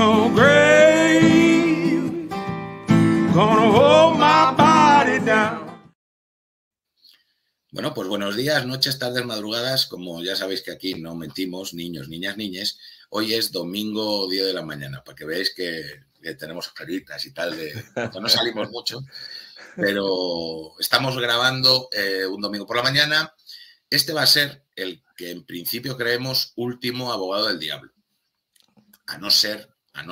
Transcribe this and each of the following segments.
no grave gonna hold my body down. Bueno, pues buenos días, noches, tardes, madrugadas. Como ya sabéis que aquí no metimos niños, niñas, niñes, hoy es domingo 10 de la mañana, para que veáis que tenemos horitas y tal, que no salimos mucho, pero estamos grabando un domingo por la mañana. Este va a ser el que en principio creemos último abogado del diablo, a no ser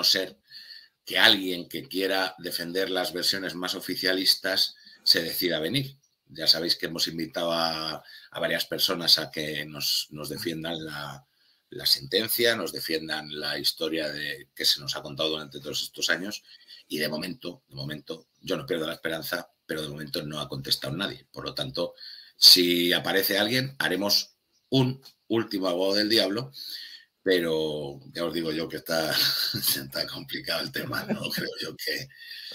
que alguien que quiera defender las versiones más oficialistas se decida a venir. Ya sabéis que hemos invitado a varias personas a que nos defiendan la sentencia, nos defiendan la historia que se nos ha contado durante todos estos años, y de momento, yo no pierdo la esperanza, pero de momento no ha contestado nadie. Por lo tanto, si aparece alguien, haremos un último abogado del diablo, pero ya os digo yo que está complicado el tema, ¿no? Creo yo que...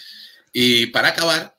Y para acabar,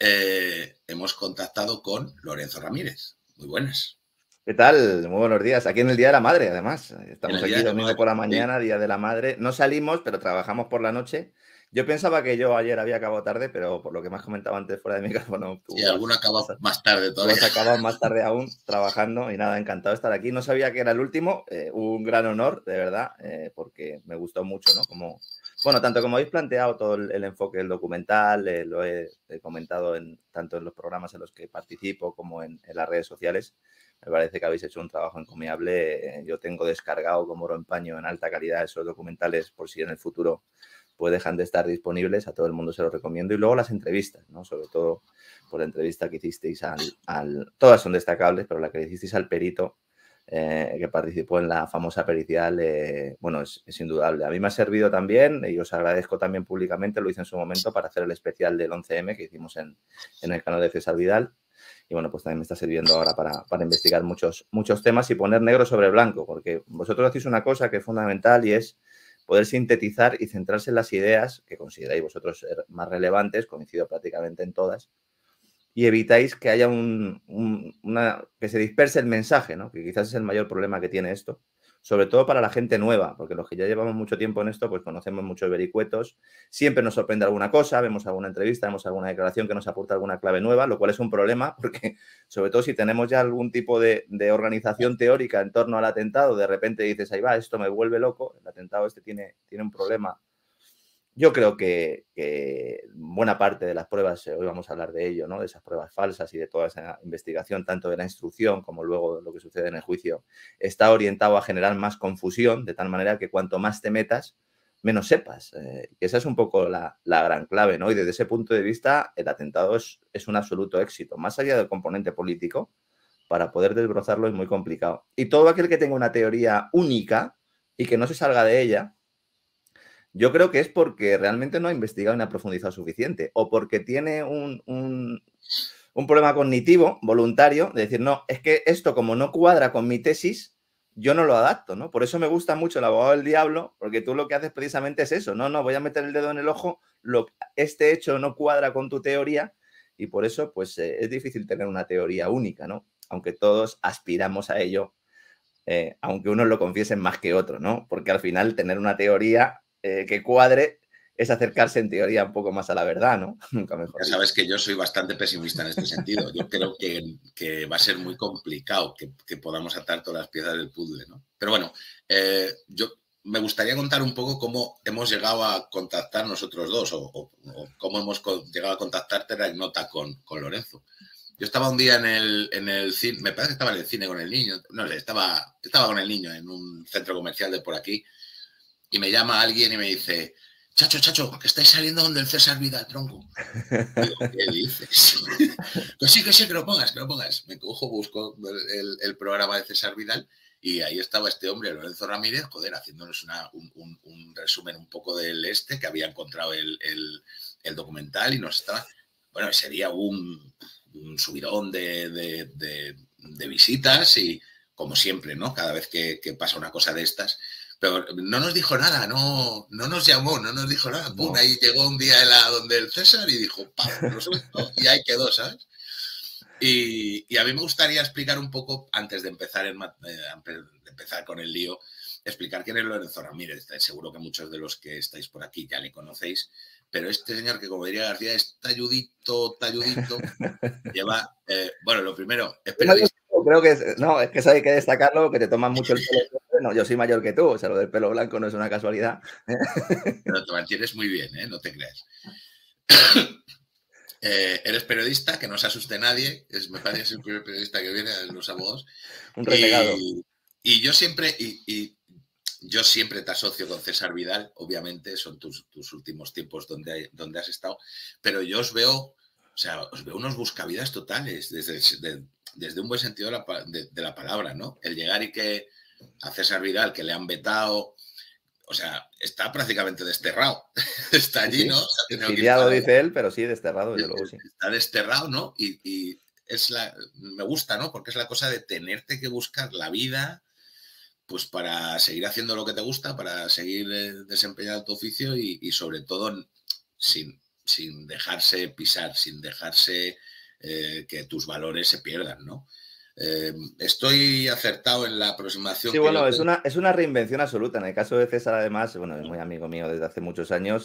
hemos contactado con Lorenzo Ramírez. Muy buenas. ¿Qué tal? Muy buenos días. Aquí en el Día de la Madre, además. Estamos aquí domingo por la mañana, sí. Día de la Madre. No salimos, pero trabajamos por la noche. Yo pensaba que yo ayer había acabado tarde, pero por lo que me has comentado antes fuera de micrófono... Sí, alguno acaba más tarde todavía. Tú has acabado más tarde aún trabajando y nada, encantado de estar aquí. No sabía que era el último. Un gran honor, de verdad, porque me gustó mucho, ¿no? Bueno, tanto como habéis planteado todo el enfoque del documental, lo he comentado tanto en los programas en los que participo como en las redes sociales. Me parece que habéis hecho un trabajo encomiable. Yo tengo descargado como oro en paño en alta calidad esos documentales por si en el futuro pues dejan de estar disponibles. A todo el mundo se los recomiendo. Y luego las entrevistas, ¿no? Sobre todo por la entrevista que hicisteis todas son destacables, pero la que hicisteis al perito que participó en la famosa pericial, bueno, es indudable. A mí me ha servido también, y os agradezco también públicamente, lo hice en su momento para hacer el especial del 11M que hicimos en el canal de César Vidal. Y bueno, pues también me está sirviendo ahora para investigar muchos temas y poner negro sobre blanco, porque vosotros hacéis una cosa que es fundamental y es poder sintetizar y centrarse en las ideas que consideráis vosotros ser más relevantes, coincido prácticamente en todas, y evitáis que haya que se disperse el mensaje, ¿no? Que quizás es el mayor problema que tiene esto, sobre todo para la gente nueva, porque los que ya llevamos mucho tiempo en esto, pues conocemos muchos vericuetos, siempre nos sorprende alguna cosa, vemos alguna entrevista, vemos alguna declaración que nos aporta alguna clave nueva, lo cual es un problema, porque sobre todo si tenemos ya algún tipo de organización teórica en torno al atentado, de repente dices, ahí va, esto me vuelve loco, el atentado este tiene un problema. Yo creo que buena parte de las pruebas, hoy vamos a hablar de ello, ¿no? De esas pruebas falsas y de toda esa investigación, tanto de la instrucción como luego lo que sucede en el juicio, está orientado a generar más confusión, de tal manera que cuanto más te metas, menos sepas. Que esa es un poco la gran clave, ¿no? Y desde ese punto de vista, el atentado es un absoluto éxito. Más allá del componente político, para poder desbrozarlo es muy complicado. Y todo aquel que tenga una teoría única y que no se salga de ella, yo creo que es porque realmente no ha investigado ni ha profundizado suficiente, o porque tiene un problema cognitivo voluntario de decir, no, es que esto como no cuadra con mi tesis, yo no lo adapto, ¿no? Por eso me gusta mucho el abogado del diablo, porque tú lo que haces precisamente es eso, no, voy a meter el dedo en el ojo, este hecho no cuadra con tu teoría, y por eso pues es difícil tener una teoría única, ¿no? Aunque todos aspiramos a ello, aunque unos lo confiesen más que otros, ¿no? Porque al final tener una teoría que cuadre es acercarse en teoría un poco más a la verdad, ¿no? Nunca mejor. Ya sabes que yo soy bastante pesimista en este sentido. Yo creo que va a ser muy complicado que podamos atar todas las piezas del puzzle, ¿no? Pero bueno, yo me gustaría contar un poco cómo hemos llegado a contactar nosotros dos o cómo hemos llegado a contactarte en nota con Lorenzo. Yo estaba un día en el cine, me parece que estaba en el cine con el niño, no sé, estaba con el niño en un centro comercial de por aquí, y me llama alguien y me dice, Chacho, que estáis saliendo donde el César Vidal, tronco. Digo, ¿qué dices? Que sí, que lo pongas. Me cojo, busco el programa de César Vidal y ahí estaba este hombre, Lorenzo Ramírez, joder, haciéndonos un resumen un poco del que había encontrado el documental y nos estaba... Bueno, sería un subidón de visitas y, como siempre, ¿no? Cada vez que pasa una cosa de estas... Pero no nos dijo nada, no nos llamó, no nos dijo nada. Pum, ahí llegó un día donde el César y dijo, ¡pam! Lo suelto y ahí quedó, ¿sabes? Y a mí me gustaría explicar un poco, antes de empezar, con el lío, explicar quién es Lorenzo Ramírez. Seguro que muchos de los que estáis por aquí ya le conocéis, pero este señor que, como diría García, es talludito, lleva, bueno, lo primero, es periodista. Creo que no, es que eso hay que destacarlo, que te toman mucho el pelo. No, yo soy mayor que tú, o sea, lo del pelo blanco no es una casualidad. Pero te mantienes muy bien, no te creas. Eres periodista, que no se asuste nadie, me parece el primer periodista que viene a los abogados. Un renegado. Y yo siempre, yo siempre te asocio con César Vidal, obviamente, son tus últimos tiempos donde has estado, pero yo os veo unos buscavidas totales, desde un buen sentido de la palabra, ¿no? El llegar y que a César Vidal, que le han vetado, o sea, está prácticamente desterrado. Está allí, ¿no? Exiliado, dice él, pero sí, desterrado, desde luego, sí. Está desterrado, ¿no? Y me gusta, ¿no? Porque es la cosa de tenerte que buscar la vida, pues para seguir haciendo lo que te gusta, para seguir desempeñando tu oficio y sobre todo sin dejarse pisar, sin dejarse que tus valores se pierdan, ¿no? Estoy acertado en la aproximación. Sí, bueno, es una reinvención absoluta. En el caso de César, además, bueno, es muy amigo mío desde hace muchos años,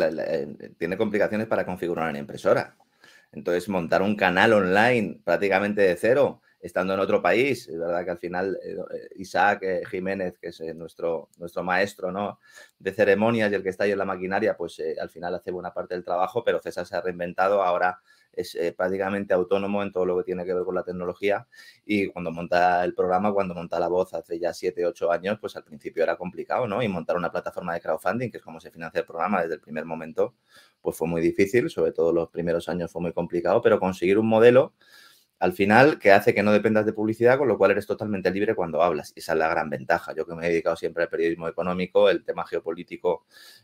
él tiene complicaciones para configurar una impresora. Entonces, montar un canal online prácticamente de cero, estando en otro país, es verdad que al final Isaac Jiménez, que es nuestro maestro, ¿no?, de ceremonias y el que está ahí en la maquinaria, pues al final hace buena parte del trabajo, pero César se ha reinventado, ahora es prácticamente autónomo en todo lo que tiene que ver con la tecnología, y cuando monta el programa, cuando monta La Voz hace ya 7, 8 años, pues al principio era complicado, ¿no? Y montar una plataforma de crowdfunding, que es como se financia el programa desde el primer momento, pues fue muy difícil, sobre todo los primeros años fue muy complicado, pero conseguir un modelo al final que hace que no dependas de publicidad, con lo cual eres totalmente libre cuando hablas. Y esa es la gran ventaja. Yo, que me he dedicado siempre al periodismo económico, el tema geopolítico,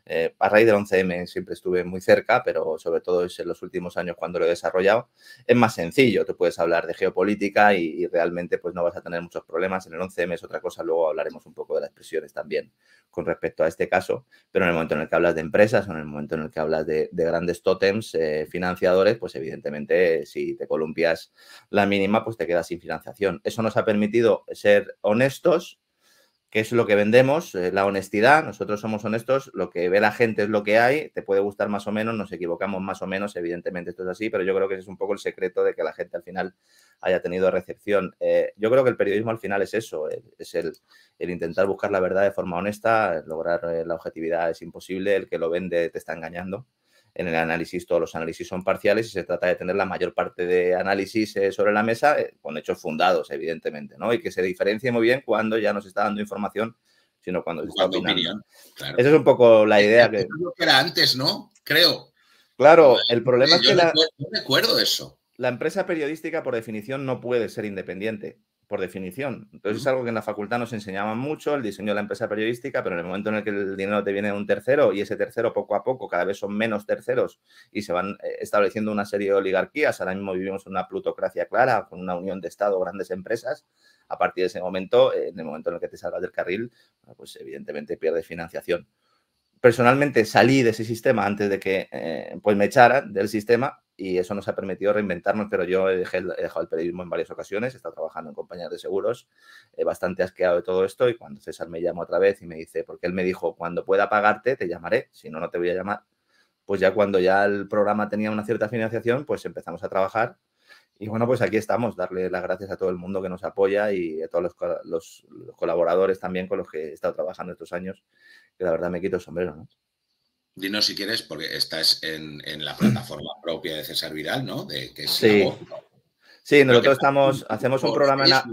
a raíz del 11M siempre estuve muy cerca, pero sobre todo es en los últimos años cuando lo he desarrollado. Es más sencillo, tú puedes hablar de geopolítica y realmente pues no vas a tener muchos problemas. En el 11M es otra cosa, luego hablaremos un poco de las presiones también con respecto a este caso, pero en el momento en el que hablas de empresas o en el momento en el que hablas de grandes tótems financiadores, pues evidentemente si te columpias la mínima, pues te quedas sin financiación. Eso nos ha permitido ser honestos, que es lo que vendemos, la honestidad. Nosotros somos honestos, lo que ve la gente es lo que hay, te puede gustar más o menos, nos equivocamos más o menos, evidentemente esto es así, pero yo creo que ese es un poco el secreto de que la gente al final haya tenido recepción. Yo creo que el periodismo al final es eso, es el intentar buscar la verdad de forma honesta, lograr la objetividad es imposible, el que lo vende te está engañando. En el análisis, todos los análisis son parciales y se trata de tener la mayor parte de análisis sobre la mesa con hechos fundados, evidentemente, ¿no? Y que se diferencie muy bien cuando ya nos está dando información, sino cuando se está opinando. Opinión, claro. Esa es un poco la idea. Es lo que era antes, ¿no? Creo. Claro, el problema es que yo recuerdo eso. La empresa periodística, por definición, no puede ser independiente, por definición. Entonces, es algo que en la facultad nos enseñaban mucho, el diseño de la empresa periodística, pero en el momento en el que el dinero te viene de un tercero y ese tercero, poco a poco, cada vez son menos terceros y se van estableciendo una serie de oligarquías. Ahora mismo vivimos en una plutocracia clara, con una unión de Estado, grandes empresas. A partir de ese momento, en el momento en el que te salgas del carril, pues evidentemente pierdes financiación. Personalmente salí de ese sistema antes de que pues me echaran del sistema y eso nos ha permitido reinventarnos, pero yo he dejado el periodismo en varias ocasiones, he estado trabajando en compañías de seguros, bastante asqueado de todo esto, y cuando César me llama otra vez y me dice, porque él me dijo, cuando pueda pagarte te llamaré, si no, no te voy a llamar, pues ya cuando ya el programa tenía una cierta financiación, pues empezamos a trabajar. Y bueno, pues aquí estamos, darle las gracias a todo el mundo que nos apoya y a todos los colaboradores también con los que he estado trabajando estos años, que la verdad me quito el sombrero, ¿no? Dinos si quieres, porque estás en la plataforma propia de César Vidal, ¿no? Que es sí. La Voz. Sí, nosotros hacemos un programa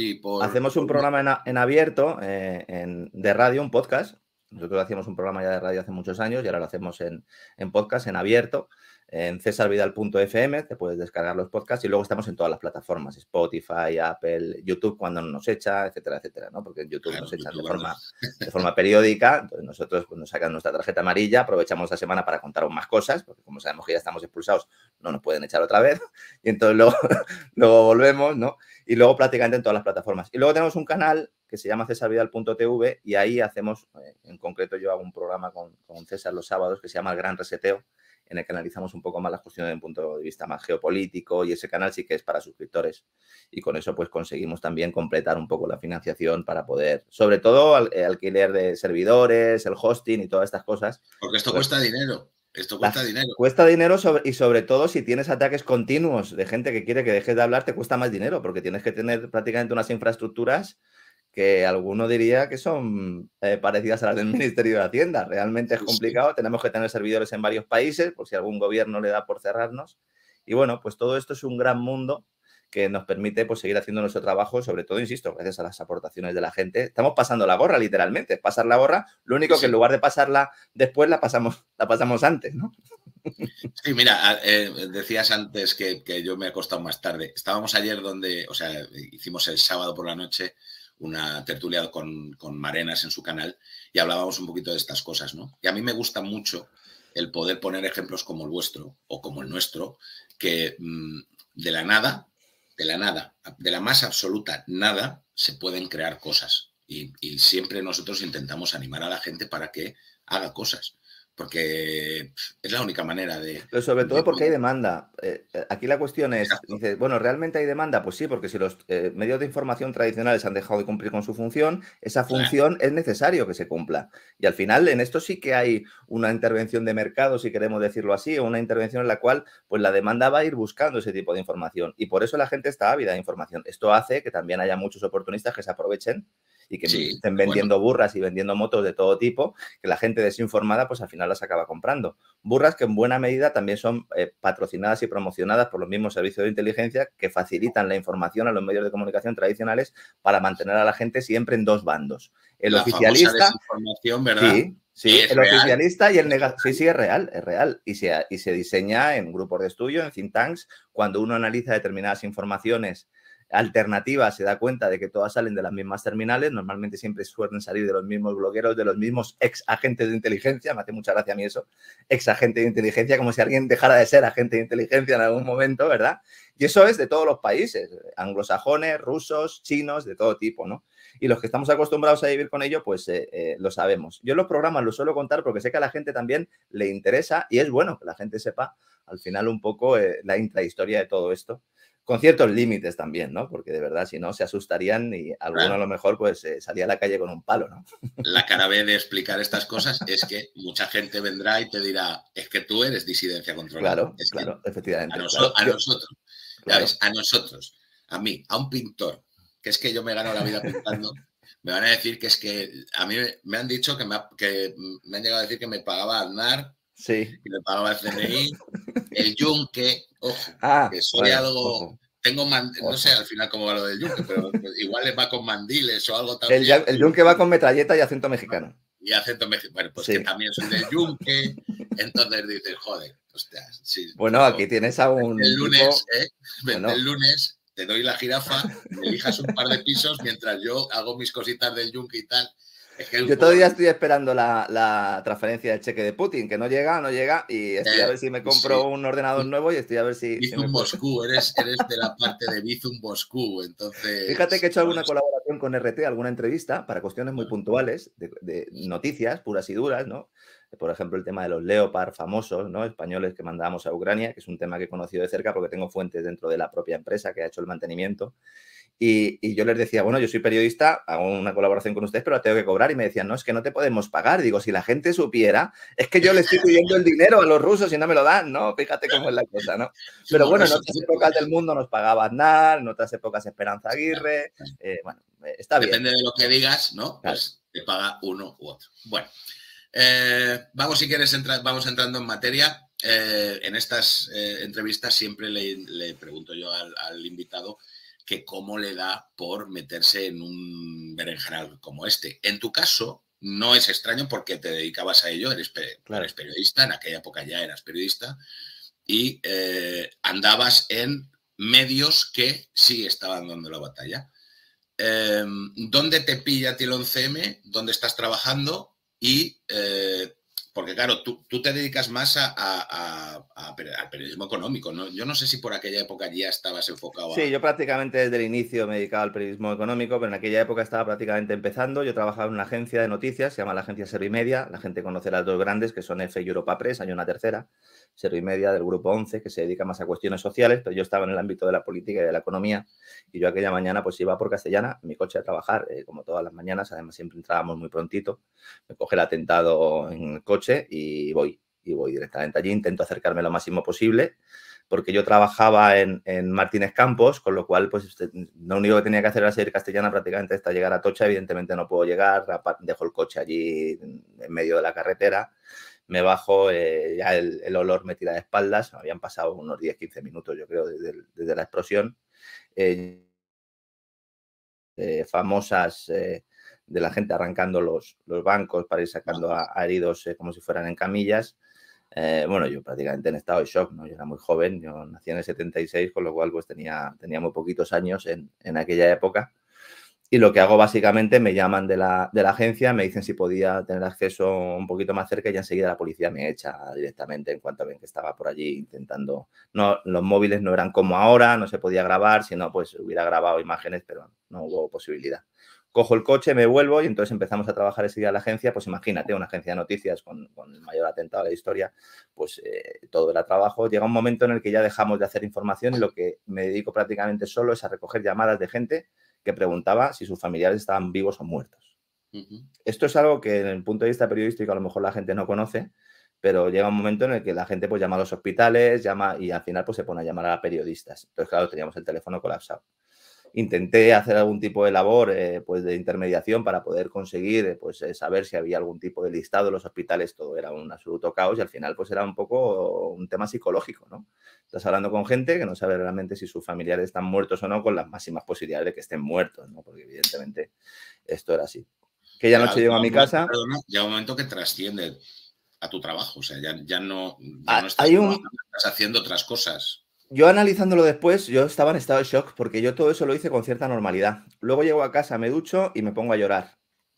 en abierto de radio, un podcast. Nosotros hacíamos un programa ya de radio hace muchos años y ahora lo hacemos en podcast, en abierto, en cesarvidal.fm, te puedes descargar los podcasts y luego estamos en todas las plataformas, Spotify, Apple, YouTube cuando nos echa, etcétera, etcétera, ¿no? Porque en YouTube nos echan de forma periódica, entonces nosotros pues, nos sacan nuestra tarjeta amarilla, aprovechamos la semana para contaros más cosas, porque como sabemos que ya estamos expulsados, no nos pueden echar otra vez, y entonces luego volvemos, ¿no? Y luego prácticamente en todas las plataformas. Y luego tenemos un canal que se llama cesarvidal.tv y ahí hacemos, en concreto yo hago un programa con César los sábados que se llama El Gran Reseteo, en el que analizamos un poco más las cuestiones desde un punto de vista más geopolítico, y ese canal sí que es para suscriptores. Y con eso pues conseguimos también completar un poco la financiación para poder, sobre todo alquiler de servidores, el hosting y todas estas cosas. Porque esto cuesta dinero. Esto cuesta dinero. Cuesta dinero y sobre todo si tienes ataques continuos de gente que quiere que dejes de hablar, te cuesta más dinero porque tienes que tener prácticamente unas infraestructuras que alguno diría que son parecidas a las del Ministerio de Hacienda. Realmente es complicado. Sí. Tenemos que tener servidores en varios países por si algún gobierno le da por cerrarnos. Y bueno, pues todo esto es un gran mundo que nos permite pues, seguir haciendo nuestro trabajo, sobre todo, insisto, gracias a las aportaciones de la gente. Estamos pasando la gorra, literalmente. Pasar la gorra, lo único que en lugar de pasarla después, la pasamos antes, ¿no? Sí, mira, decías antes que yo me he acostado más tarde. Estábamos ayer hicimos el sábado por la noche una tertulia con Marenas en su canal y hablábamos un poquito de estas cosas, ¿no? Y a mí me gusta mucho el poder poner ejemplos como el vuestro o como el nuestro, que de la nada, de la más absoluta nada, se pueden crear cosas. Y siempre nosotros intentamos animar a la gente para que haga cosas. Porque es la única manera de... Pero sobre todo porque hay demanda. Aquí la cuestión es, dices, bueno, ¿realmente hay demanda? Pues sí, porque si los medios de información tradicionales han dejado de cumplir con su función, esa función es necesario que se cumpla. Y al final en esto sí que hay una intervención de mercado, si queremos decirlo así, o una intervención en la cual pues la demanda va a ir buscando ese tipo de información. Y por eso la gente está ávida de información. Esto hace que también haya muchos oportunistas que se aprovechen y que estén vendiendo burras y vendiendo motos de todo tipo, que la gente desinformada pues al final las acaba comprando. Burras que en buena medida también son patrocinadas y promocionadas por los mismos servicios de inteligencia que facilitan la información a los medios de comunicación tradicionales para mantener a la gente siempre en dos bandos. El oficialista... desinformación, ¿verdad? Sí, el oficialista y el negativo. Sí, es real. Y se diseña en grupos de estudio, en think tanks, cuando uno analiza determinadas informaciones alternativas, se da cuenta de que todas salen de las mismas terminales, normalmente siempre suelen salir de los mismos blogueros, de los mismos ex agentes de inteligencia, me hace mucha gracia a mí eso, ex agente de inteligencia, como si alguien dejara de ser agente de inteligencia en algún momento, ¿verdad? Y eso es de todos los países, anglosajones, rusos, chinos, de todo tipo, ¿no? Y los que estamos acostumbrados a vivir con ello, pues lo sabemos. Yo en los programas lo suelo contar porque sé que a la gente también le interesa y es bueno que la gente sepa al final un poco la intrahistoria de todo esto. Con ciertos límites también, ¿no? Porque de verdad, si no, se asustarían y alguno a lo mejor pues salía a la calle con un palo, ¿no? La cara B de explicar estas cosas es que mucha gente vendrá y te dirá, es que tú eres disidencia controlada. Claro, efectivamente. A nosotros, ¿sabes? A nosotros, a mí, a un pintor, que es que yo me gano la vida pintando, me van a decir que es que a mí me han dicho que me han llegado a decir que me pagaba Aznar, que me pagaba el CNI, el Yunque, ojo, que soy algo... Tengo no sé al final cómo va lo del Yunque, pero igual va con mandiles o algo también. El Yunque va con metralleta y acento mexicano. Y acento mexicano. Bueno, pues que también soy del Yunque. Entonces dices, joder, hostias. Sí, bueno, aquí tienes a un... El lunes, el lunes te doy la jirafa, me elijas un par de pisos mientras yo hago mis cositas del Yunque y tal. Es que yo todavía estoy esperando la transferencia del cheque de Putin, que no llega, y estoy a ver si me compro un ordenador nuevo y estoy a ver si... Bizum Moscú, eres de la parte de Bizum Moscú, entonces... Fíjate que he hecho alguna colaboración con RT, alguna entrevista para cuestiones muy puntuales, de noticias puras y duras, ¿no? Por ejemplo, el tema de los Leopard famosos, ¿no? Españoles que mandábamos a Ucrania, que es un tema que he conocido de cerca porque tengo fuentes dentro de la propia empresa que ha hecho el mantenimiento. Y yo les decía, bueno, yo soy periodista, hago una colaboración con ustedes, pero la tengo que cobrar. Y me decían, no, es que no te podemos pagar. Digo, si la gente supiera, es que yo le estoy pidiendo el dinero a los rusos y no me lo dan, ¿no? Fíjate cómo es la cosa, ¿no? Pero bueno, en otras épocas del mundo nos pagaba Aznar, en otras épocas Esperanza Aguirre. Bueno, está bien. Depende de lo que digas, ¿no? Pues te paga uno u otro. Bueno, vamos, si quieres, vamos entrando en materia. En estas entrevistas siempre le pregunto yo al invitado que cómo le da por meterse en un berenjenal como este. En tu caso, no es extraño porque te dedicabas a ello, eres periodista, en aquella época ya eras periodista, y andabas en medios que sí estaban dando la batalla. ¿Dónde te pilla a ti el 11M? ¿Dónde estás trabajando? Y Porque claro, tú te dedicas más al periodismo económico, ¿no? Yo no sé si por aquella época ya estabas enfocado Sí, a... yo prácticamente desde el inicio me dedicaba al periodismo económico, pero en aquella época estaba prácticamente empezando. Yo trabajaba en una agencia de noticias, se llama la agencia Servimedia. La gente conoce las dos grandes, que son EFE y Europa Press. Hay una tercera, Servimedia del grupo 11, que se dedica más a cuestiones sociales, pero yo estaba en el ámbito de la política y de la economía. Y yo aquella mañana pues iba por Castellana, en mi coche a trabajar, como todas las mañanas. Además siempre entrábamos muy prontito. Me coge el atentado en el coche y voy directamente allí. Intento acercarme lo máximo posible, porque yo trabajaba en Martínez Campos, con lo cual pues lo único que tenía que hacer era seguir Castellana prácticamente hasta llegar a Atocha. Evidentemente no puedo llegar, dejo el coche allí en medio de la carretera, me bajo, ya el olor me tira de espaldas. Habían pasado unos 10-15 minutos, yo creo, desde la explosión. Famosas de la gente arrancando los bancos para ir sacando a heridos como si fueran en camillas. Bueno, yo prácticamente en estado de shock, ¿no? Yo era muy joven, yo nací en el 76, con lo cual pues tenía muy poquitos años en aquella época. Y lo que hago básicamente, me llaman de la agencia, me dicen si podía tener acceso un poquito más cerca y ya enseguida la policía me echa directamente en cuanto ven que estaba por allí intentando. No, los móviles no eran como ahora, no se podía grabar, si no pues hubiera grabado imágenes, pero no hubo posibilidad. Cojo el coche, me vuelvo y entonces empezamos a trabajar ese día en la agencia. Pues imagínate, una agencia de noticias con el mayor atentado de la historia, pues todo era trabajo. Llega un momento en el que ya dejamos de hacer información y lo que me dedico prácticamente solo es a recoger llamadas de gente que preguntaba si sus familiares estaban vivos o muertos. Esto es algo que, desde el punto de vista periodístico, a lo mejor la gente no conoce, pero llega un momento en el que la gente pues llama a los hospitales, llama y al final pues se pone a llamar a periodistas. Entonces, claro, teníamos el teléfono colapsado. Intenté hacer algún tipo de labor pues de intermediación para poder conseguir saber si había algún tipo de listado en los hospitales. Todo era un absoluto caos y al final pues era un poco un tema psicológico, ¿no? Estás hablando con gente que no sabe realmente si sus familiares están muertos o no, con las máximas posibilidades de que estén muertos, ¿no? Porque evidentemente esto era así. Aquella noche llego a mi casa. Llega un momento que trasciende a tu trabajo, o sea, ya no estás trabajando, estás haciendo otras cosas. Yo analizándolo después, yo estaba en estado de shock porque yo todo eso lo hice con cierta normalidad. Luego llego a casa, me ducho y me pongo a llorar.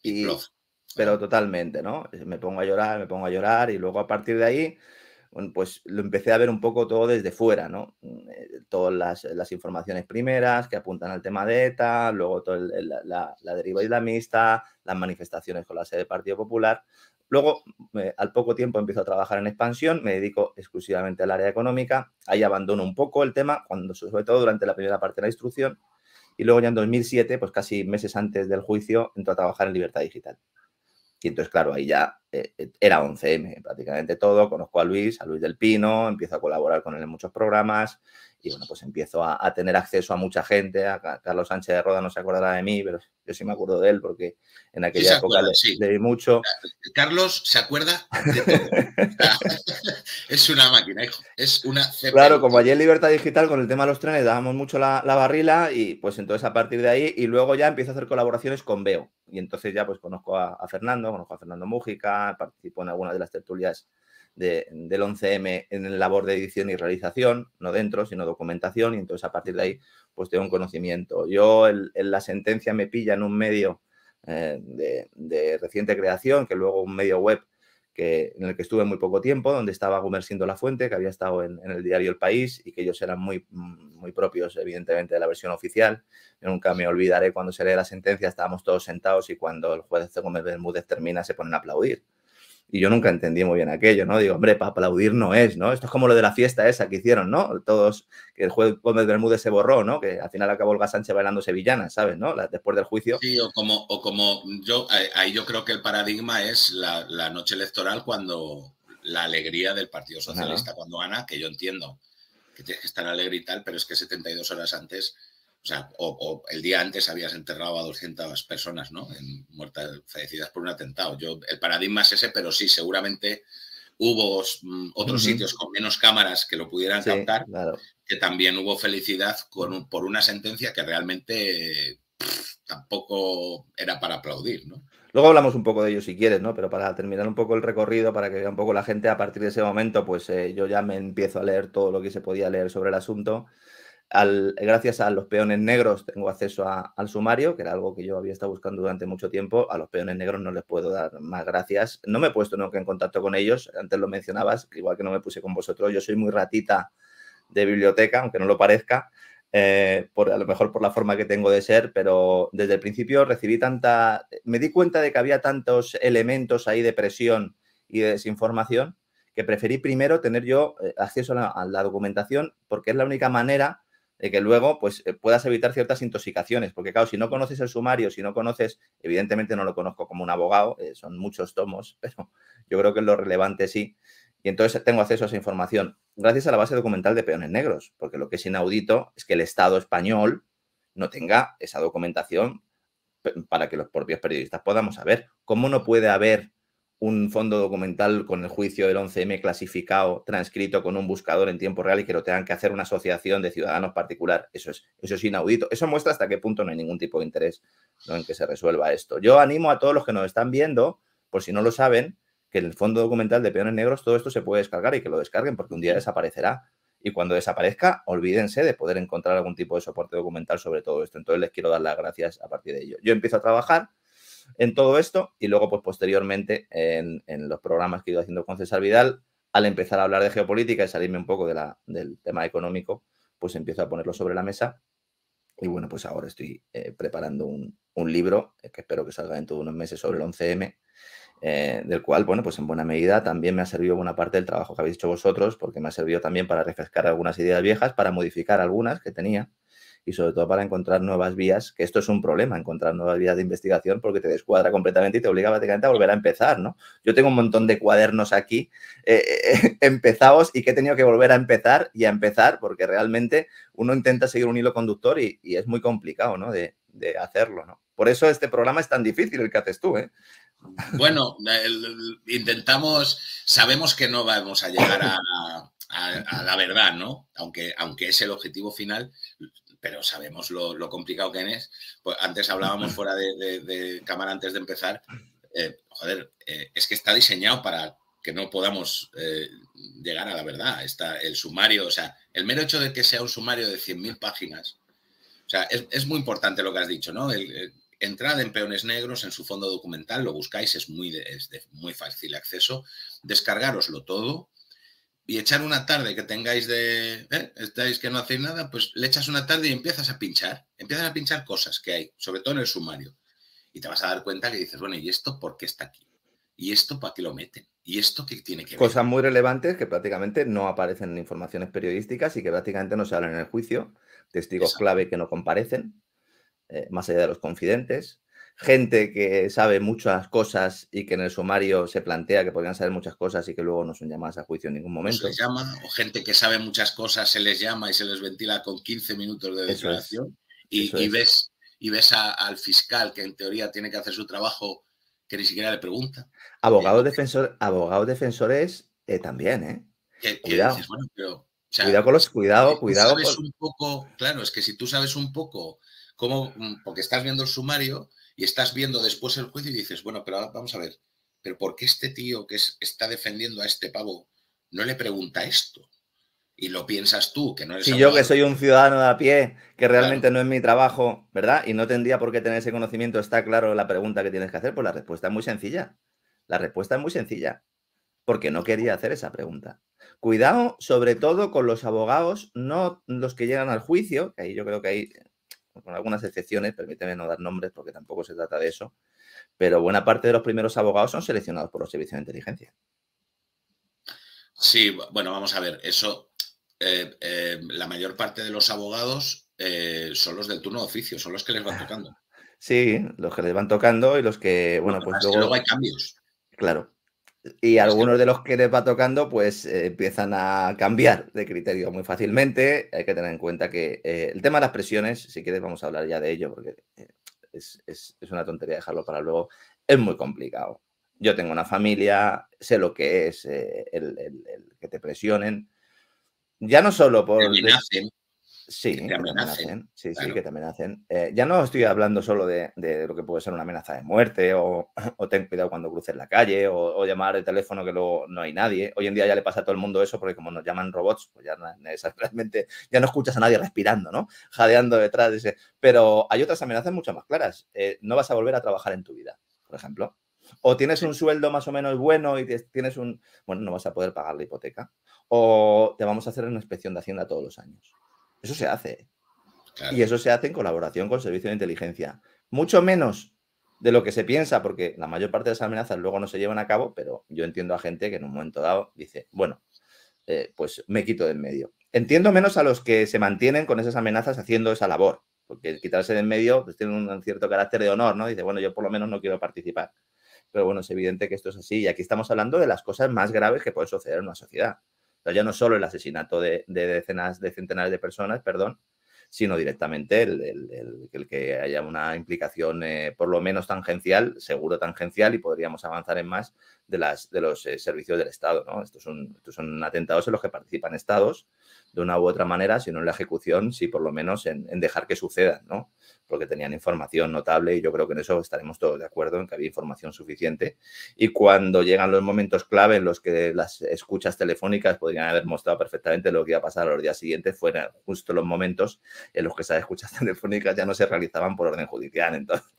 Pero totalmente, ¿no? Me pongo a llorar y luego a partir de ahí, bueno, pues lo empecé a ver un poco todo desde fuera, ¿no? Todas las informaciones primeras que apuntan al tema de ETA, luego toda la deriva islamista, las manifestaciones con la sede del Partido Popular. Luego, al poco tiempo empiezo a trabajar en Expansión, me dedico exclusivamente al área económica. Ahí abandono un poco el tema, sobre todo durante la primera parte de la instrucción. Y luego ya en 2007, pues casi meses antes del juicio, entro a trabajar en Libertad Digital. Y entonces, claro, ahí ya era 11M prácticamente todo. Conozco a Luis del Pino, empiezo a colaborar con él en muchos programas y, bueno, pues empiezo a tener acceso a mucha gente. A Carlos Sánchez de Roda no se acordará de mí, pero yo sí me acuerdo de él porque en aquella época le vi mucho. Carlos se acuerda de todo. Es una máquina, hijo. Es una CP. Claro, como allí en Libertad Digital con el tema de los trenes dábamos mucho la barrila y pues entonces a partir de ahí y luego ya empiezo a hacer colaboraciones con Veo. Y entonces ya pues conozco a Fernando Mújica, participo en algunas de las tertulias del 11M en labor de edición y realización, no dentro, sino documentación, y entonces a partir de ahí pues tengo un conocimiento. Yo en la sentencia me pilla en un medio de reciente creación, que luego un medio web en el que estuve muy poco tiempo, donde estaba Gumersindo La Fuente, que había estado en el diario El País y que ellos eran muy propios, evidentemente, de la versión oficial. Yo nunca me olvidaré cuando se lee la sentencia, estábamos todos sentados y cuando el juez Gómez Bermúdez termina se ponen a aplaudir. Y yo nunca entendí muy bien aquello, ¿no? Digo, hombre, para aplaudir no es, ¿no? Esto es como lo de la fiesta esa que hicieron, ¿no? Todos, que el juez Gómez Bermúdez se borró, ¿no? Que al final acabó Olga Sánchez bailando sevillanas, ¿sabes? ¿No? Después del juicio. Sí, o como yo, ahí yo creo que el paradigma es la noche electoral, cuando la alegría del Partido Socialista, cuando gana, que yo entiendo que tienes que estar alegre y tal, pero es que 72 horas antes, o sea, o el día antes habías enterrado a 200 personas, ¿no? Muertas, fallecidas por un atentado. El paradigma es ese, pero sí, seguramente hubo otros sitios con menos cámaras que lo pudieran captar, claro, que también hubo felicidad por una sentencia que realmente tampoco era para aplaudir, ¿no? Luego hablamos un poco de ello si quieres, ¿no? Pero para terminar un poco el recorrido, para que vea un poco la gente, a partir de ese momento, pues yo ya me empiezo a leer todo lo que se podía leer sobre el asunto. gracias a los peones negros tengo acceso al sumario, que era algo que yo había estado buscando durante mucho tiempo. A los peones negros no les puedo dar más gracias. No me he puesto nunca en contacto con ellos. Antes lo mencionabas, igual que no me puse con vosotros. Yo soy muy ratita de biblioteca, aunque no lo parezca, a lo mejor por la forma que tengo de ser, pero desde el principio me di cuenta de que había tantos elementos ahí de presión y de desinformación que preferí primero tener yo acceso a la documentación, porque es la única manera de que luego pues, puedas evitar ciertas intoxicaciones. Porque claro, si no conoces el sumario, si no conoces, evidentemente no lo conozco como un abogado, son muchos tomos, pero yo creo que lo relevante sí. Y entonces tengo acceso a esa información gracias a la base documental de peones negros, porque lo que es inaudito es que el Estado español no tenga esa documentación para que los propios periodistas podamos saber. ¿Cómo no puede haber un fondo documental con el juicio del 11M clasificado, transcrito con un buscador en tiempo real y que lo tengan que hacer una asociación de ciudadanos particular? Eso es inaudito. Eso muestra hasta qué punto no hay ningún tipo de interés, ¿no?, en que se resuelva esto. Yo animo a todos los que nos están viendo, por si no lo saben, que en el fondo documental de peones negros todo esto se puede descargar y que lo descarguen porque un día desaparecerá. Y cuando desaparezca, olvídense de poder encontrar algún tipo de soporte documental sobre todo esto. Entonces les quiero dar las gracias a partir de ello. Yo empiezo a trabajar en todo esto y luego, pues posteriormente, en los programas que he ido haciendo con César Vidal, al empezar a hablar de geopolítica y salirme un poco del tema económico, pues empiezo a ponerlo sobre la mesa. Y bueno, pues ahora estoy preparando un libro que espero que salga dentro de unos meses sobre el 11M, del cual, bueno, pues en buena medida también me ha servido buena parte del trabajo que habéis hecho vosotros, porque me ha servido también para refrescar algunas ideas viejas, para modificar algunas que tenía y sobre todo para encontrar nuevas vías, que esto es un problema, encontrar nuevas vías de investigación porque te descuadra completamente y te obliga prácticamente a volver a empezar, ¿no? Yo tengo un montón de cuadernos aquí empezados y que he tenido que volver a empezar y a empezar porque realmente uno intenta seguir un hilo conductor y es muy complicado, ¿no?, de hacerlo, ¿no? Por eso este programa es tan difícil el que haces tú, ¿eh? Bueno, sabemos que no vamos a llegar a la verdad, ¿no? Aunque es el objetivo final, pero sabemos lo complicado que es. Pues antes hablábamos fuera de cámara, antes de empezar, es que está diseñado para que no podamos llegar a la verdad. Está el sumario, o sea, el mero hecho de que sea un sumario de 100.000 páginas, o sea, es muy importante lo que has dicho, ¿no? Entrad en Peones Negros, en su fondo documental, lo buscáis, es de muy fácil acceso, descargároslo todo y echar una tarde que tengáis estáis que no hacéis nada, pues le echas una tarde y empiezas a pinchar cosas que hay, sobre todo en el sumario. Y te vas a dar cuenta que dices, bueno, ¿y esto por qué está aquí? ¿Y esto para qué lo meten? ¿Y esto qué tiene que ver? Cosas muy relevantes que prácticamente no aparecen en informaciones periodísticas y que prácticamente no se hablan en el juicio. Testigos clave que no comparecen, más allá de los confidentes. Gente que sabe muchas cosas y que en el sumario se plantea que podrían saber muchas cosas y que luego no son llamadas a juicio en ningún momento. No se les llama, o gente que sabe muchas cosas se les llama y se les ventila con 15 minutos de declaración. Y ves al fiscal que en teoría tiene que hacer su trabajo que ni siquiera le pregunta. Abogados defensores también, ¿eh? Cuidado. Dices, bueno, pero, o sea, cuidado. Sabes un poco, claro, es que si tú sabes un poco cómo, porque estás viendo el sumario y estás viendo después el juicio y dices, bueno, pero vamos a ver, pero ¿por qué este tío que está defendiendo a este pavo no le pregunta esto? Y lo piensas tú, que no eres abogado. Yo que soy un ciudadano de a pie, que realmente no es mi trabajo, ¿verdad? Y no tendría por qué tener ese conocimiento, está claro la pregunta que tienes que hacer, pues la respuesta es muy sencilla. La respuesta es muy sencilla, porque no quería hacer esa pregunta. Cuidado, sobre todo con los abogados, no los que llegan al juicio, que ahí yo creo que hay, con algunas excepciones, permíteme no dar nombres porque tampoco se trata de eso, pero buena parte de los primeros abogados son seleccionados por los servicios de inteligencia. Sí, bueno, vamos a ver, eso, la mayor parte de los abogados son los del turno de oficio, son los que les van tocando. Sí, los que les van tocando y los que, bueno, pues luego hay cambios. Claro. Y algunos de los que les va tocando, pues empiezan a cambiar de criterio muy fácilmente. Hay que tener en cuenta que el tema de las presiones, si quieres vamos a hablar ya de ello, porque es una tontería dejarlo para luego, es muy complicado. Yo tengo una familia, sé lo que es el que te presionen. Ya no solo por... Sí, que te que te amenacen. amenacen. Sí, sí, Claro, que te amenacen. Ya no estoy hablando solo de lo que puede ser una amenaza de muerte o, o ten cuidado cuando cruces la calle o llamar el teléfono que luego no hay nadie. Hoy en día ya le pasa a todo el mundo eso porque como nos llaman robots, pues ya realmente ya no escuchas a nadie respirando, ¿no? Jadeando detrás de ese. Pero hay otras amenazas mucho más claras. No vas a volver a trabajar en tu vida, por ejemplo. O tienes sí, un sueldo más o menos bueno y tienes un... Bueno, no vas a poder pagar la hipoteca. O te vamos a hacer una inspección de Hacienda todos los años. Eso se hace. claro. Y eso se hace en colaboración con el servicio de inteligencia. Mucho menos de lo que se piensa, porque la mayor parte de esas amenazas luego no se llevan a cabo, pero yo entiendo a gente que en un momento dado dice, bueno, pues me quito de en medio. Entiendo menos a los que se mantienen con esas amenazas haciendo esa labor, porque el quitarse de en medio pues, tiene un cierto carácter de honor, ¿no? Dice, bueno, yo por lo menos no quiero participar. Pero bueno, es evidente que esto es así. Y aquí estamos hablando de las cosas más graves que pueden suceder en una sociedad. O sea, ya no solo el asesinato de decenas, de centenares de personas, perdón, sino directamente el que haya una implicación por lo menos tangencial, seguro tangencial, y podríamos avanzar en más de los servicios del Estado, ¿no? Estos son atentados en los que participan estados de una u otra manera, si no en la ejecución, sí por lo menos en dejar que sucedan, ¿no? Porque tenían información notable y yo creo que en eso estaremos todos de acuerdo, en que había información suficiente. Y cuando llegan los momentos clave en los que las escuchas telefónicas podrían haber mostrado perfectamente lo que iba a pasar a los días siguientes, fueran justo los momentos en los que esas escuchas telefónicas ya no se realizaban por orden judicial.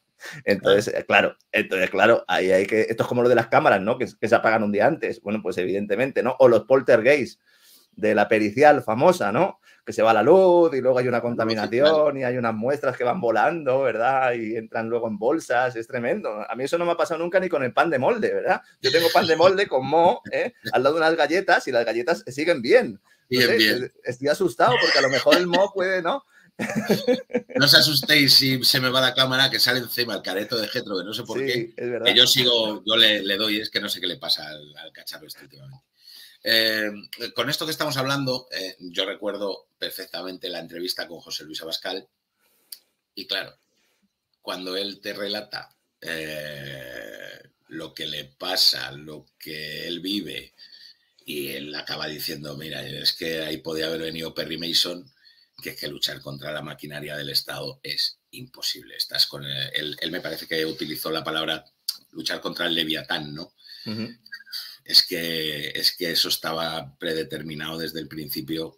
Entonces, claro, ahí hay que... Esto es como lo de las cámaras, ¿no? Que se apagan un día antes. Bueno, pues evidentemente, ¿no? O los poltergeists de la pericial famosa, ¿no? Que se va la luz y luego hay una contaminación y hay unas muestras que van volando, ¿verdad? Y entran luego en bolsas, es tremendo. A mí eso no me ha pasado nunca ni con el pan de molde, ¿verdad? Yo tengo pan de molde con moho, al lado de unas galletas y las galletas siguen bien. No Bien, sé, bien. estoy asustado porque a lo mejor el moho puede, ¿no? No os asustéis si se me va la cámara, que sale encima el careto de Getro, que no sé por qué. Sí, es verdad. Que yo sigo, yo le doy, es que no sé qué le pasa al cacharro este últimamente. Con esto que estamos hablando, yo recuerdo perfectamente la entrevista con José Luis Abascal y claro, cuando él te relata lo que le pasa, lo que él vive y él acaba diciendo, mira, es que ahí podía haber venido Perry Mason, que es que luchar contra la maquinaria del Estado es imposible. Estás con él me parece que utilizó la palabra luchar contra el Leviatán, ¿no? Uh-huh. Es que eso estaba predeterminado desde el principio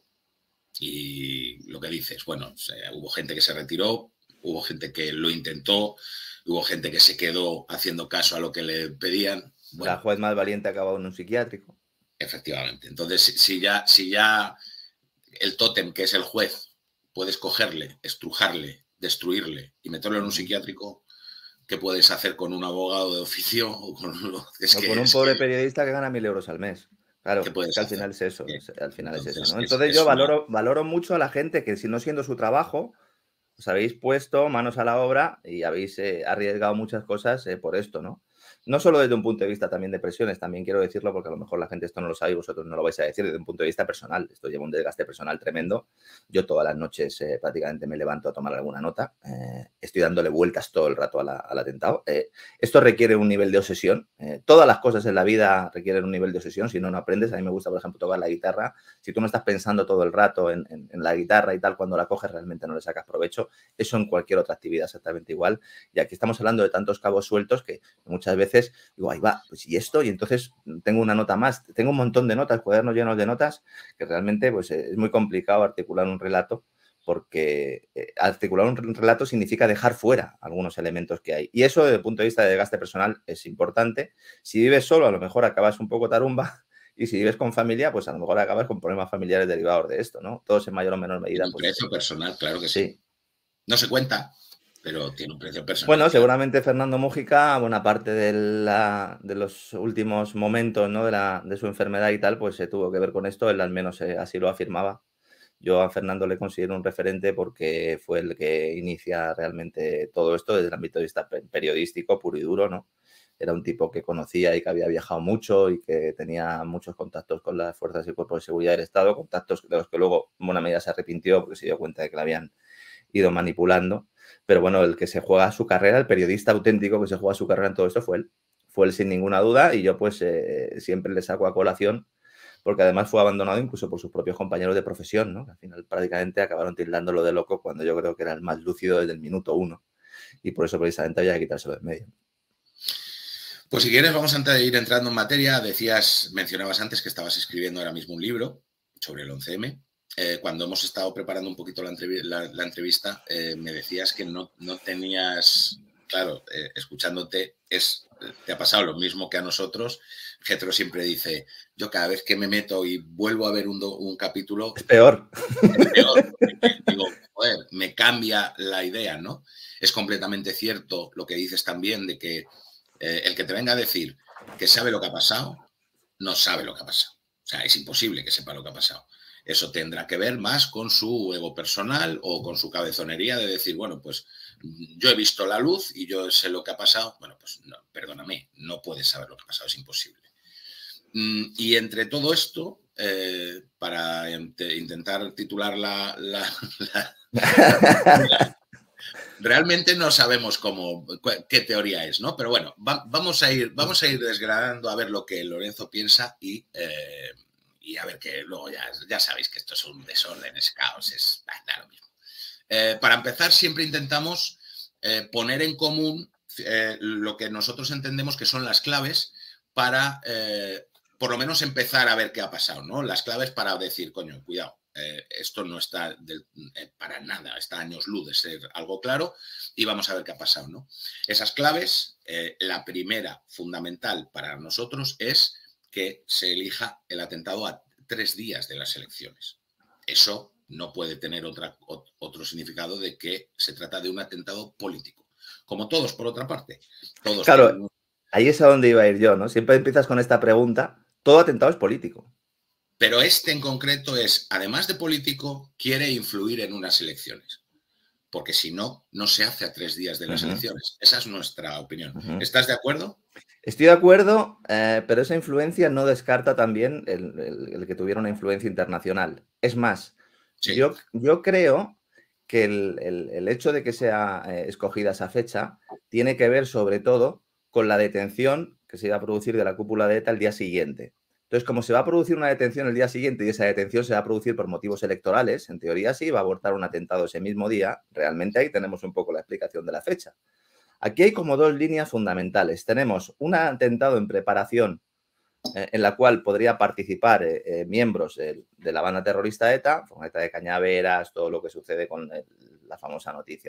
y lo que dices, bueno, o sea, hubo gente que se retiró, hubo gente que lo intentó, hubo gente que se quedó haciendo caso a lo que le pedían. Bueno, la juez más valiente acabó en un psiquiátrico. Efectivamente. Entonces, si ya el tótem, que es el juez, puedes cogerle, estrujarle, destruirle y meterlo en un psiquiátrico, ¿qué puedes hacer con un abogado de oficio? O con un pobre periodista que gana 1.000 euros al mes. Claro, es que al final es eso, al final entonces, es eso, ¿no? Entonces yo valoro mucho a la gente que, si no siendo su trabajo, os habéis puesto manos a la obra y habéis arriesgado muchas cosas por esto, ¿no? No solo desde un punto de vista también de presiones, también quiero decirlo porque a lo mejor la gente esto no lo sabe y vosotros no lo vais a decir, desde un punto de vista personal. Esto lleva un desgaste personal tremendo. Yo todas las noches prácticamente me levanto a tomar alguna nota. Estoy dándole vueltas todo el rato al atentado. Esto requiere un nivel de obsesión. Todas las cosas en la vida requieren un nivel de obsesión, si no, no aprendes. A mí me gusta, por ejemplo, tocar la guitarra. Si tú no estás pensando todo el rato en la guitarra y tal, cuando la coges realmente no le sacas provecho. Eso en cualquier otra actividad exactamente igual. Y aquí estamos hablando de tantos cabos sueltos que muchas veces digo, ahí va, pues y esto, y entonces tengo una nota más, tengo un montón de notas, cuadernos llenos de notas, que realmente pues es muy complicado articular un relato, porque articular un relato significa dejar fuera algunos elementos que hay. Y eso desde el punto de vista de desgaste personal es importante. Si vives solo, a lo mejor acabas un poco tarumba, y si vives con familia, pues a lo mejor acabas con problemas familiares derivados de esto, ¿no? Todos en mayor o menor medida. Tiene un precio personal, claro que sí. No se cuenta, pero tiene un precio personal. Bueno, seguramente Fernando Múgica, buena parte de los últimos momentos, ¿no? de su enfermedad y tal, pues se tuvo que ver con esto, él al menos así lo afirmaba. Yo a Fernando le considero un referente porque fue el que inicia realmente todo esto desde el ámbito de vista periodístico, puro y duro, ¿no? Era un tipo que conocía y que había viajado mucho y que tenía muchos contactos con las fuerzas y cuerpos de seguridad del Estado, contactos de los que luego en buena medida se arrepintió porque se dio cuenta de que la habían ido manipulando. Pero bueno, el que se juega su carrera, el periodista auténtico que se juega su carrera en todo esto fue él sin ninguna duda, y yo pues siempre le saco a colación porque además fue abandonado incluso por sus propios compañeros de profesión, ¿no? Que al final prácticamente acabaron tildándolo de loco cuando yo creo que era el más lúcido desde el minuto 1 y por eso precisamente había que quitárselo de en medio. Pues si quieres vamos a ir entrando en materia. Mencionabas antes que estabas escribiendo ahora mismo un libro sobre el 11M. Cuando hemos estado preparando un poquito la entrevista, me decías que no tenías, claro, escuchándote, te ha pasado lo mismo que a nosotros. Getro siempre dice, yo cada vez que me meto y vuelvo a ver un capítulo... Es peor. Es peor. Digo, joder, me cambia la idea, ¿no? Es completamente cierto lo que dices también de que el que te venga a decir que sabe lo que ha pasado, no sabe lo que ha pasado. O sea, es imposible que sepa lo que ha pasado. Eso tendrá que ver más con su ego personal o con su cabezonería de decir, bueno, pues yo he visto la luz y yo sé lo que ha pasado. Bueno, pues no, perdóname, no puedes saber lo que ha pasado, es imposible. Y entre todo esto, para intentar titular realmente no sabemos qué teoría es, ¿no? Pero bueno, vamos a ir desgranando a ver lo que Lorenzo piensa y a ver que luego ya sabéis que esto es un desorden, es caos, da lo mismo. Para empezar, siempre intentamos poner en común lo que nosotros entendemos que son las claves para, por lo menos, empezar a ver qué ha pasado, ¿no? Las claves para decir, coño, cuidado. Esto no está para nada, está a años luz de ser algo claro y vamos a ver qué ha pasado, ¿no? Esas claves, la primera fundamental para nosotros es que se elija el atentado a 3 días de las elecciones. Eso no puede tener otro significado de que se trata de un atentado político. Como todos, por otra parte. Todos claro, tienen... ahí es a donde iba a ir yo, ¿no? Siempre empiezas con esta pregunta, todo atentado es político. Pero este en concreto es, además de político, quiere influir en unas elecciones. Porque si no, no se hace a 3 días de las elecciones. Esa es nuestra opinión. ¿Estás de acuerdo? Estoy de acuerdo, pero esa influencia no descarta también el que tuviera una influencia internacional. Es más, sí. yo creo que el hecho de que sea escogida esa fecha tiene que ver sobre todo con la detención que se iba a producir de la cúpula de ETA el día siguiente. Entonces, como se va a producir una detención el día siguiente y esa detención se va a producir por motivos electorales, en teoría sí va a abortar un atentado ese mismo día, realmente ahí tenemos un poco la explicación de la fecha. Aquí hay como 2 líneas fundamentales. Tenemos un atentado en preparación en la cual podría participar miembros de la banda terrorista ETA, ETA de Cañaveras, todo lo que sucede con la famosa noticia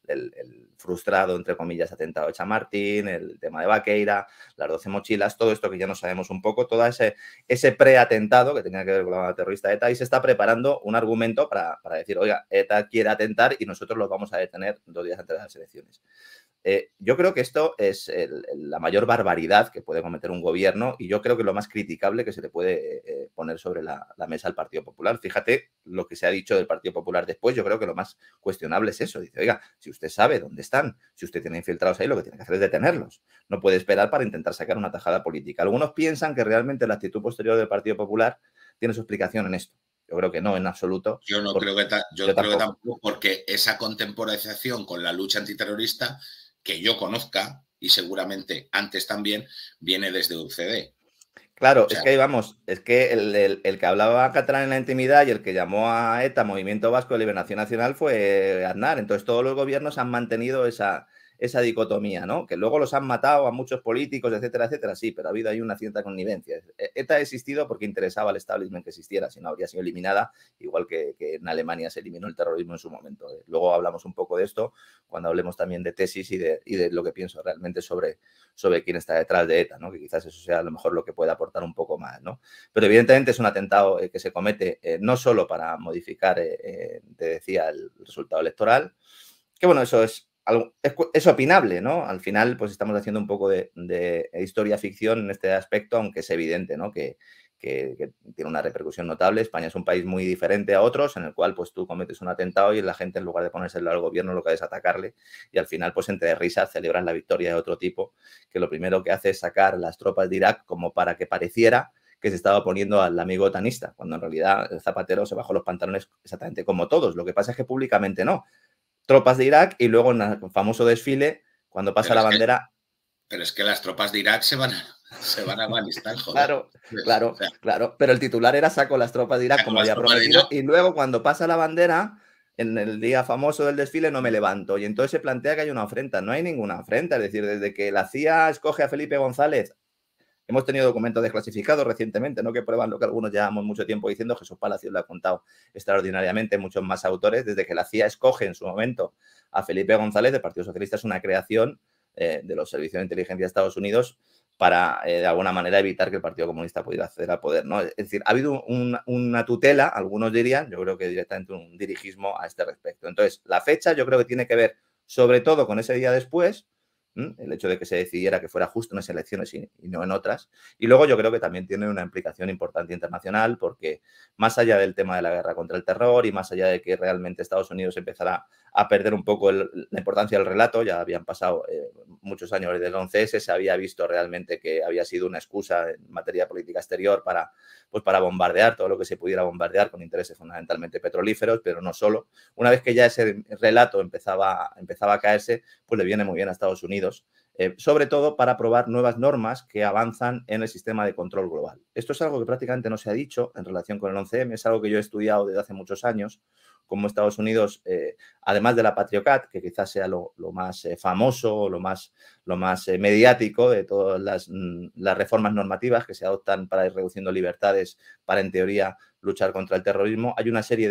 del frustrado, entre comillas, atentado de Chamartín, el tema de Vaqueira, las 12 mochilas, todo esto que ya no sabemos un poco, todo ese preatentado que tenía que ver con la banda terrorista ETA, y se está preparando un argumento para decir, oiga, ETA quiere atentar y nosotros lo vamos a detener 2 días antes de las elecciones. Yo creo que esto es la mayor barbaridad que puede cometer un gobierno y yo creo que lo más criticable que se le puede poner sobre la mesa al Partido Popular. Fíjate lo que se ha dicho del Partido Popular después, yo creo que lo más cuestionable es eso. Dice, oiga, si usted sabe dónde están, si usted tiene infiltrados ahí, lo que tiene que hacer es detenerlos. No puede esperar para intentar sacar una tajada política. Algunos piensan que realmente la actitud posterior del Partido Popular tiene su explicación en esto. Yo creo que no, en absoluto. Yo no creo que tampoco, porque esa contemporización con la lucha antiterrorista que yo conozca, y seguramente antes también, viene desde UCD. Claro, o sea, es que ahí vamos, es que el que hablaba catalán en la intimidad y el que llamó a ETA Movimiento Vasco de Liberación Nacional fue Aznar. Entonces todos los gobiernos han mantenido esa dicotomía, ¿no? Que luego los han matado a muchos políticos, etcétera, etcétera, sí, pero ha habido ahí una cierta connivencia. ETA ha existido porque interesaba al establishment que existiera, si no habría sido eliminada, igual que en Alemania se eliminó el terrorismo en su momento. Luego hablamos un poco de esto cuando hablemos también de tesis y de lo que pienso realmente sobre quién está detrás de ETA, ¿no? Que quizás eso sea a lo mejor lo que pueda aportar un poco más, ¿no? Pero evidentemente es un atentado que se comete no solo para modificar, te decía, el resultado electoral, que bueno, eso es opinable, ¿no? Al final, pues estamos haciendo un poco de historia ficción en este aspecto, aunque es evidente, ¿no? Que tiene una repercusión notable. España es un país muy diferente a otros, en el cual pues tú cometes un atentado y la gente, en lugar de ponerse al lado del gobierno, lo que hace es atacarle y al final, pues entre risas, celebran la victoria de otro tipo, que lo primero que hace es sacar las tropas de Irak como para que pareciera que se estaba poniendo al amigo otanista, cuando en realidad el Zapatero se bajó los pantalones exactamente como todos. Lo que pasa es que públicamente no. Tropas de Irak y luego en el famoso desfile, cuando pasa la bandera... Pero es que las tropas de Irak se van Se van a Afganistán, joder. Claro, claro, O sea, claro. Pero el titular era saco las tropas de Irak, saco como las había tropas de prometido, Irak. y luego cuando pasa la bandera, en el día famoso del desfile, no me levanto. Y entonces se plantea que hay una afrenta. No hay ninguna afrenta. Es decir, desde que la CIA escoge a Felipe González, hemos tenido documentos desclasificados recientemente, ¿no? Que prueban lo que algunos llevamos mucho tiempo diciendo. Jesús Palacios lo ha contado extraordinariamente, muchos más autores. Desde que la CIA escoge en su momento a Felipe González, el Partido Socialista es una creación de los servicios de inteligencia de Estados Unidos para, de alguna manera, evitar que el Partido Comunista pudiera acceder al poder, ¿no? Es decir, ha habido una tutela, algunos dirían, yo creo que directamente un dirigismo a este respecto. Entonces, la fecha yo creo que tiene que ver sobre todo con ese día después, el hecho de que se decidiera que fuera justo en esas elecciones y no en otras. Y luego yo creo que también tiene una implicación importante internacional porque más allá del tema de la guerra contra el terror y más allá de que realmente Estados Unidos empezara a perder un poco la importancia del relato, ya habían pasado muchos años desde el 11S, se había visto realmente que había sido una excusa en materia de política exterior para bombardear todo lo que se pudiera bombardear con intereses fundamentalmente petrolíferos, pero no solo. Una vez que ya ese relato empezaba a caerse, pues le viene muy bien a Estados Unidos, sobre todo para aprobar nuevas normas que avanzan en el sistema de control global. Esto es algo que prácticamente no se ha dicho en relación con el 11M, es algo que yo he estudiado desde hace muchos años, como Estados Unidos, además de la PatriotAct, que quizás sea lo más famoso, lo más mediático de todas las reformas normativas que se adoptan para ir reduciendo libertades, para en teoría luchar contra el terrorismo, hay una serie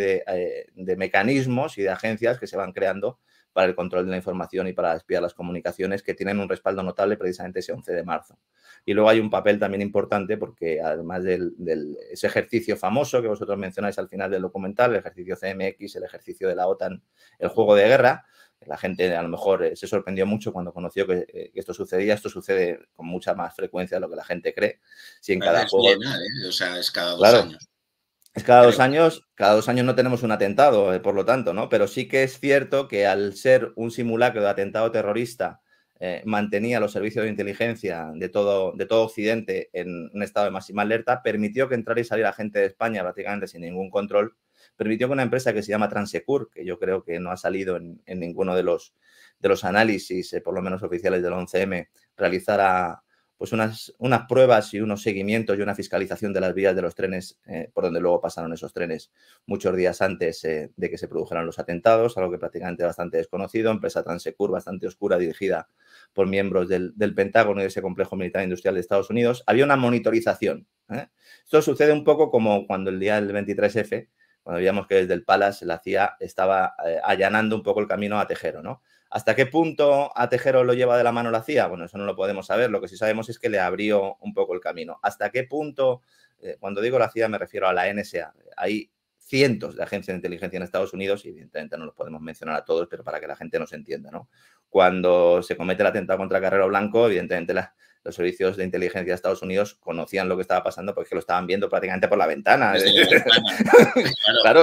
de mecanismos y de agencias que se van creando para el control de la información y para espiar las comunicaciones, que tienen un respaldo notable precisamente ese 11 de marzo. Y luego hay un papel también importante porque además de ese ejercicio famoso que vosotros mencionáis al final del documental, el ejercicio CMX, el ejercicio de la OTAN, el juego de guerra, la gente a lo mejor se sorprendió mucho cuando conoció que esto sucedía. Esto sucede con mucha más frecuencia de lo que la gente cree. Si en cada juego... Bienal, ¿eh? O sea, es cada 2 claro, años. es cada 2 años, no tenemos un atentado, por lo tanto, ¿no? Pero sí que es cierto que al ser un simulacro de atentado terrorista, mantenía los servicios de inteligencia de todo Occidente en un estado de máxima alerta, permitió que entrara y saliera gente de España prácticamente sin ningún control, permitió que una empresa que se llama Transecur, que yo creo que no ha salido en ninguno de los análisis, por lo menos oficiales del 11M, realizara pues unas pruebas y unos seguimientos y una fiscalización de las vías de los trenes por donde luego pasaron esos trenes muchos días antes de que se produjeran los atentados, algo que prácticamente bastante desconocido, empresa Transecur bastante oscura dirigida por miembros del Pentágono y de ese complejo militar industrial de Estados Unidos. Había una monitorización. Esto sucede un poco como cuando el día del 23F, cuando veíamos que desde el Palace la CIA estaba allanando un poco el camino a Tejero, ¿no? ¿Hasta qué punto a Tejero lo lleva de la mano la CIA? Bueno, eso no lo podemos saber. Lo que sí sabemos es que le abrió un poco el camino. ¿Hasta qué punto? Cuando digo la CIA me refiero a la NSA. Hay cientos de agencias de inteligencia en Estados Unidos y evidentemente no los podemos mencionar a todos, pero para que la gente nos entienda, ¿no? Cuando se comete el atentado contra Carrero Blanco, evidentemente los servicios de inteligencia de Estados Unidos conocían lo que estaba pasando porque lo estaban viendo prácticamente por la ventana. Desde la ventana. Claro.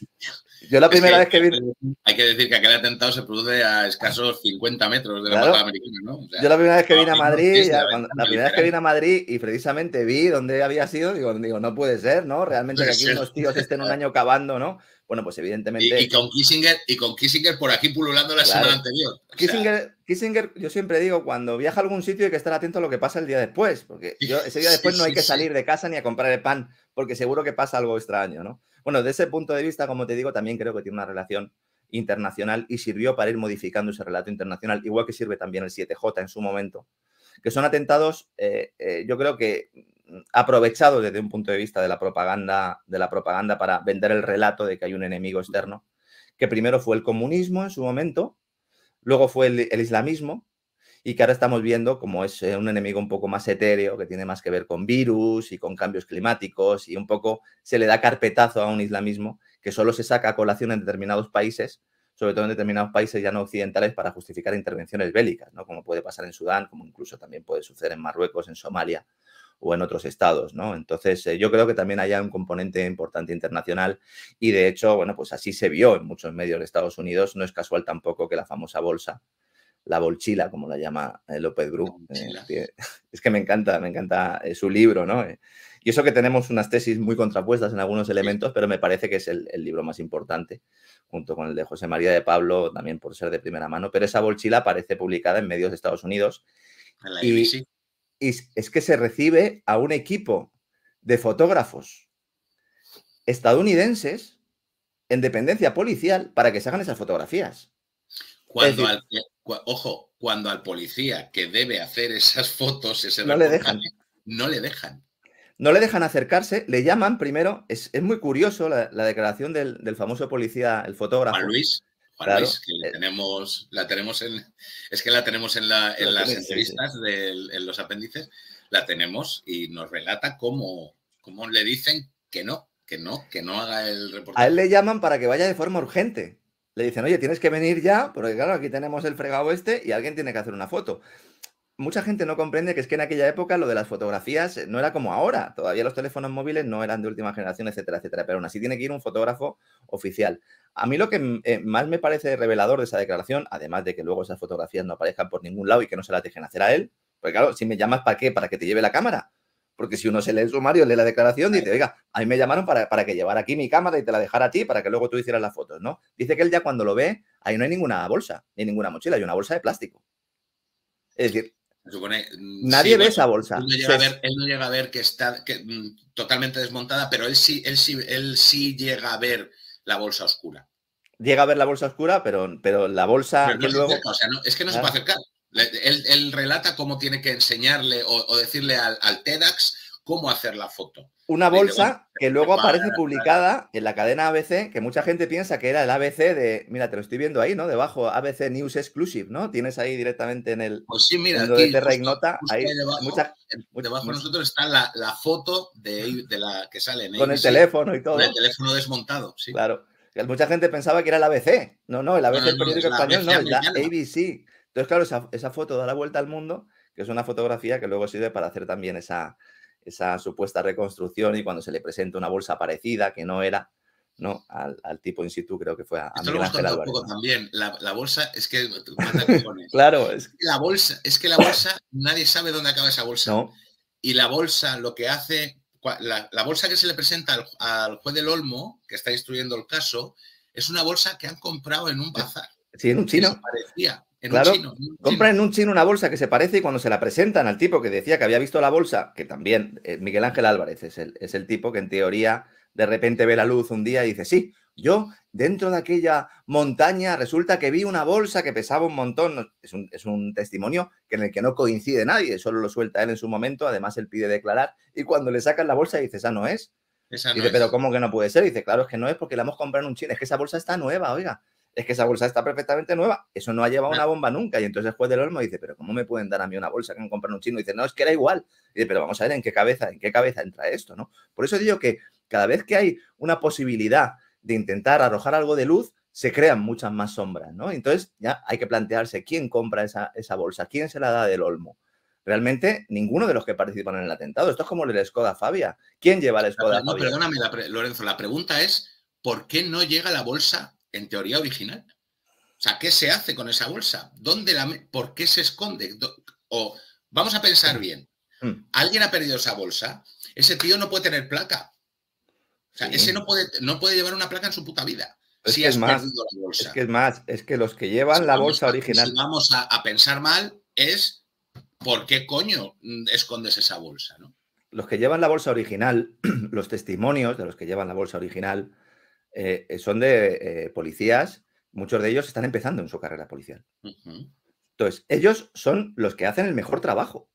Yo la primera vez que vi... Hay que decir que aquel atentado se produce a escasos 50 metros de la embajada americana, ¿no? O sea, yo la primera vez que vine a Madrid, la primera vez que vine a Madrid y precisamente vi dónde había sido, digo, no puede ser, ¿no? Realmente que aquí unos tíos estén un año cavando, ¿no? Bueno, pues evidentemente... Y con Kissinger por aquí pululando la semana anterior. Kissinger, yo siempre digo, cuando viaja a algún sitio hay que estar atento a lo que pasa el día después, porque ese día después no hay que salir de casa ni a comprar el pan, porque seguro que pasa algo extraño, ¿no? Bueno, desde ese punto de vista, como te digo, también creo que tiene una relación internacional y sirvió para ir modificando ese relato internacional, igual que sirve también el 7J en su momento, que son atentados, yo creo que aprovechados desde un punto de vista de la propaganda para vender el relato de que hay un enemigo externo, que primero fue el comunismo en su momento, luego fue el islamismo, y que ahora estamos viendo como es un enemigo un poco más etéreo, que tiene más que ver con virus y con cambios climáticos, y un poco se le da carpetazo a un islamismo que solo se saca a colación en determinados países, sobre todo en determinados países ya no occidentales, para justificar intervenciones bélicas, ¿no? Como puede pasar en Sudán, como incluso también puede suceder en Marruecos, en Somalia o en otros estados, ¿no? Entonces, yo creo que también hay un componente importante internacional y, de hecho, bueno, pues así se vio en muchos medios de Estados Unidos. No es casual tampoco que la famosa bolsa, la bolchila, como la llama López Bru. Es que me encanta su libro, ¿no? Y eso que tenemos unas tesis muy contrapuestas en algunos elementos, pero me parece que es el libro más importante, junto con el de José María de Pablo, también por ser de primera mano. Pero esa bolchila aparece publicada en medios de Estados Unidos. En la ABC. Y es que se recibe a un equipo de fotógrafos estadounidenses en dependencia policial para que se hagan esas fotografías. Cuando ojo, cuando al policía que debe hacer esas fotos, ese no le dejan. No le dejan. No le dejan acercarse, le llaman primero. Es muy curioso la declaración del famoso policía, el fotógrafo. Juan Luis, claro, Luis, que la tenemos en las entrevistas, en los apéndices, la tenemos y nos relata cómo le dicen que no haga el reportaje. A él le llaman para que vaya de forma urgente. Le dicen, oye, tienes que venir ya, porque claro, aquí tenemos el fregado y alguien tiene que hacer una foto. Mucha gente no comprende que es que en aquella época lo de las fotografías no era como ahora. Todavía los teléfonos móviles no eran de última generación, etcétera, etcétera. Pero aún así tiene que ir un fotógrafo oficial. A mí lo que más me parece revelador de esa declaración, además de que luego esas fotografías no aparezcan por ningún lado y que no se las dejen hacer a él, porque claro, si me llamas, ¿para qué? Para que te lleve la cámara. Porque si uno se lee el sumario, lee la declaración, dice, oiga, a mí me llamaron para que llevara aquí mi cámara y te la dejara a ti para que luego tú hicieras las fotos, ¿no? Dice que él ya cuando lo ve, ahí no hay ninguna bolsa, ni ninguna mochila, hay una bolsa de plástico. Es decir, nadie ve esa bolsa. Él no llega a ver que está totalmente desmontada, pero él sí llega a ver la bolsa oscura. Llega a ver la bolsa oscura, pero la bolsa... Pero no luego... acerca, o sea, es que no se puede acercar. Él relata cómo tiene que enseñarle o decirle al TEDx cómo hacer la foto. Una bolsa que luego aparece publicada en la cadena ABC, que mucha gente piensa que era el ABC de... Mira, te lo estoy viendo ahí, ¿no? Debajo, ABC News Exclusive, ¿no? Tienes ahí directamente en el... Pues sí, mira, aquí, de Nota, ahí debajo de nosotros está la foto de la que sale en con ABC, el teléfono y todo. Con el teléfono desmontado, sí. Claro. Mucha gente pensaba que era el ABC. No, el ABC, el periódico español, no, es la ABC. Entonces, claro, esa foto da la vuelta al mundo, que es una fotografía que luego sirve para hacer también esa supuesta reconstrucción y cuando se le presenta una bolsa parecida, que no era, ¿no? Al tipo in situ, creo que fue a Miguel Ángel Álvarez. Un poco también. La bolsa, es que... claro. Es que la bolsa, nadie sabe dónde acaba esa bolsa. No. Y la bolsa, lo que hace... La bolsa que se le presenta al juez del Olmo, que está instruyendo el caso, es una bolsa que han comprado en un bazar. Sí, en un chino. Se parecía. Claro, compran en un chino una bolsa que se parece y cuando se la presentan al tipo que decía que había visto la bolsa, que también Miguel Ángel Álvarez es el tipo que en teoría de repente ve la luz un día y dice, sí, yo dentro de aquella montaña resulta que vi una bolsa que pesaba un montón. Es un testimonio en el que no coincide nadie, solo lo suelta él en su momento, además él pide declarar y cuando le sacan la bolsa dice, esa no es. Dice, pero ¿cómo que no puede ser? Dice, claro, es que no es porque la hemos comprado en un chino, es que esa bolsa está nueva, oiga. Es que esa bolsa está perfectamente nueva, eso no ha llevado una bomba nunca. Y entonces el juez del Olmo dice, pero ¿cómo me pueden dar a mí una bolsa que han comprado en un chino? Y dice, no, es que era igual. Y dice, pero vamos a ver en qué cabeza entra esto, ¿no? Por eso digo que cada vez que hay una posibilidad de intentar arrojar algo de luz, se crean muchas más sombras, ¿no? Entonces ya hay que plantearse quién compra esa bolsa, quién se la da del Olmo. Realmente ninguno de los que participan en el atentado. Esto es como el Skoda Fabia. ¿Quién lleva el Skoda Fabia? Perdóname, Lorenzo, la pregunta es, ¿por qué no llega la bolsa en teoría original? O sea, ¿qué se hace con esa bolsa? ¿Por qué se esconde? O vamos a pensar bien. ¿Alguien ha perdido esa bolsa? Ese tío no puede tener placa. O sea, ese no puede llevar una placa en su puta vida. Es que es más, es que los que llevan la bolsa original... Si vamos a pensar mal, es ¿por qué coño escondes esa bolsa, no? Los que llevan la bolsa original, los testimonios de los que llevan la bolsa original son de policías. Muchos de ellos están empezando en su carrera policial. Entonces, ellos son los que hacen el mejor trabajo.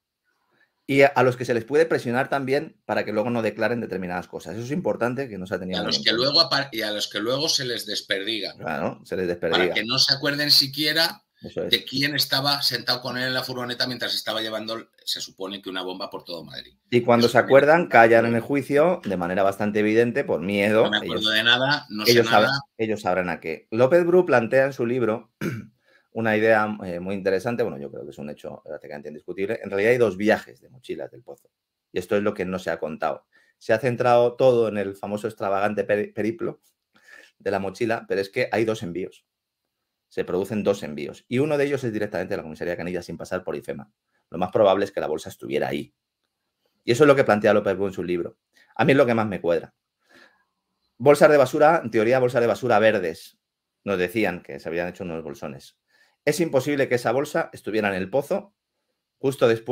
Y a los que se les puede presionar también para que luego no declaren determinadas cosas. Eso es importante que no se ha tenido en cuenta. Y a los que luego se les desperdiga. Claro, se les desperdiga. Para que no se acuerden siquiera de quién estaba sentado con él en la furgoneta mientras estaba llevando, se supone que una bomba por todo Madrid. Y cuando se acuerdan, callan en el juicio de manera bastante evidente por miedo. No me acuerdo de nada, no sé nada. Ellos sabrán a qué. López Bru plantea en su libro una idea muy interesante. Bueno, yo creo que es un hecho prácticamente indiscutible. En realidad hay dos viajes de mochilas del Pozo. Y esto es lo que no se ha contado. Se ha centrado todo en el famoso extravagante periplo de la mochila, pero es que hay dos envíos. Se producen dos envíos. Y uno de ellos es directamente a la comisaría de Canillas sin pasar por IFEMA. Lo más probable es que la bolsa estuviera ahí. Y eso es lo que plantea López Bru en su libro. A mí es lo que más me cuadra. Bolsas de basura, en teoría bolsas de basura verdes. Nos decían que se habían hecho unos bolsones. Es imposible que esa bolsa estuviera en el Pozo justo después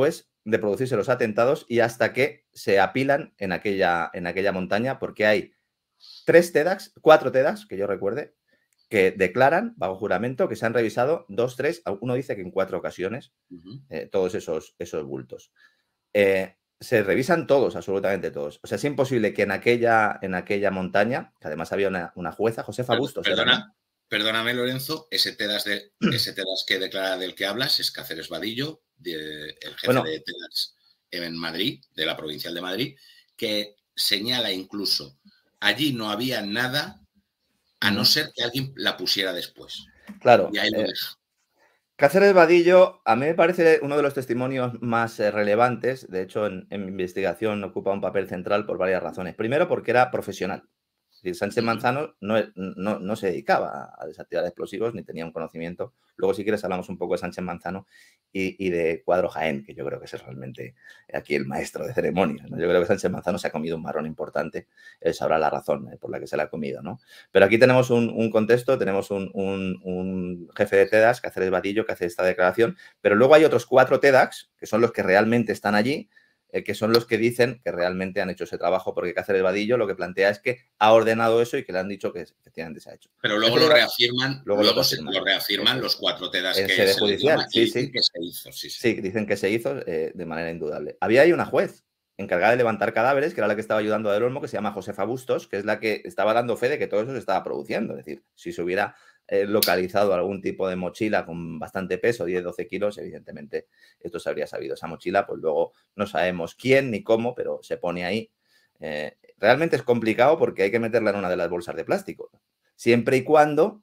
de producirse los atentados y hasta que se apilan en aquella montaña, porque hay 4 TEDx, que yo recuerde, que declaran, bajo juramento, que se han revisado 2, 3, uno dice que en 4 ocasiones, todos esos bultos. Se revisan todos, absolutamente todos. O sea, es imposible que en aquella montaña, que además había una jueza, Josefa Bustos. Perdóname, Lorenzo, ese TEDx que declara del que hablas es Cáceres Vadillo, el jefe de TEDx en Madrid, de la Provincial de Madrid, que señala incluso, allí no había nada a no ser que alguien la pusiera después. Claro. Y ahí lo deja. Cáceres Vadillo, a mí me parece uno de los testimonios más relevantes. De hecho, en mi investigación ocupa un papel central por varias razones. Primero, porque era profesional. Es decir, Sánchez Manzano no se dedicaba a desactivar explosivos ni tenía un conocimiento. Luego, si quieres, hablamos un poco de Sánchez Manzano y de Cuadro Jaén, que yo creo que es realmente aquí el maestro de ceremonias, ¿no? Yo creo que Sánchez Manzano se ha comido un marrón importante. Él sabrá la razón por la que se la ha comido, ¿no? Pero aquí tenemos un contexto, tenemos un jefe de TEDx, Cáceres Vadillo, que hace esta declaración, pero luego hay otros 4 TEDx, que son los que realmente están allí, que son los que dicen que realmente han hecho ese trabajo, porque Cáceres Vadillo lo que plantea es que ha ordenado eso y que le han dicho que efectivamente se ha hecho. Pero luego lo reafirman, lo reafirman los 4 TEDx en sede judicial, que se hizo. Sí, dicen que se hizo de manera indudable. Había ahí una juez encargada de levantar cadáveres, que era la que estaba ayudando a Del Olmo, que se llama Josefa Bustos, que es la que estaba dando fe de que todo eso se estaba produciendo. Es decir, si se hubiera localizado algún tipo de mochila con bastante peso, 10-12 kilos, evidentemente esto se habría sabido. Esa mochila, pues luego no sabemos quién ni cómo, pero se pone ahí. Realmente es complicado porque hay que meterla en una de las bolsas de plástico, siempre y cuando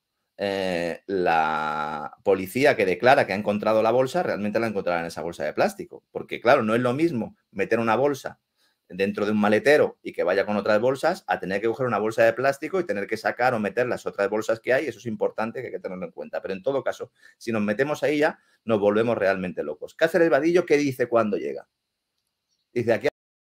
la policía que declara que ha encontrado la bolsa realmente la encontrará en esa bolsa de plástico. Porque, claro, no es lo mismo meter una bolsa dentro de un maletero y que vaya con otras bolsas a tener que coger una bolsa de plástico y tener que sacar o meter las otras bolsas que hay. Eso es importante, que hay que tenerlo en cuenta. Pero en todo caso, si nos metemos ahí ya, nos volvemos realmente locos. Cáceres Vadillo, ¿qué dice cuando llega? Dice aquí.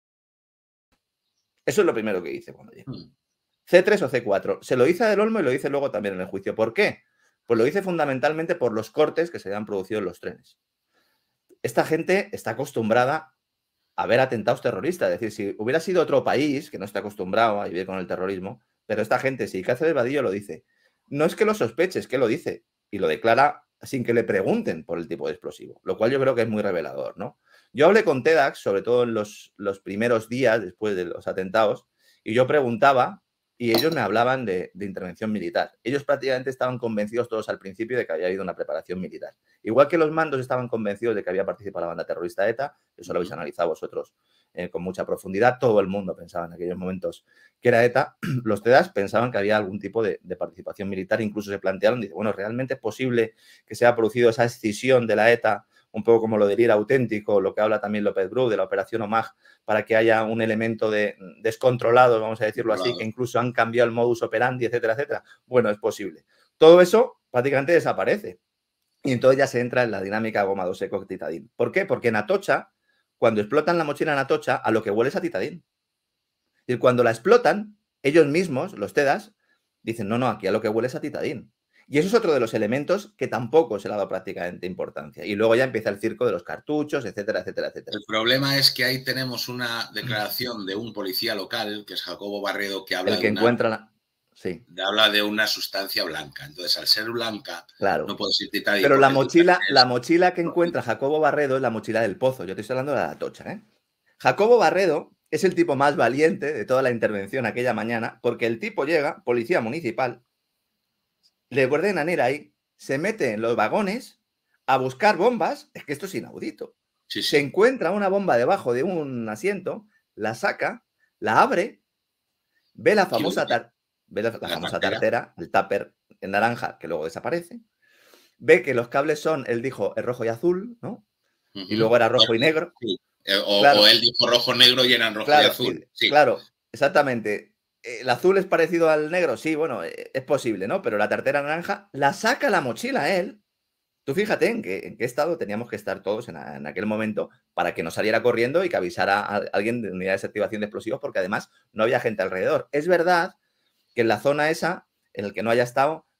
Eso es lo primero que dice cuando llega. C3 o C4. Se lo dice a Del Olmo y lo dice luego también en el juicio. ¿Por qué? Pues lo dice fundamentalmente por los cortes que se han producido en los trenes. Esta gente está acostumbrada a ver atentados terroristas. Es decir, si hubiera sido otro país que no está acostumbrado a vivir con el terrorismo, pero esta gente, si Cáceres Vadillo lo dice, no es que lo sospeche, es que lo dice y lo declara sin que le pregunten por el tipo de explosivo, lo cual yo creo que es muy revelador, ¿no? Yo hablé con TEDx, sobre todo en los primeros días después de los atentados, y yo preguntaba y ellos me hablaban de intervención militar. Ellos prácticamente estaban convencidos todos al principio de que había habido una preparación militar. Igual que los mandos estaban convencidos de que había participado la banda terrorista ETA, eso lo habéis analizado vosotros con mucha profundidad, todo el mundo pensaba en aquellos momentos que era ETA, los TEDx pensaban que había algún tipo de participación militar, incluso se plantearon, dice, bueno, ¿realmente es posible que se haya producido esa escisión de la ETA, un poco como lo diría auténtico, lo que habla también López Bru de la operación OMAG, para que haya un elemento de descontrolado, vamos a decirlo así, que incluso han cambiado el modus operandi, etcétera, etcétera? Bueno, es posible. Todo eso prácticamente desaparece. Y entonces ya se entra en la dinámica goma 2 seco titadín. ¿Por qué? Porque en Atocha, cuando explotan la mochila en Atocha, a lo que huele es a titadín. Y cuando la explotan, ellos mismos, los TEDx, dicen, no, aquí a lo que huele es a titadín. Y eso es otro de los elementos que tampoco se le ha dado prácticamente importancia. Y luego ya empieza el circo de los cartuchos, etcétera, etcétera, etcétera. El problema es que ahí tenemos una declaración de un policía local, que es Jacobo Barredo, que habla habla de una sustancia blanca. Entonces, al ser blanca, claro, no puede ser titadín. Pero la mochila que encuentra Jacobo Barredo es la mochila del Pozo. Yo te estoy hablando de la Atocha, ¿eh? Jacobo Barredo es el tipo más valiente de toda la intervención aquella mañana, porque el tipo llega, policía municipal, le ordenan ir ahí, se mete en los vagones a buscar bombas. Es que esto es inaudito. Sí. Se encuentra una bomba debajo de un asiento, la saca, la abre, ve la famosa tartera, el tupper en naranja, que luego desaparece, ve que los cables son, él dijo, el rojo y azul, ¿no? Y luego era rojo y negro. Sí. O él dijo rojo, negro y eran rojo y azul. Sí. Claro, exactamente. ¿El azul es parecido al negro? Sí, bueno, es posible, ¿no? Pero la tartera naranja la saca la mochila él. Tú fíjate en qué estado teníamos que estar todos en aquel momento para que no saliera corriendo y que avisara a alguien de unidad de desactivación de explosivos, porque además no había gente alrededor. Es verdad que en la zona esa, en el que no haya estado,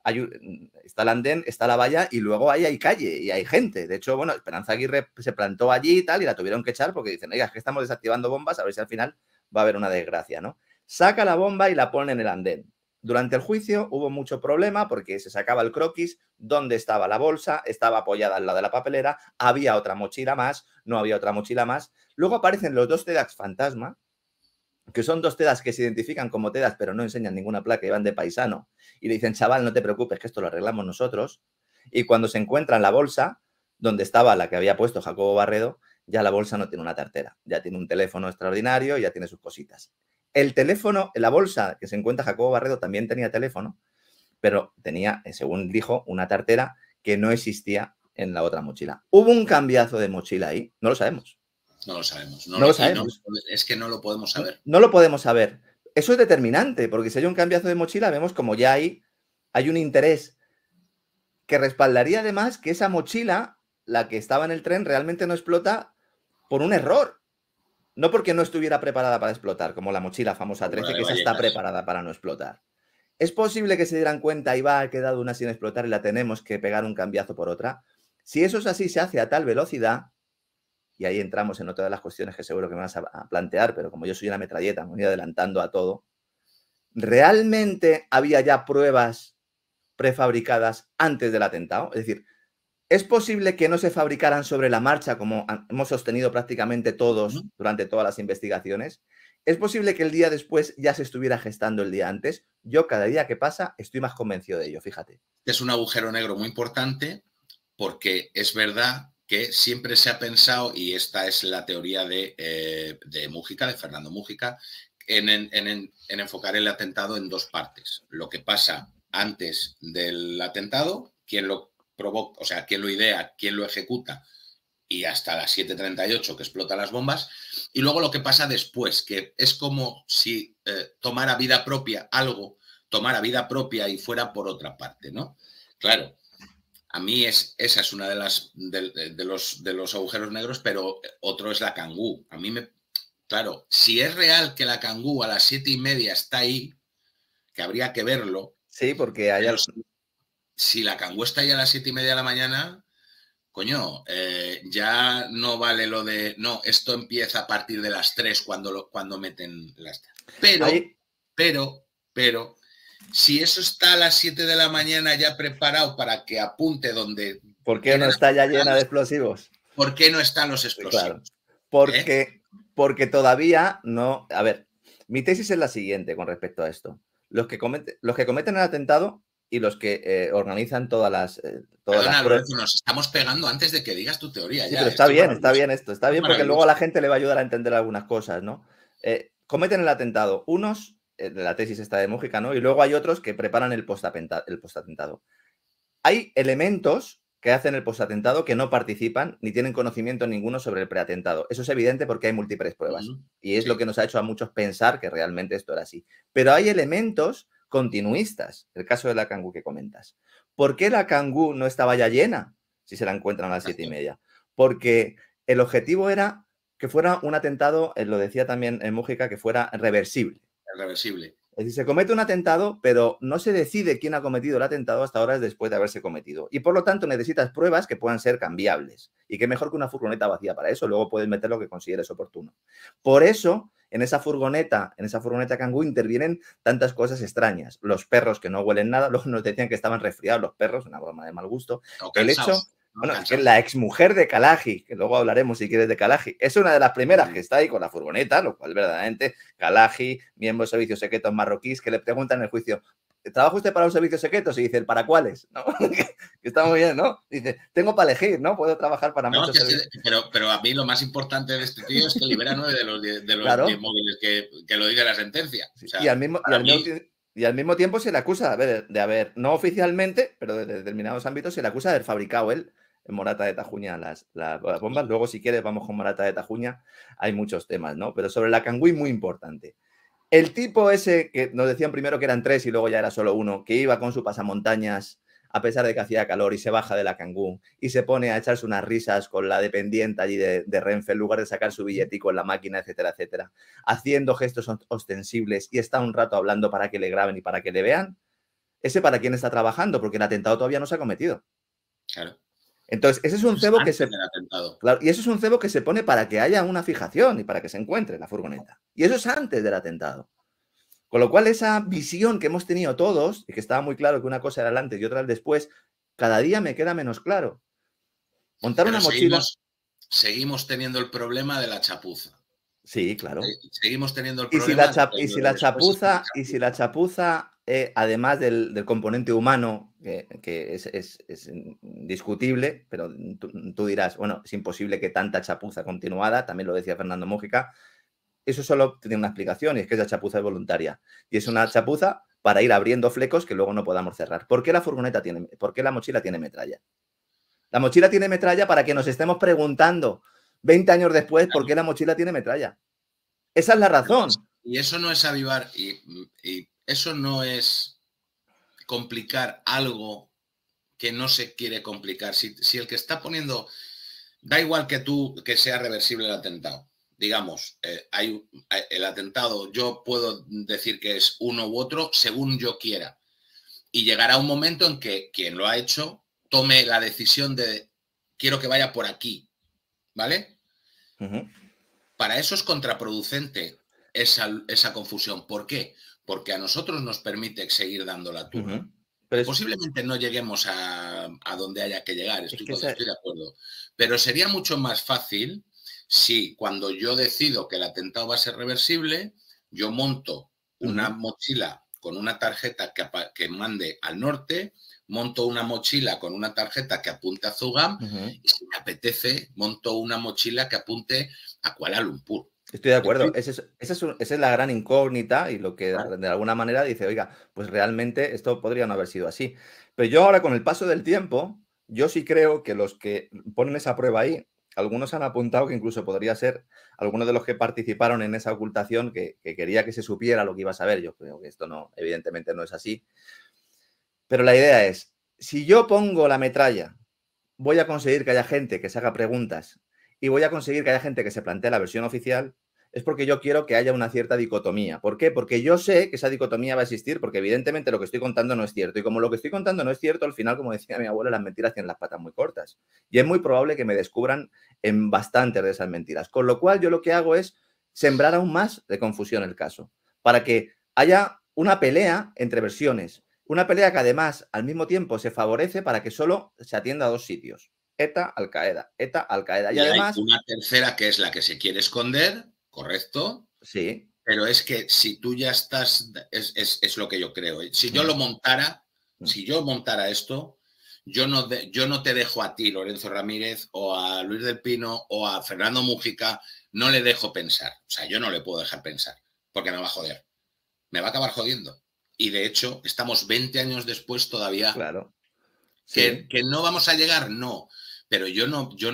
está el andén, está la valla y luego ahí hay calle y hay gente. De hecho, bueno, Esperanza Aguirre se plantó allí y tal y la tuvieron que echar porque dicen, oiga, es que estamos desactivando bombas, a ver si al final va a haber una desgracia, ¿no? Saca la bomba y la pone en el andén. Durante el juicio hubo mucho problema porque se sacaba el croquis, dónde estaba la bolsa, estaba apoyada al lado de la papelera, había otra mochila más, no había otra mochila más. Luego aparecen los 2 TEDx fantasma, que son 2 TEDx que se identifican como TEDx pero no enseñan ninguna placa y van de paisano. Y le dicen, chaval, no te preocupes, que esto lo arreglamos nosotros. Y cuando se encuentran la bolsa, donde estaba la que había puesto Jacobo Barredo, ya la bolsa no tiene una tartera, ya tiene un teléfono extraordinario, ya tiene sus cositas. El teléfono, la bolsa que se encuentra Jacobo Barredo también tenía teléfono, pero tenía, según dijo, una tartera que no existía en la otra mochila. ¿Hubo un cambiazo de mochila ahí? No lo sabemos. No lo sabemos. No lo sabemos. Es que no lo podemos saber. No lo podemos saber. Eso es determinante, porque si hay un cambiazo de mochila, vemos como ya hay un interés que respaldaría además que esa mochila, la que estaba en el tren, realmente no explota por un error. No porque no estuviera preparada para explotar, como la mochila famosa 13, que esa está preparada para no explotar. ¿Es posible que se dieran cuenta y va, ha quedado una sin explotar y la tenemos que pegar un cambiazo por otra? Si eso es así, se hace a tal velocidad, y ahí entramos en otra de las cuestiones que seguro que me vas a plantear, pero como yo soy una metralleta, me voy adelantando a todo, ¿realmente había ya pruebas prefabricadas antes del atentado? Es decir, ¿es posible que no se fabricaran sobre la marcha, como hemos sostenido prácticamente todos durante todas las investigaciones? ¿Es posible que el día después ya se estuviera gestando el día antes? Yo cada día que pasa estoy más convencido de ello, fíjate. Es un agujero negro muy importante porque es verdad que siempre se ha pensado, y esta es la teoría de Múgica, de Fernando Múgica, en enfocar el atentado en 2 partes. Lo que pasa antes del atentado, quién lo provoca, o sea, quién lo idea, quién lo ejecuta, y hasta las 7:38 que explotan las bombas, y luego lo que pasa después, que es como si tomara vida propia algo, tomara vida propia y fuera por otra parte, ¿no? Claro, a mí esa es una de los agujeros negros, pero otro es la Kangoo. A mí claro, si es real que la Kangoo a las 7:30 está ahí, que habría que verlo. Sí, porque hay si la Kangoo está ahí a las 7:30 de la mañana, coño, ya no vale lo de, no, esto empieza a partir de las 3 cuando meten las... Pero, si eso está a las 7 de la mañana ya preparado para que apunte donde... ¿Por qué no está ya llena de explosivos? ¿Por qué no están los explosivos? Claro. Porque todavía no... A ver, mi tesis es la siguiente con respecto a esto. Los que cometen el atentado y los que organizan todas las... Perdona, Lorenzo, nos estamos pegando antes de que digas tu teoría. Sí, ya, pero está bien esto. Está bien porque luego a la gente le va a ayudar a entender algunas cosas, ¿no? Cometen el atentado unos, de la tesis esta de Múgica, ¿no? Y luego hay otros que preparan el postatentado. Hay elementos que hacen el postatentado que no participan ni tienen conocimiento ninguno sobre el preatentado. Eso es evidente porque hay múltiples pruebas. Y es lo que nos ha hecho a muchos pensar que realmente esto era así. Pero hay elementos continuistas, el caso de la Kangoo que comentas. ¿Por qué la Kangoo no estaba ya llena si se la encuentran a las 7:30? Porque el objetivo era que fuera un atentado, lo decía también en Múgica, que fuera reversible. Reversible. Es decir, se comete un atentado, pero no se decide quién ha cometido el atentado hasta horas después de haberse cometido. Y por lo tanto necesitas pruebas que puedan ser cambiables. Y qué mejor que una furgoneta vacía para eso. Luego puedes meter lo que consideres oportuno. Por eso, en esa furgoneta Kangoo intervienen tantas cosas extrañas. Los perros que no huelen nada, luego nos decían que estaban resfriados los perros, una broma de mal gusto. El hecho... Bueno, es que la exmujer de Kalaji, que luego hablaremos si quieres de Kalaji, es una de las primeras que está ahí con la furgoneta, lo cual verdaderamente Kalaji, miembro de servicios secretos marroquíes, que le preguntan en el juicio, ¿trabaja usted para los servicios secretos? Y dice, ¿para cuáles? ¿No? Que está muy bien, ¿no? Dice, tengo para elegir, ¿no? Puedo trabajar para muchos servicios. Pero a mí lo más importante de este tío es que libera 9 de los 10 móviles que lo dice la sentencia. O sea, y al mismo tiempo se le acusa de haber, no oficialmente, pero de determinados ámbitos, se le acusa de haber fabricado él en Morata de Tajuña las bombas. Luego, si quieres, vamos con Morata de Tajuña. Hay muchos temas, ¿no? Pero sobre la Kangoo, muy importante. El tipo ese que nos decían primero que eran 3 y luego ya era solo 1, que iba con su pasamontañas a pesar de que hacía calor y se baja de la Kangoo y se pone a echarse unas risas con la dependiente allí de Renfe en lugar de sacar su billetico en la máquina, etcétera, etcétera, haciendo gestos ostensibles y está un rato hablando para que le graben y para que le vean. ¿ese para quién está trabajando? Porque el atentado todavía no se ha cometido. Claro. Entonces, ese es un cebo que se... Del atentado. Claro, y eso es un cebo que se pone para que haya una fijación y para que se encuentre la furgoneta. Y eso es antes del atentado. Con lo cual, esa visión que hemos tenido todos, y que estaba muy claro que una cosa era el antes y otra el después, cada día me queda menos claro. Montar una mochila... Seguimos teniendo el problema de la chapuza. Sí, claro. Seguimos teniendo el Y problema si la chapuza, además del componente humano, que es indiscutible, pero tú dirás, bueno, es imposible que tanta chapuza continuada, también lo decía Fernando Múgica, eso solo tiene una explicación, y es que esa chapuza es voluntaria. Y es una chapuza para ir abriendo flecos que luego no podamos cerrar. ¿Por qué por qué la mochila tiene metralla? La mochila tiene metralla para que nos estemos preguntando 20 años después por qué la mochila tiene metralla. Esa es la razón. Y eso no es avivar, y eso no es complicar algo que no se quiere complicar. Si el que está poniendo, da igual que sea reversible el atentado. Digamos, el atentado, yo puedo decir que es uno u otro según yo quiera. Y llegará un momento en que quien lo ha hecho tome la decisión de quiero que vaya por aquí, ¿vale? Para eso es contraproducente esa confusión. ¿Por qué? Porque a nosotros nos permite seguir dando la turra. Posiblemente no lleguemos a donde haya que llegar, estoy de acuerdo. Pero sería mucho más fácil si cuando yo decido que el atentado va a ser reversible, yo monto una mochila con una tarjeta que mande al norte, monto una mochila con una tarjeta que apunte a Zugam y si me apetece, monto una mochila que apunte a Kuala Lumpur. Estoy de acuerdo. Esa es la gran incógnita y lo que de alguna manera dice, oiga, pues realmente esto podría no haber sido así. Pero yo ahora con el paso del tiempo, yo sí creo que los que ponen esa prueba ahí, algunos han apuntado que incluso podría ser algunos de los que participaron en esa ocultación que quería que se supiera lo que iba a saber. Yo creo que esto no, evidentemente no es así. Pero la idea es, si yo pongo la metralla, voy a conseguir que haya gente que se haga preguntas y voy a conseguir que haya gente que se plantee la versión oficial, es porque yo quiero que haya una cierta dicotomía. ¿Por qué? Porque yo sé que esa dicotomía va a existir, porque evidentemente lo que estoy contando no es cierto. Y como lo que estoy contando no es cierto, al final, como decía mi abuela, las mentiras tienen las patas muy cortas. Y es muy probable que me descubran en bastantes de esas mentiras. Con lo cual, yo lo que hago es sembrar aún más de confusión el caso, para que haya una pelea entre versiones. Una pelea que además, al mismo tiempo, se favorece para que solo se atienda a dos sitios. ETA, Al-Qaeda, ETA, Al-Qaeda. Y además, hay una tercera que es la que se quiere esconder, correcto. Sí. Pero es que si tú ya estás, es lo que yo creo. Si yo lo montara, si yo montara esto, yo no te dejo a ti, Lorenzo Ramírez, o a Luis del Pino, o a Fernando Múgica, no le dejo pensar. O sea, yo no le puedo dejar pensar, porque me va a joder. Me va a acabar jodiendo. Y de hecho, estamos 20 años después todavía. Claro. Sí. ¿Que no vamos a llegar? No. Pero yo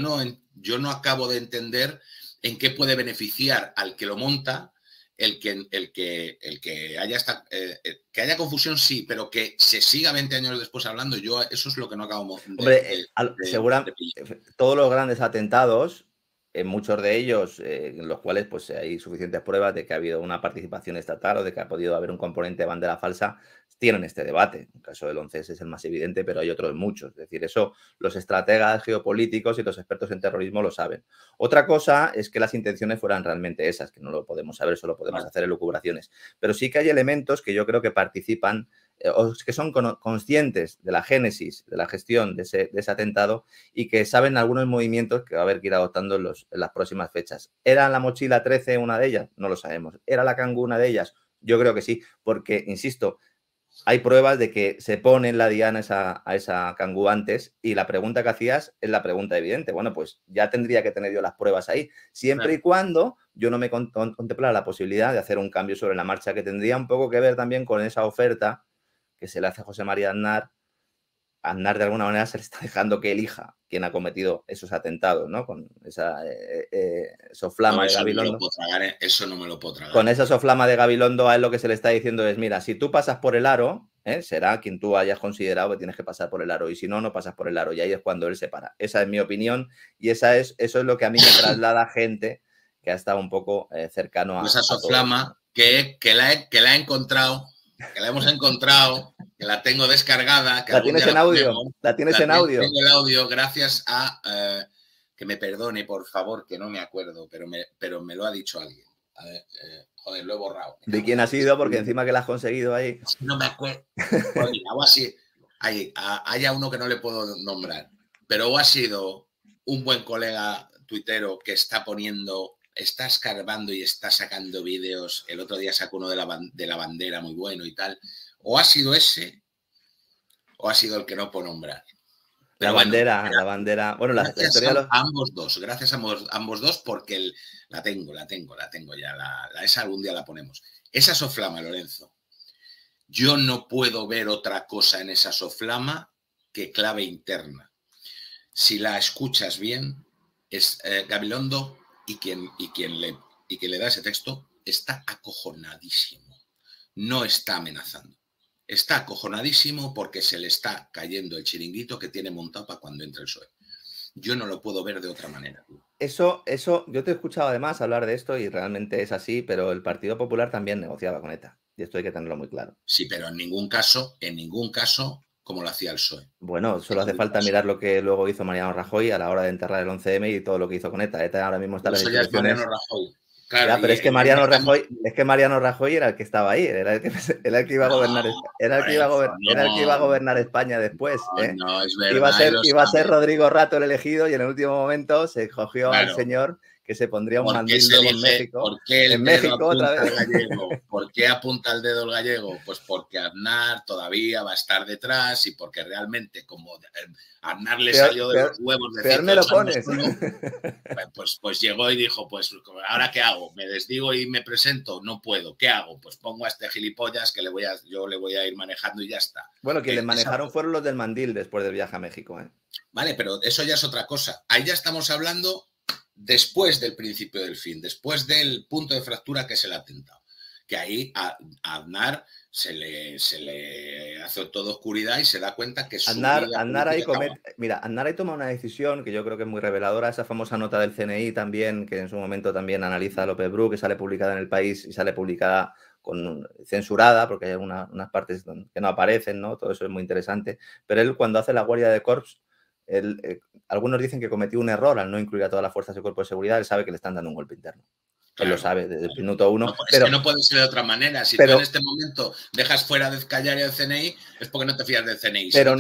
no acabo de entender en qué puede beneficiar al que lo monta el que haya que haya confusión, sí, pero que se siga 20 años después hablando, yo eso es lo que no acabo seguramente todos los grandes atentados, muchos de ellos, en los cuales pues hay suficientes pruebas de que ha habido una participación estatal o de que ha podido haber un componente de bandera falsa, tienen este debate. El caso del 11S es el más evidente, pero hay otros muchos. Es decir, eso los estrategas geopolíticos y los expertos en terrorismo lo saben. Otra cosa es que las intenciones fueran realmente esas, que no lo podemos saber, solo podemos hacer elucubraciones. Pero sí que hay elementos que yo creo que participan o que son conscientes de la génesis, de la gestión de ese atentado y que saben algunos movimientos que va a haber que ir adoptando en las próximas fechas. ¿Era la mochila 13 una de ellas? No lo sabemos. ¿Era la Kangoo una de ellas? Yo creo que sí, porque, insisto, hay pruebas de que se pone en la diana a esa Kangoo antes y la pregunta que hacías es la pregunta evidente. Bueno, pues ya tendría que tener yo las pruebas ahí, siempre y cuando yo no me contemplara la posibilidad de hacer un cambio sobre la marcha, que tendría un poco que ver también con esa oferta que se le hace a José María Aznar. Aznar de alguna manera se le está dejando que elija quién ha cometido esos atentados, ¿no? Con esa soflama de Gabilondo. Eso no me lo puedo tragar. Con esa soflama de Gabilondo a él lo que se le está diciendo es, mira, si tú pasas por el aro, será quien tú hayas considerado que tienes que pasar por el aro, y si no, no pasas por el aro, y ahí es cuando él se para. Esa es mi opinión y eso es lo que a mí me traslada gente que ha estado un poco cercano a... Esa soflama que la he encontrado que la hemos encontrado, que la tengo descargada. Que ¿La tienes en audio? ¿La tienes en audio? Tengo el audio gracias a... que me perdone, por favor, que no me acuerdo, pero me lo ha dicho alguien. A ver, joder, lo he borrado. ¿De quién ha sido? Porque encima que la has conseguido ahí. No me acuerdo. Pues mira, o así, haya uno que no le puedo nombrar, pero o ha sido un buen colega tuitero que está escarbando y está sacando vídeos. El otro día sacó uno de la bandera muy bueno y tal. O ha sido ese, o ha sido el que no puedo nombrar. Pero la bandera. Bueno, la historia de los... ambos dos, gracias a ambos dos, porque la tengo ya. Esa algún día la ponemos. Esa soflama, Lorenzo. Yo no puedo ver otra cosa en esa soflama que clave interna. Si la escuchas bien, es Gabilondo y quien le da ese texto está acojonadísimo. No está amenazando. Está acojonadísimo porque se le está cayendo el chiringuito que tiene montado para cuando entre el PSOE. Yo no lo puedo ver de otra manera. Eso, yo te he escuchado además hablar de esto y realmente es así, pero el Partido Popular también negociaba con ETA. Y esto hay que tenerlo muy claro. Sí, pero en ningún caso, como lo hacía el PSOE. Bueno, solo hace falta mirar lo que luego hizo Mariano Rajoy a la hora de enterrar el 11M y todo lo que hizo con ETA. ETA ahora mismo está en las instituciones. Mariano Rajoy. Claro, ya, pero es que Mariano Rajoy era el que estaba ahí, era el que iba a gobernar, era el que iba a gobernar España después. No, es verdad. Iba a ser Rodrigo Rato el elegido y en el último momento se cogió al señor que se pondría un mandil en México. ¿Por qué el México otra vez? ¿Por qué apunta el dedo el gallego? Pues porque Aznar todavía va a estar detrás y porque realmente como Aznar le salió de los huevos de peor me lo pones. Pues llegó y dijo, pues ¿ahora qué hago? ¿Me desdigo y me presento? No puedo. ¿Qué hago? Pues pongo a este gilipollas que yo le voy a ir manejando y ya está. Bueno, quienes manejaron fueron los del mandil después del viaje a México. Vale, pero eso ya es otra cosa. Ahí ya estamos hablando después del principio del fin, después del punto de fractura que es el atentado. Que ahí a Aznar se le hace toda oscuridad y se da cuenta que Aznar ahí toma una decisión que yo creo que es muy reveladora, esa famosa nota del CNI también, que en su momento también analiza López Bru, que sale publicada en El País y sale publicada censurada, porque hay unas partes que no aparecen, ¿no? Todo eso es muy interesante. Pero él, cuando hace la guardia de Corps, algunos dicen que cometió un error al no incluir a todas las fuerzas del cuerpo de seguridad. Él sabe que le están dando un golpe interno. Él lo sabe desde el minuto uno. No, es que no puede ser de otra manera. Si tú en este momento dejas fuera de Ezcayar y del CNI, es porque no te fías del CNI. Pero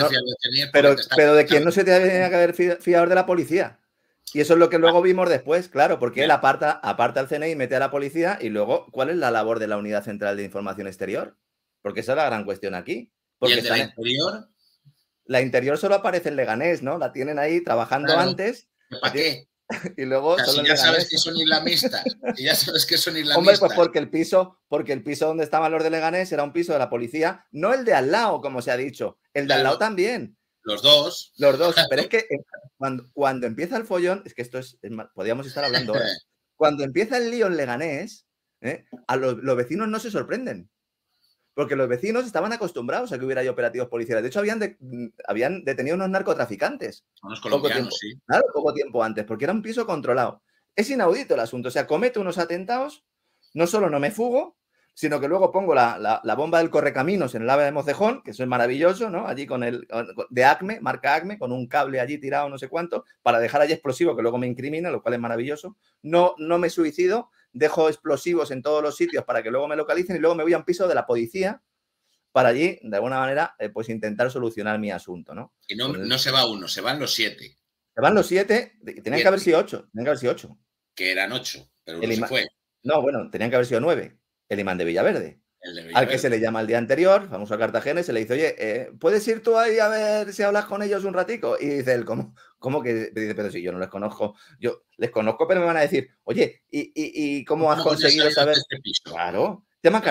de quién no se te tenía que haber fiado de la policía. Y eso es lo que luego vimos después, claro, porque él aparta al CNI, mete a la policía y luego, ¿cuál es la labor de la Unidad Central de Información Exterior? Porque esa es la gran cuestión aquí. Porque ¿Y el de la Interior? La Interior solo aparece en Leganés, ¿no? La tienen ahí trabajando antes. ¿Para qué? Y luego si ya sabes que son islamistas. Hombre, pues porque el piso donde estaban los de Leganés era un piso de la policía, no el de al lado, como se ha dicho, el de al lado también. Los dos. Pero es que cuando empieza el follón, es que esto podríamos estar hablando horas. Cuando empieza el lío en Leganés, a los vecinos no se sorprenden. Porque los vecinos estaban acostumbrados a que hubiera operativos policiales. De hecho, habían detenido unos narcotraficantes. Unos colombianos, sí. Claro, poco tiempo antes, porque era un piso controlado. Es inaudito el asunto. O sea, cometo unos atentados, no solo no me fugo, sino que luego pongo la bomba del correcaminos en el AVE de Mocejón, que eso es maravilloso, ¿no? Allí de Acme, marca Acme, con un cable allí tirado no sé cuánto, para dejar allí explosivo, que luego me incrimina, lo cual es maravilloso. No me suicido, dejo explosivos en todos los sitios para que luego me localicen y luego me voy a un piso de la policía para allí, de alguna manera, pues intentar solucionar mi asunto, ¿no? Y no se va uno, se van los 7. Se van los 7, tenían que haber sido 8. Que eran 8, pero uno se fue. No, bueno, tenían que haber sido 9. El imán de Villaverde. Al que se le llama el día anterior, vamos a Cartagena, y se le dice, oye, ¿puedes ir tú ahí a ver si hablas con ellos un ratico? Y dice él, ¿cómo que? Dice, pero si yo no les conozco. Yo les conozco, pero me van a decir, oye, ¿y cómo has conseguido saber? Claro.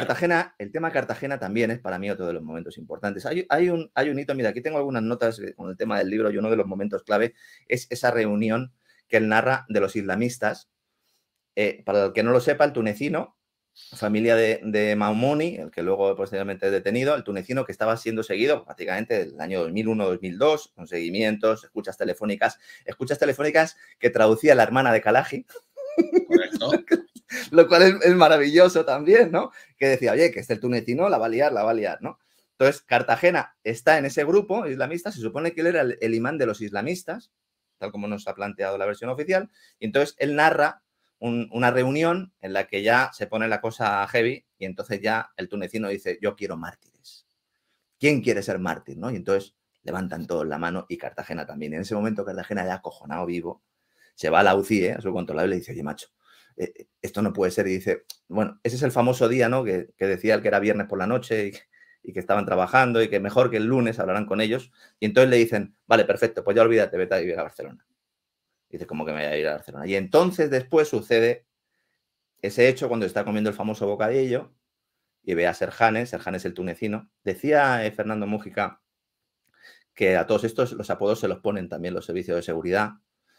El tema Cartagena también es para mí otro de los momentos importantes. Hay un hito, mira, aquí tengo algunas notas con el tema del libro y uno de los momentos clave es esa reunión que él narra de los islamistas. Para el que no lo sepa, el tunecino, familia de Maumoni, el que luego posteriormente es detenido, el tunecino que estaba siendo seguido prácticamente del año 2001-2002, con seguimientos, escuchas telefónicas que traducía la hermana de Kalaji, Correcto. Lo cual es maravilloso también, ¿no? Que decía, oye, que el tunecino la va a liar, ¿no? Entonces, Cartagena está en ese grupo islamista, se supone que él era el imán de los islamistas, tal como nos ha planteado la versión oficial, y entonces él narra una reunión en la que ya se pone la cosa heavy y entonces ya el tunecino dice, yo quiero mártires. ¿Quién quiere ser mártir, no? Y entonces levantan todos la mano y Cartagena también. En ese momento Cartagena ya acojonado vivo, se va a la UCI, a su controlador, y le dice, oye, macho, esto no puede ser. Y dice, bueno, ese es el famoso día, ¿no? Que decía el que era viernes por la noche y que estaban trabajando y que mejor que el lunes hablarán con ellos. Y entonces le dicen, vale, perfecto, pues ya olvídate, vete a vivir a Barcelona. Y dice, ¿cómo que me voy a ir a Barcelona? Y entonces después sucede ese hecho cuando está comiendo el famoso bocadillo y ve a Serjanes el tunecino. Decía Fernando Mújica que a todos estos los apodos se los ponen también los servicios de seguridad.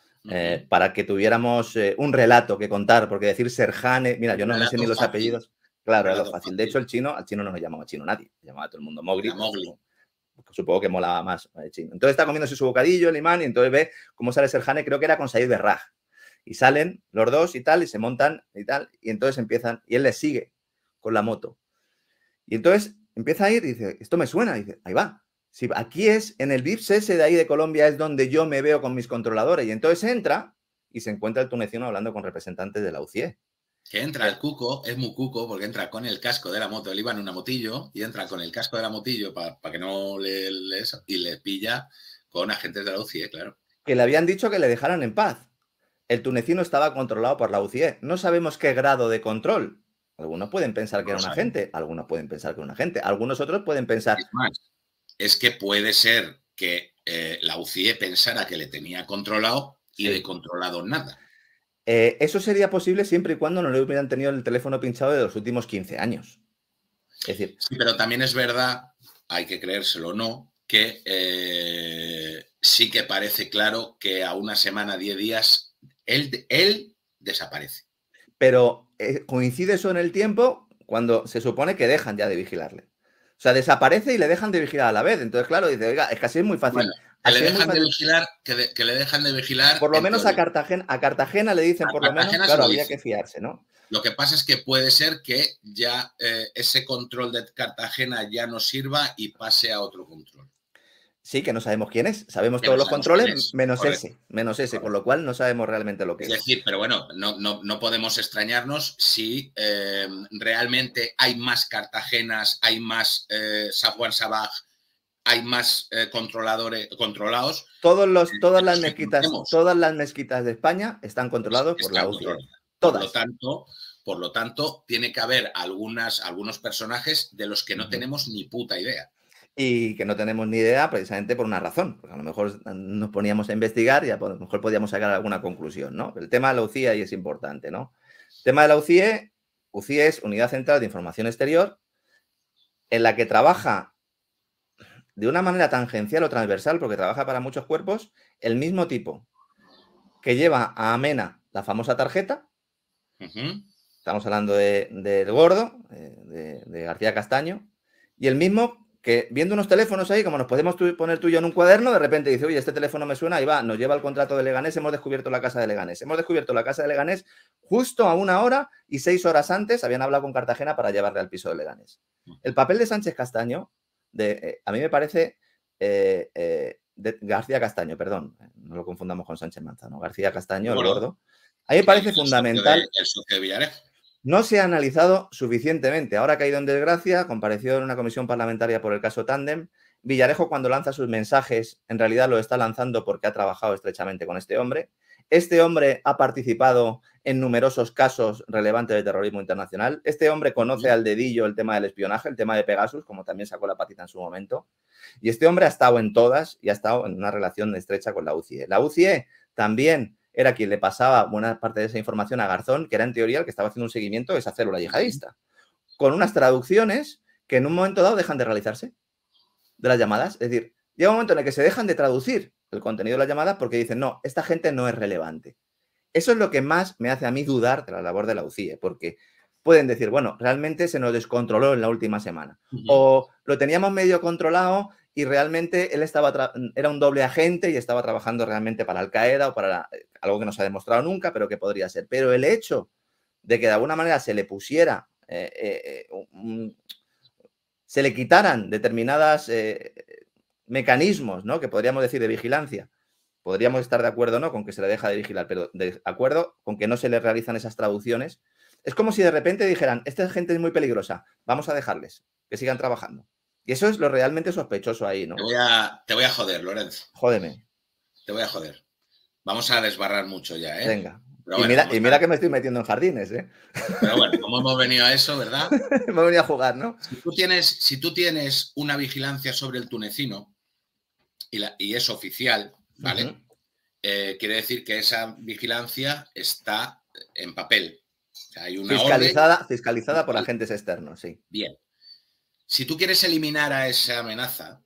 Para que tuviéramos un relato que contar, porque decir Serjane, mira, yo no me sé ni los apellidos. Claro, era lo fácil. De hecho, al chino no nos llamaba chino nadie, llamaba a todo el mundo Mowgli. Supongo que molaba más el chino. Entonces está comiéndose su bocadillo, el imán, y entonces ve cómo sale Serjane, creo que era con Said Berraj. Y salen los dos y tal, y se montan y tal, y entonces empiezan, y él les sigue con la moto. Y entonces empieza a ir y dice, esto me suena, y dice, ahí va. Si aquí es, en el VIPS ese de ahí de Colombia es donde yo me veo con mis controladores. Y entonces entra y se encuentra el tunecino hablando con representantes de la UCIE. Que entra el cuco, es muy cuco, porque entra con el casco de la moto, él iba en una motillo, y entra con el casco de la motillo para que no y le pilla con agentes de la UCIE, claro. Que le habían dicho que le dejaran en paz. El tunecino estaba controlado por la UCIE. No sabemos qué grado de control. Algunos pueden pensar que era un agente, algunos pueden pensar que era un agente, algunos otros pueden pensar... Es más, es que puede ser que la UCIE pensara que le tenía controlado y de controlado nada. Eso sería posible siempre y cuando no le hubieran tenido el teléfono pinchado de los últimos 15 años. Es decir... Sí, pero también es verdad, hay que creérselo o no, que sí que parece claro que a una semana, 10 días, él desaparece. Pero coincide eso en el tiempo cuando se supone que dejan ya de vigilarle. O sea, desaparece y le dejan de vigilar a la vez. Entonces, claro, dice, oiga, es que así es muy fácil. Bueno, que le dejan de vigilar, que le dejan de vigilar. Por lo menos a Cartagena le dicen, por lo menos, claro, habría que fiarse, ¿no? Lo que pasa es que puede ser que ya ese control de Cartagena ya no sirva y pase a otro control. Sí, que no sabemos quién es. Sabemos todos los controles, menos ese, con lo cual no sabemos realmente lo que es. Es decir, pero bueno, no podemos extrañarnos si realmente hay más Cartagenas, hay más Safwan Sabaj, hay más controlados. Todas las mezquitas de España están controlados por la UCIE. Todas. Por lo tanto, tiene que haber algunos personajes de los que no tenemos ni puta idea. Y que no tenemos ni idea precisamente por una razón, porque a lo mejor nos poníamos a investigar y a lo mejor podíamos sacar alguna conclusión, ¿no? El tema de la UCIE ahí es importante, ¿no? El tema de la UCIE es Unidad Central de Información Exterior, en la que trabaja de una manera tangencial o transversal, porque trabaja para muchos cuerpos, el mismo tipo que lleva a Amena la famosa tarjeta. Estamos hablando del gordo, de García Castaño, y el mismo que viendo unos teléfonos ahí, como nos podemos poner tú y yo en un cuaderno, de repente dice, oye, este teléfono me suena, y va, nos lleva el contrato de Leganés, hemos descubierto la casa de Leganés. Hemos descubierto la casa de Leganés justo a 1 hora y 6 horas antes habían hablado con Cartagena para llevarle al piso de Leganés. El papel de Sánchez Castaño, a mí me parece, de García Castaño, perdón, no lo confundamos con Sánchez Manzano, García Castaño, el gordo, a mí me parece fundamental. El socio de Villarejo. No se ha analizado suficientemente. Ahora ha caído en desgracia, compareció en una comisión parlamentaria por el caso Tándem. Villarejo, cuando lanza sus mensajes, en realidad lo está lanzando porque ha trabajado estrechamente con este hombre. Este hombre ha participado en numerosos casos relevantes de terrorismo internacional. Este hombre conoce al dedillo el tema del espionaje, el tema de Pegasus, como también sacó la patita en su momento. Y este hombre ha estado en todas y ha estado en una relación estrecha con la UCIE. La UCIE también era quien le pasaba buena parte de esa información a Garzón, que era en teoría el que estaba haciendo un seguimiento de esa célula yihadista, con unas traducciones que en un momento dado dejan de realizarse de las llamadas. Es decir, llega un momento en el que se dejan de traducir el contenido de las llamadas porque dicen, no, esta gente no es relevante. Eso es lo que más me hace a mí dudar de la labor de la UCIE, porque pueden decir, bueno, realmente se nos descontroló en la última semana, o lo teníamos medio controlado y realmente él era un doble agente y estaba trabajando realmente para Al-Qaeda o para algo que no se ha demostrado nunca, pero que podría ser. Pero el hecho de que de alguna manera se le pusiera, se le quitaran determinadas mecanismos, ¿no?, que podríamos decir de vigilancia, podríamos estar de acuerdo, ¿no?, con que se le deja de vigilar, pero de acuerdo con que no se le realizan esas traducciones. Es como si de repente dijeran, esta gente es muy peligrosa, vamos a dejarles que sigan trabajando. Y eso es lo realmente sospechoso ahí, ¿no? Te voy a joder, Lorenzo. Jódeme. Te voy a joder. Vamos a desbarrar mucho ya, ¿eh? Venga. Pero y bueno, mira que me estoy metiendo en jardines, ¿eh? Pero bueno, como hemos venido a eso, ¿verdad? Hemos venido a jugar, ¿no? Si tú tienes una vigilancia sobre el tunecino y es oficial, ¿vale? Quiere decir que esa vigilancia está en papel. O sea, hay una fiscalizada por agentes externos, sí. Bien. Si tú quieres eliminar a esa amenaza,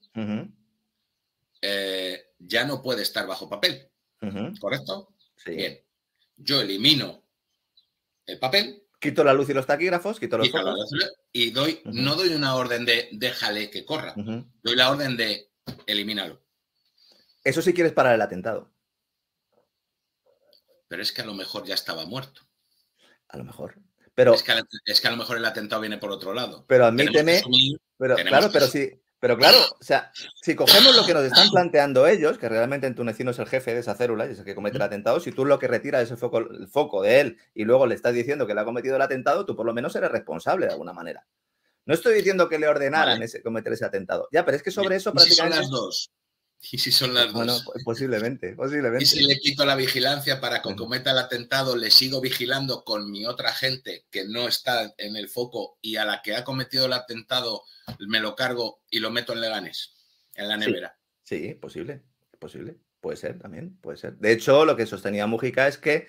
ya no puede estar bajo papel. ¿Correcto? Sí. Bien. Yo elimino el papel. Quito la luz y los taquígrafos, quito los focos. Y no doy una orden de déjale que corra. Doy la orden de elimínalo. Eso si quieres parar el atentado. Pero es que a lo mejor ya estaba muerto. A lo mejor. Pero, es que a lo mejor el atentado viene por otro lado. Pero admíteme. Pero claro, o sea, si cogemos lo que nos están planteando ellos, que realmente el tunecino es el jefe de esa célula y es el que comete el atentado, si tú lo que retiras es el foco de él y luego le estás diciendo que le ha cometido el atentado, tú por lo menos eres responsable de alguna manera. No estoy diciendo que le ordenaran cometer ese atentado. Ya, pero es que sobre eso prácticamente... ¿Y si son las dos? ¿Y si son las dos? Bueno, posiblemente. ¿Y si le quito la vigilancia para que cometa el atentado, le sigo vigilando con mi otra gente que no está en el foco y a la que ha cometido el atentado me lo cargo y lo meto en Leganés, en la nevera? Sí, posible. Puede ser también, puede ser. De hecho, lo que sostenía Mújica es que,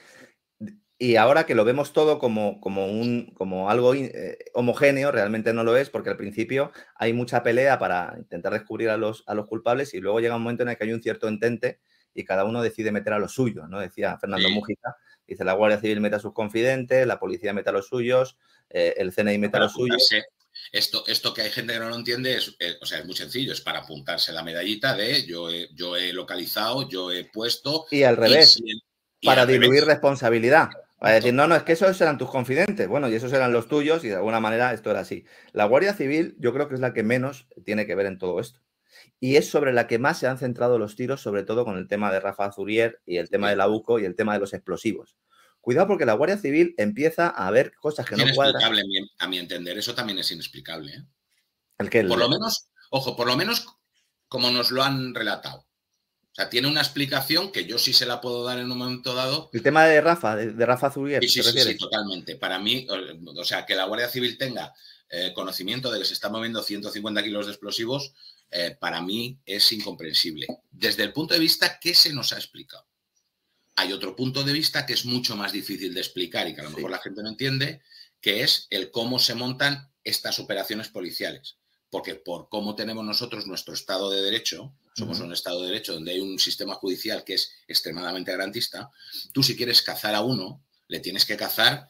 y ahora que lo vemos todo como algo homogéneo, realmente no lo es, porque al principio hay mucha pelea para intentar descubrir a los culpables y luego llega un momento en el que hay un cierto entente y cada uno decide meter a los suyos, ¿no? Decía Fernando Mújica, dice, la Guardia Civil mete a sus confidentes, la policía mete a los suyos, el CNI mete a los suyos. Esto que hay gente que no lo entiende es muy sencillo, es para apuntarse la medallita de yo he localizado, yo he puesto... Y al revés, para diluir responsabilidad. Para decir, no, es que esos eran tus confidentes. Bueno, y esos eran los tuyos y de alguna manera esto era así. La Guardia Civil yo creo que es la que menos tiene que ver en todo esto. Y es sobre la que más se han centrado los tiros, sobre todo con el tema de Rafa Zurier y el tema de la UCO y el tema de los explosivos. Cuidado porque la Guardia Civil empieza a ver cosas que no cuadran. A mi entender, eso también es inexplicable. ¿eh? Por lo menos como nos lo han relatado. O sea, tiene una explicación que yo sí se la puedo dar en un momento dado. El tema de Rafa Zurier. Sí, totalmente. Para mí, o sea, que la Guardia Civil tenga conocimiento de que se están moviendo 150 kilos de explosivos, para mí es incomprensible. Desde el punto de vista que se nos ha explicado. Hay otro punto de vista que es mucho más difícil de explicar y que a lo mejor la gente no entiende, que es el cómo se montan estas operaciones policiales. Porque por cómo tenemos nosotros nuestro Estado de Derecho, somos un Estado de Derecho donde hay un sistema judicial que es extremadamente garantista, tú si quieres cazar a uno, le tienes que cazar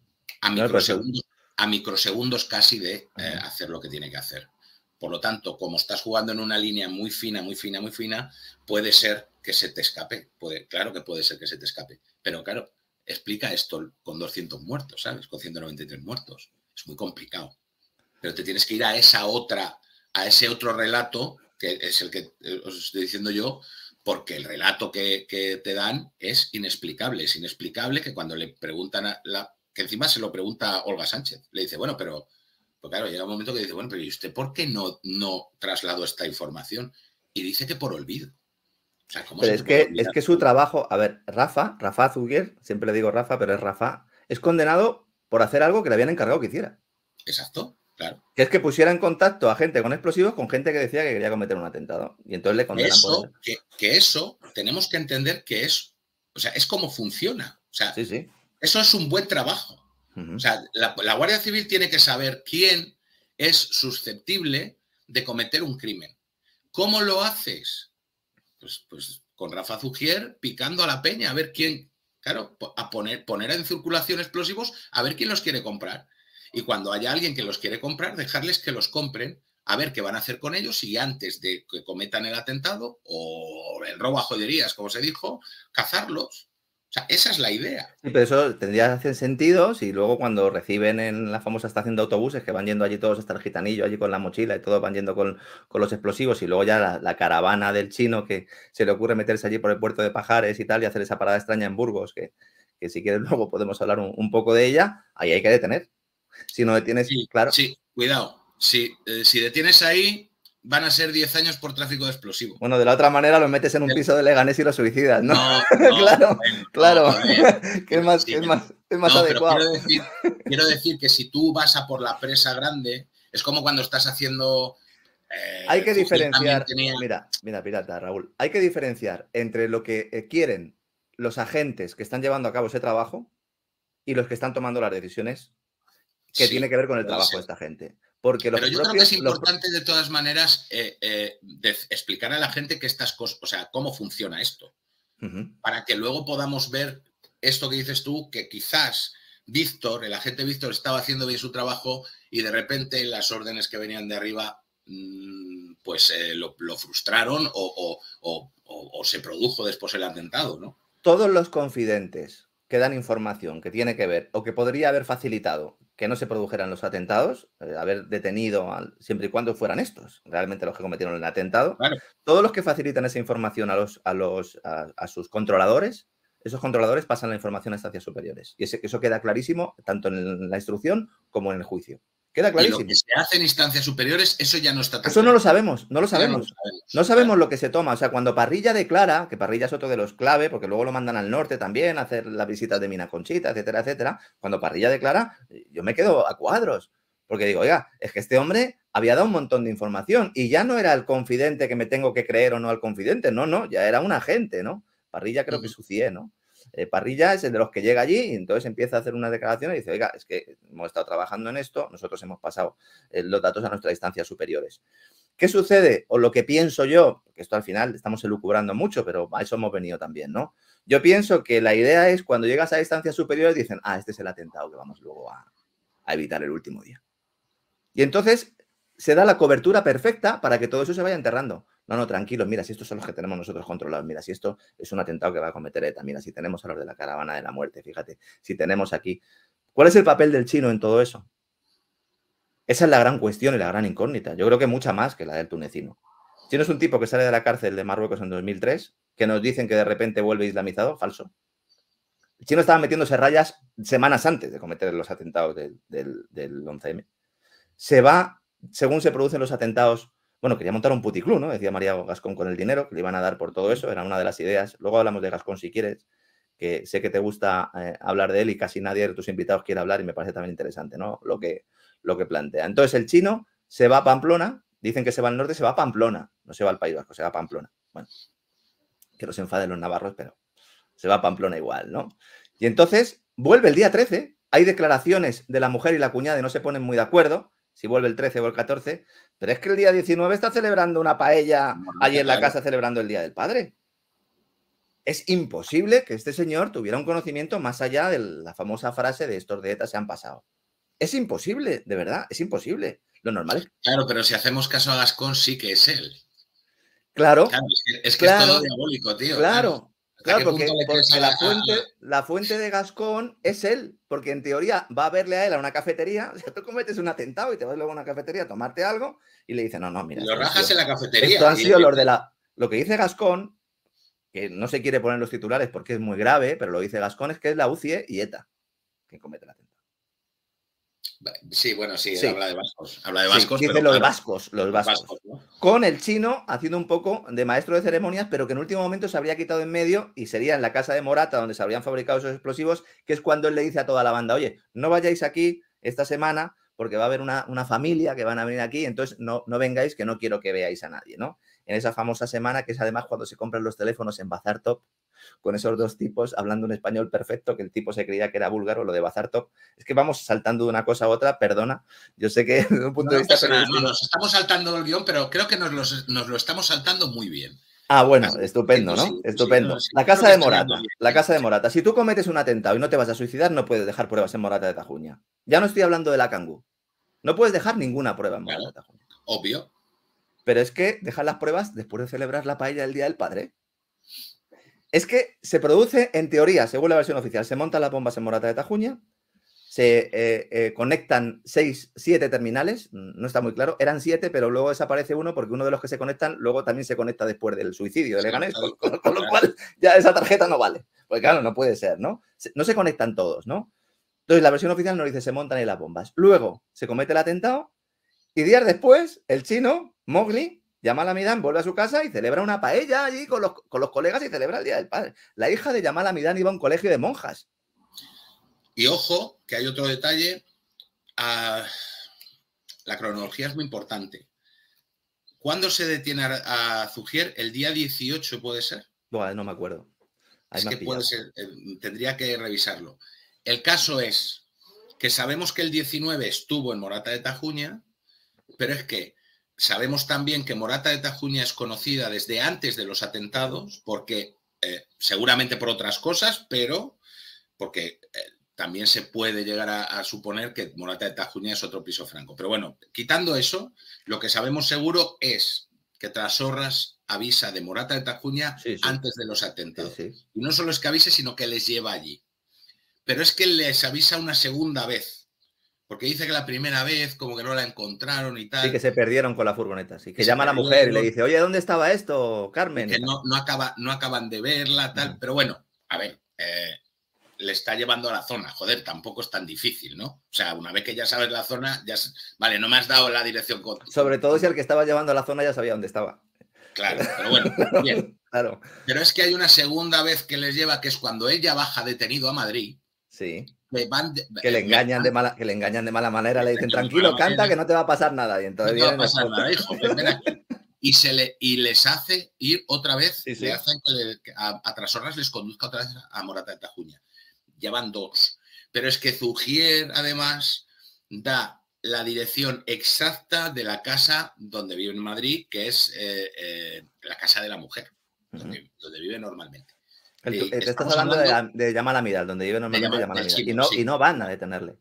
a microsegundos casi de hacer lo que tiene que hacer. Por lo tanto, como estás jugando en una línea muy fina, puede ser que se te escape. Claro que puede ser que se te escape. Pero claro, explica esto con 200 muertos, ¿sabes? Con 193 muertos. Es muy complicado. Pero te tienes que ir a ese otro relato, que es el que os estoy diciendo yo, porque el relato que te dan es inexplicable. Es inexplicable que cuando le preguntan que encima se lo pregunta a Olga Sánchez. Le dice, bueno, pero... Pues claro, llega un momento que dice, bueno, pero ¿y usted por qué no trasladó esta información? Y dice que por olvido. O sea, ¿cómo pero es que su trabajo... A ver, Rafa Zurier, siempre le digo Rafa, pero es Rafa, es condenado por hacer algo que le habían encargado que hiciera. Exacto, claro. Que es que pusiera en contacto a gente con explosivos con gente que decía que quería cometer un atentado. Y entonces le condenan por eso. Que eso tenemos que entender que es... O sea, es como funciona. O sea, sí. Eso es un buen trabajo. O sea, la Guardia Civil tiene que saber quién es susceptible de cometer un crimen. ¿Cómo lo haces? Pues con Rafa Zurier picando a la peña, a ver quién, claro, a poner en circulación explosivos, a ver quién los quiere comprar. Y cuando haya alguien que los quiere comprar, dejarles que los compren a ver qué van a hacer con ellos y antes de que cometan el atentado o el robo a joyerías, como se dijo, cazarlos. O sea, esa es la idea. Sí, pero eso tendría que hacer sentido si luego cuando reciben en la famosa estación de autobuses, que van yendo allí todos hasta el gitanillo, allí con la mochila y todos van yendo con los explosivos, y luego ya la caravana del chino que se le ocurre meterse allí por el puerto de Pajares y tal y hacer esa parada extraña en Burgos, que si quieres luego podemos hablar un poco de ella, ahí hay que detener. Si no detienes, sí, claro. Sí, cuidado. Si detienes ahí, van a ser 10 años por tráfico de explosivos. Bueno, de la otra manera lo metes en un piso de Leganés y lo suicidas, ¿no? No, claro, bueno, claro. No, que es más, sí, es más adecuado. Quiero decir que si tú vas a por la presa grande, es como cuando estás haciendo... hay que diferenciar, mira, pirata, Raúl, hay que diferenciar entre lo que quieren los agentes que están llevando a cabo ese trabajo y los que están tomando las decisiones que tiene que ver con el trabajo de esta gente. Porque pero yo creo que es importante de todas maneras explicar a la gente que estas cosas, o sea, cómo funciona esto, para que luego podamos ver esto que dices tú, que quizás Víctor, el agente Víctor, estaba haciendo bien su trabajo y de repente las órdenes que venían de arriba pues lo frustraron o se produjo después el atentado, ¿no? Todos los confidentes que dan información que tiene que ver o que podría haber facilitado que no se produjeran los atentados, haber detenido siempre y cuando fueran estos realmente los que cometieron el atentado, claro. Todos los que facilitan esa información a sus controladores, esos controladores pasan la información a instancias superiores. Y eso queda clarísimo tanto en la instrucción como en el juicio. Queda clarísimo. Y lo que se hace en instancias superiores, eso ya no está tan Eso no lo sabemos, no lo sabemos. No sabemos claro. lo que se toma. O sea, cuando Parrilla declara, que Parrilla es otro de los clave, porque luego lo mandan al norte también a hacer las visitas de Mina Conchita, etcétera, etcétera. Cuando Parrilla declara, yo me quedo a cuadros. Porque digo, oiga, es que este hombre había dado un montón de información y ya no era el confidente que me tengo que creer o no al confidente. No, ya era un agente, ¿no? Parrilla creo que es su CIE, ¿no? Parrilla es el de los que llega allí y entonces empieza a hacer una declaración y dice, oiga, es que hemos estado trabajando en esto, nosotros hemos pasado los datos a nuestras instancias superiores. ¿Qué sucede? O lo que pienso yo, porque esto al final estamos elucubrando mucho, pero a eso hemos venido también, ¿no? Yo pienso que la idea es cuando llegas a instancias superiores dicen, este es el atentado que vamos luego a evitar el último día. Y entonces se da la cobertura perfecta para que todo eso se vaya enterrando. No, tranquilos, mira, si estos son los que tenemos nosotros controlados, mira, si esto es un atentado que va a cometer ETA, mira, si tenemos a los de la caravana de la muerte, fíjate, si tenemos aquí. ¿Cuál es el papel del chino en todo eso? Esa es la gran cuestión y la gran incógnita. Yo creo que mucha más que la del tunecino. El chino es un tipo que sale de la cárcel de Marruecos en 2003, que nos dicen que de repente vuelve islamizado, falso. El chino estaba metiéndose rayas semanas antes de cometer los atentados del 11M. Se va, según se producen los atentados, bueno, quería montar un puticlub, ¿no? Decía María Gascón con el dinero que le iban a dar por todo eso, era una de las ideas. Luego hablamos de Gascón si quieres, que sé que te gusta hablar de él y casi nadie de tus invitados quiere hablar y me parece también interesante, ¿no? Lo que plantea. Entonces el chino se va a Pamplona, dicen que se va al norte, se va a Pamplona, no se va al País Vasco, se va a Pamplona. Bueno, que no se enfaden los navarros, pero se va a Pamplona igual, ¿no? Y entonces vuelve el día 13, hay declaraciones de la mujer y la cuñada y no se ponen muy de acuerdo, si vuelve el 13 o el 14, pero es que el día 19 está celebrando una paella allí en la casa celebrando el Día del Padre. Es imposible que este señor tuviera un conocimiento más allá de la famosa frase de estos de ETA se han pasado. Es imposible, de verdad, es imposible. Lo normal es... Claro, pero si hacemos caso a Gascón, sí que es él. Claro. Es que es todo diabólico, tío. Claro, porque la fuente de Gascón es él, porque en teoría va a verle a él a una cafetería, o sea, tú cometes un atentado y te vas luego a una cafetería a tomarte algo y le dice, no, mira. Lo rajas en la cafetería. Esto han sido los de la... Lo que dice Gascón, que no se quiere poner en los titulares porque es muy grave, pero lo dice Gascón, es que es la UCIE y ETA que comete el atentado. Sí, bueno, sí, habla de vascos. Habla de vascos, dice pero los claro, vascos, ¿no? Con el chino haciendo un poco de maestro de ceremonias, pero que en último momento se habría quitado en medio y sería en la casa de Morata donde se habrían fabricado esos explosivos, que es cuando él le dice a toda la banda, oye, no vayáis aquí esta semana porque va a haber una familia que van a venir aquí, entonces no vengáis que no quiero que veáis a nadie, ¿no? En esa famosa semana que es además cuando se compran los teléfonos en Bazar Top, con esos dos tipos hablando un español perfecto, que el tipo se creía que era búlgaro, lo de Bazar Top. Es que vamos saltando de una cosa a otra, perdona. Yo sé que desde un punto de vista... No, nos estamos saltando el guión, pero creo que nos lo estamos saltando muy bien. Bueno, estupendo, ¿no? Estupendo. La casa de Morata, la casa de Morata. Si tú cometes un atentado y no te vas a suicidar, no puedes dejar pruebas en Morata de Tajuña. Ya no estoy hablando de la Cangú. No puedes dejar ninguna prueba en Morata de Tajuña. Obvio. Pero es que dejan las pruebas después de celebrar la paella del Día del Padre. Es que se produce, en teoría, según la versión oficial, se montan las bombas en Morata de Tajuña, se conectan 6, 7 terminales, no está muy claro, eran 7, pero luego desaparece uno porque uno de los que se conectan luego también se conecta después del suicidio de Leganés, con lo cual ya esa tarjeta no vale. Porque claro, no puede ser, ¿no? No se conectan todos, ¿no? Entonces la versión oficial nos dice se montan ahí las bombas. Luego se comete el atentado y días después el chino, Mowgli, Yamal Hamidán vuelve a su casa y celebra una paella allí con los colegas y celebra el Día del Padre. La hija de Yamal Hamidán iba a un colegio de monjas. Y ojo, que hay otro detalle. La cronología es muy importante. ¿Cuándo se detiene a Zugier? ¿El día 18 puede ser? Bueno, no me acuerdo. Ahí es que puede ser, tendría que revisarlo. El caso es que sabemos que el 19 estuvo en Morata de Tajuña, pero es que sabemos también que Morata de Tajuña es conocida desde antes de los atentados, porque seguramente por otras cosas, pero porque también se puede llegar a suponer que Morata de Tajuña es otro piso franco. Pero bueno, quitando eso, lo que sabemos seguro es que Trasorras avisa de Morata de Tajuña antes de los atentados. Y no solo es que avise, sino que les lleva allí. Pero es que les avisa una segunda vez. Porque dice que la primera vez como que no la encontraron y tal. Sí, que se perdieron con la furgoneta. Sí, que llama a la mujer y le dice, oye, ¿dónde estaba esto, Carmen? Que no acaban de verla, tal. Pero bueno, a ver, le está llevando a la zona. Joder, tampoco es tan difícil, ¿no? O sea, una vez que ya sabes la zona, ya... Vale, no me has dado la dirección. Sobre todo si el que estaba llevando a la zona ya sabía dónde estaba. Claro, pero bueno, bien. Claro. Pero es que hay una segunda vez que les lleva, que es cuando ella baja detenido a Madrid. Sí. Que le engañan de mala manera, le dicen, tranquilo, canta que no te va a pasar nada. Y entonces no te va a pasar nada, hijo, ven aquí. Y les hace ir otra vez, le hacen que a Trasorras les conduzca otra vez a Morata de Tajuña. Llevan 2. Pero es que Zugier, además, da la dirección exacta de la casa donde vive en Madrid, que es la casa de la mujer, donde vive normalmente. Te estás hablando de Yamal Hamidán, donde vive normalmente Yamal Hamidán. Y no van a detenerle.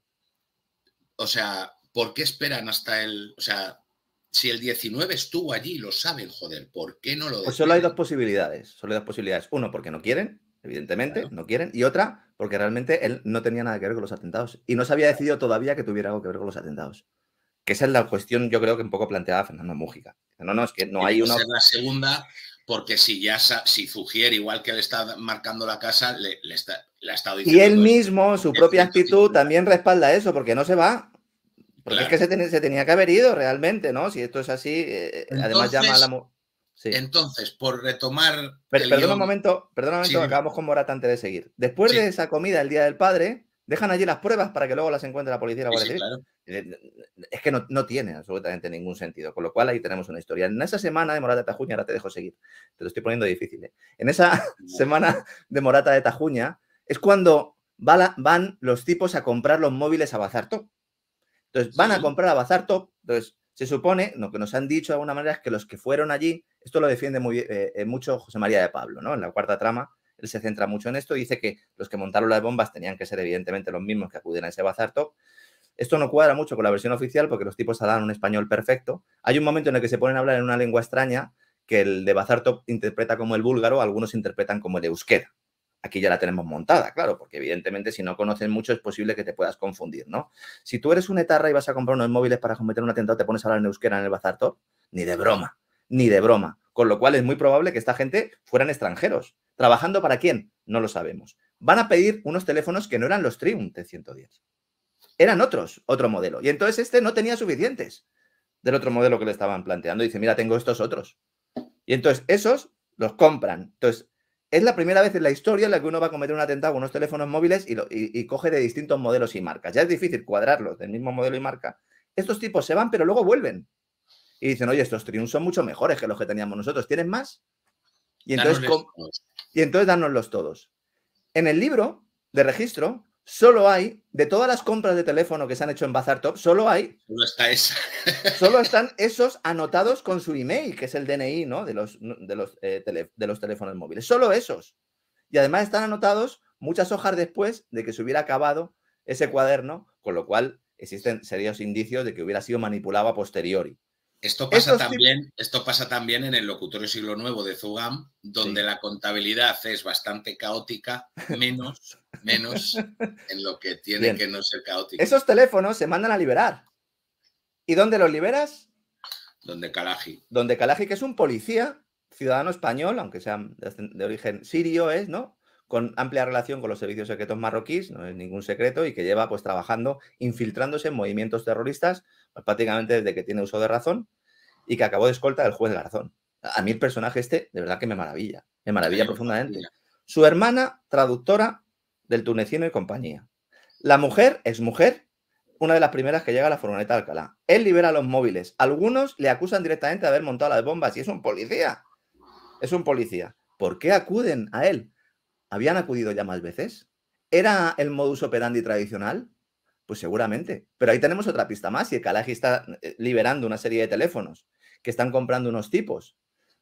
O sea, ¿por qué esperan hasta el...? O sea, si el 19 estuvo allí, lo saben, joder, ¿por qué no lo detienen? Pues solo hay dos posibilidades. Uno, porque no quieren, evidentemente, no quieren. Y otra, porque realmente él no tenía nada que ver con los atentados. Y no se había decidido todavía que tuviera algo que ver con los atentados. Que esa es la cuestión, yo creo que un poco planteada Fernando Múgica. No, es que no hay una... la segunda... Porque si Zugier, igual que le está marcando la casa, le ha estado diciendo... Y él mismo, su propia actitud, también respalda eso, porque no se va. Porque es que se tenía que haber ido realmente, ¿no? Si esto es así, entonces, además llama a la... Sí. Entonces, por retomar... Perdona un momento, sí. Acabamos con Morata antes de seguir. Después de esa comida el Día del Padre, dejan allí las pruebas para que luego las encuentre la policía y la Guardia Civil. Claro. Es que no tiene absolutamente ningún sentido. Con lo cual ahí tenemos una historia. En esa semana de Morata de Tajuña, ahora te dejo seguir. Te lo estoy poniendo difícil. En esa semana de Morata de Tajuña es cuando van los tipos a comprar los móviles a Bazar Top. Entonces van a comprar a Bazar Top. Entonces se supone, lo que nos han dicho de alguna manera es que los que fueron allí, esto lo defiende mucho José María de Pablo, ¿no? En la cuarta trama, él se centra mucho en esto y dice que los que montaron las bombas tenían que ser evidentemente los mismos que acuden a ese Bazar Top. Esto no cuadra mucho con la versión oficial porque los tipos hablan un español perfecto. Hay un momento en el que se ponen a hablar en una lengua extraña que el de Bazar Top interpreta como el búlgaro, algunos interpretan como el euskera. Aquí ya la tenemos montada, claro, porque evidentemente si no conoces mucho es posible que te puedas confundir, ¿no? Si tú eres un etarra y vas a comprar unos móviles para cometer un atentado, te pones a hablar en euskera en el Bazar Top, ni de broma, ni de broma. Con lo cual es muy probable que esta gente fueran extranjeros. ¿Trabajando para quién? No lo sabemos. Van a pedir unos teléfonos que no eran los Triumph T110. Eran otro modelo. Y entonces este no tenía suficientes del otro modelo que le estaban planteando. Dice, mira, tengo estos otros. Y entonces esos los compran. Entonces, es la primera vez en la historia en la que uno va a cometer un atentado con unos teléfonos móviles y coge de distintos modelos y marcas. Ya es difícil cuadrarlos del mismo modelo y marca. Estos tipos se van, pero luego vuelven. Y dicen, oye, estos Triumph son mucho mejores que los que teníamos nosotros. ¿Tienen más? Y entonces dárnoslos todos. En el libro de registro solo hay, de todas las compras de teléfono que se han hecho en Bazar Top, solo está esa. Solo están esos anotados con su email, que es el DNI, ¿no? de los teléfonos móviles. Solo esos. Y además están anotados muchas hojas después de que se hubiera acabado ese cuaderno, con lo cual existen serios indicios de que hubiera sido manipulado a posteriori. Esto Estos pasa también en el locutorio Siglo Nuevo de Zugam, donde sí. la contabilidad es bastante caótica, menos en lo que tiene Bien. que no ser caótica, Esos teléfonos se mandan a liberar. ¿Y dónde los liberas? donde Kalaji. Donde Kalaji, que es un policía, ciudadano español, aunque sea de origen sirio, es, ¿no? Con amplia relación con los servicios secretos marroquíes, no es ningún secreto, y que lleva pues trabajando, infiltrándose en movimientos terroristas, pues, prácticamente desde que tiene uso de razón, y que acabó de escolta del juez Garzón. A mí el personaje este, de verdad que me maravilla profundamente. Su hermana, traductora del tunecino y compañía. La mujer es mujer, una de las primeras que llega a la furgoneta de Alcalá. Él libera los móviles. Algunos le acusan directamente de haber montado las bombas y es un policía. Es un policía. ¿Por qué acuden a él? ¿Habían acudido ya más veces? ¿Era el modus operandi tradicional? Pues seguramente. Pero ahí tenemos otra pista más. Si el Kalaji está liberando una serie de teléfonos que están comprando unos tipos,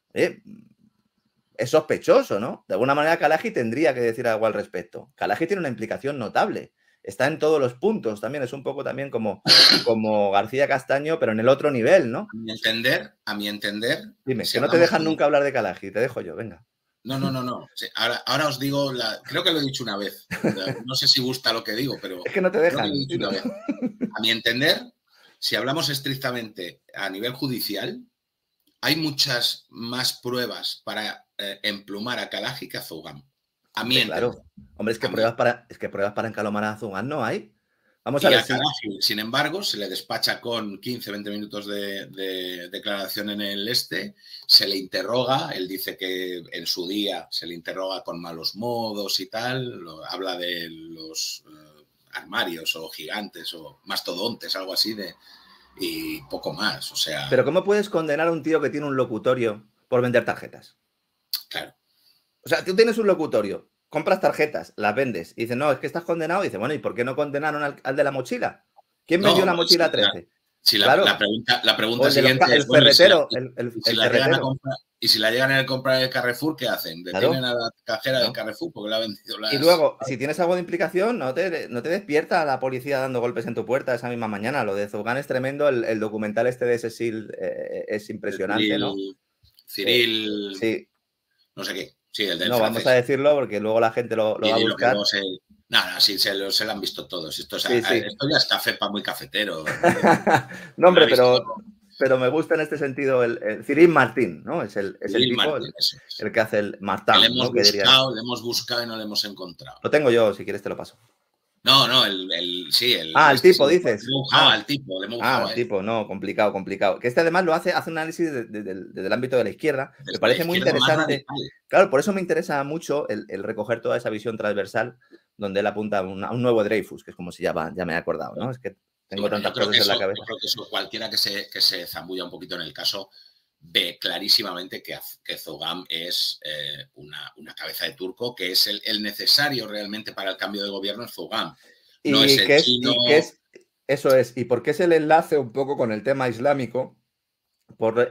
es sospechoso, ¿no? De alguna manera Kalaji tendría que decir algo al respecto. Kalaji tiene una implicación notable. Está en todos los puntos también. Es un poco también como García Castaño, pero en el otro nivel, ¿no? A mi entender, Dime, si que no te hablamos dejan nunca hablar de Kalaji. Te dejo yo, venga. No. Sí, ahora os digo, creo que lo he dicho una vez. No sé si gusta lo que digo, pero Es que no te creo que lo he dejan. dicho una vez. A mi entender, si hablamos estrictamente a nivel judicial, hay muchas más pruebas para emplumar a Kalaji que a Zugam. A mi Hombre, entender. claro. Hombre, es que pruebas para encalomar a Zugán no hay. Vamos a Y ver a si. Kalaji, sin embargo, se le despacha con 15-20 minutos de declaración en el se le interroga, él dice que en su día se le interroga con malos modos y tal, habla de los armarios o gigantes o mastodontes, algo así, y poco más, o sea... Pero ¿cómo puedes condenar a un tío que tiene un locutorio por vender tarjetas? Claro. O sea, tú tienes un locutorio, compras tarjetas, las vendes, y dices, no, es que estás condenado. Y dice, bueno, ¿y por qué no condenaron al de la mochila? ¿Quién vendió No, la mochila 13? si Claro. la O pregunta el de los siguiente el es, bueno, ferretero, si el la llegan a ferretero. comprar, y si la llegan a comprar el Carrefour, ¿qué hacen? Detienen Claro, a la cajera del ¿no? Carrefour porque le ha vendido Y las... luego, si tienes algo de implicación, no te despierta la policía dando golpes en tu puerta esa misma mañana. Lo de Zugán es tremendo. El documental este de Cecil es impresionante, ¿no? Cyril, Sí, no sé qué. Sí, el del no vamos a francés. decirlo porque luego la gente lo va a Y lo que luego buscar. se... Nada, sí, se lo han visto todos. Esto Sí, sí. ya es café para muy cafetero. No, Lo ha hombre, visto pero me gusta en este sentido el Cyril Martín, ¿no? Es el Cyril tipo, Martín, eso es. el que hace el Que le Martin, hemos ¿no? Que dirían. le hemos buscado y no le hemos encontrado. Lo tengo yo, si quieres te lo paso. No, El este sí, tipo, le dices. hemos buscado al tipo, le hemos buscado a El él. tipo, no, complicado, complicado. Que este además hace un análisis desde el ámbito de la izquierda. Me Desde la parece muy izquierda más interesante. radical. Claro, por eso me interesa mucho el recoger toda esa visión transversal donde él apunta a un nuevo Dreyfus, que es como se llama, ya me he acordado, ¿no? Es que tengo Bueno, tantas cosas en la cabeza. yo creo que eso cualquiera que se zambulla un poquito en el caso ve clarísimamente que Zogam es una cabeza de turco, que es el necesario realmente para el cambio de gobierno es Zogam. No es el chino. Eso es, y porque es el enlace un poco con el tema islámico, por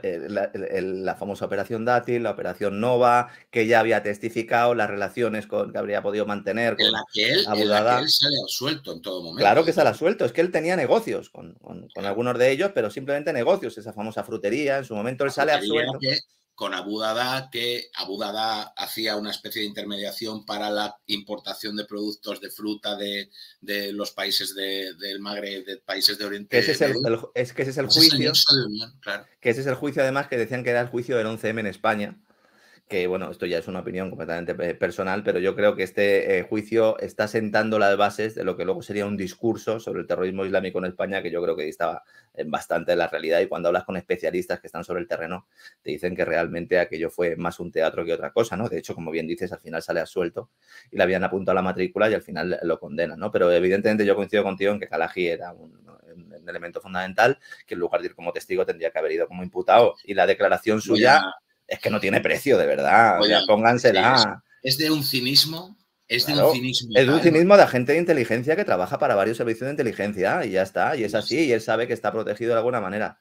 la famosa operación Dátil, la operación Nova, que ya había testificado las relaciones que habría podido mantener con en la que él sale absuelto en todo momento. Claro que sale suelto, es que él tenía negocios con algunos de ellos, pero simplemente negocios, esa famosa frutería, en su momento él sale absuelto. Con Abu Dada, que Abu Dada hacía una especie de intermediación para la importación de productos de fruta de los países del Magreb, de países de Oriente. Que ese es el juicio. Claro. Que ese es el juicio, además, que decían que era el juicio del 11M en España. Que bueno, esto ya es una opinión completamente personal, pero yo creo que este juicio está sentando las bases de lo que luego sería un discurso sobre el terrorismo islámico en España, que yo creo que distaba bastante de la realidad, y cuando hablas con especialistas que están sobre el terreno, te dicen que realmente aquello fue más un teatro que otra cosa, ¿no? De hecho, como bien dices, al final sale absuelto y le habían apuntado a la matrícula y al final lo condenan, ¿no? Pero evidentemente yo coincido contigo en que Kalaji era un elemento fundamental, que en lugar de ir como testigo tendría que haber ido como imputado, y la declaración suya... Es que no tiene precio, de verdad. Oye, o sea, póngansela. Es de un cinismo. Es claro, de un cinismo. Es de un cinismo de agente de inteligencia que trabaja para varios servicios de inteligencia y ya está. Y es así. Y él sabe que está protegido de alguna manera.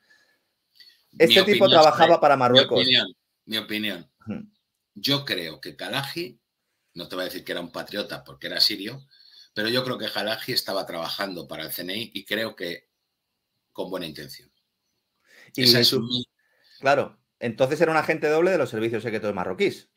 Este tipo trabajaba para Marruecos. Mi opinión. Yo creo que Kalaji, no te voy a decir que era un patriota porque era sirio, pero yo creo que Kalaji estaba trabajando para el CNI y creo que con buena intención. Y Esa en es su- Claro, entonces era un agente doble de los servicios secretos marroquíes.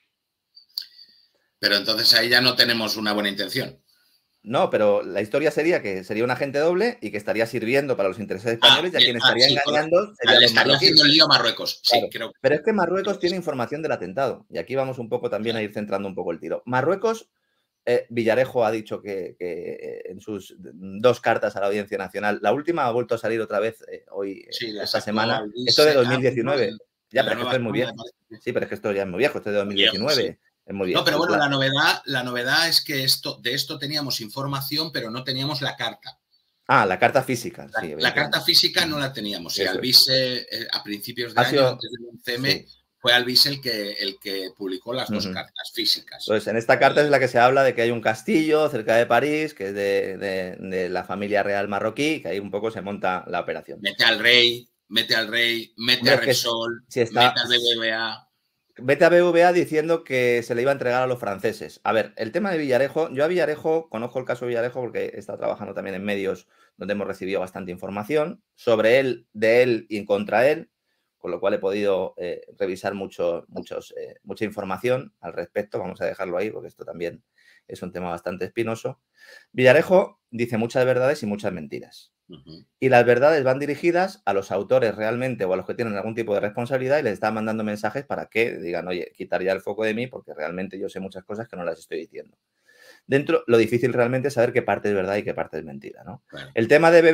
Pero entonces ahí ya no tenemos una buena intención. No, pero la historia sería que sería un agente doble y que estaría sirviendo para los intereses españoles y a quien estaría sí, engañando serían le los estaría haciendo marroquíes. el lío a Marruecos. Sí, Claro. creo. Pero es que Marruecos tiene información del atentado y aquí vamos un poco también a ir centrando un poco el tiro. Marruecos, Villarejo ha dicho que en sus 2 cartas a la Audiencia Nacional, la última ha vuelto a salir otra vez hoy, Sí, la esta sacó semana, Alvise, esto de ¿no? 2019. Ya, En pero la es que Nueva esto es muy España, viejo. me parece. Sí, pero es que esto ya es muy viejo, esto es de Viejo, 2019, sí. es muy No, viejo. pero bueno, la novedad es que de esto teníamos información, pero no teníamos la carta. Ah, la carta física, sí. La carta física no la teníamos. Y Alvise, a principios de año, antes del 11M, sí, fue Alvise el que publicó las 2 cartas físicas. Entonces, en esta carta es la que se habla de que hay un castillo cerca de París, que es de la familia real marroquí, que ahí un poco se monta la operación. Mete al rey, mete a Repsol, mete al BBVA. Vete a BBVA diciendo que se le iba a entregar a los franceses. A ver, el tema de Villarejo, yo a Villarejo, conozco el caso de Villarejo porque he estado trabajando también en medios donde hemos recibido bastante información sobre él, de él y contra él, con lo cual he podido revisar mucha información al respecto. Vamos a dejarlo ahí porque esto también es un tema bastante espinoso. Villarejo dice muchas verdades y muchas mentiras. Y las verdades van dirigidas a los autores realmente o a los que tienen algún tipo de responsabilidad y les están mandando mensajes para que digan, oye, quitar ya el foco de mí porque realmente yo sé muchas cosas que no las estoy diciendo. Dentro, lo difícil realmente es saber qué parte es verdad y qué parte es mentira, ¿no? Bueno. El tema de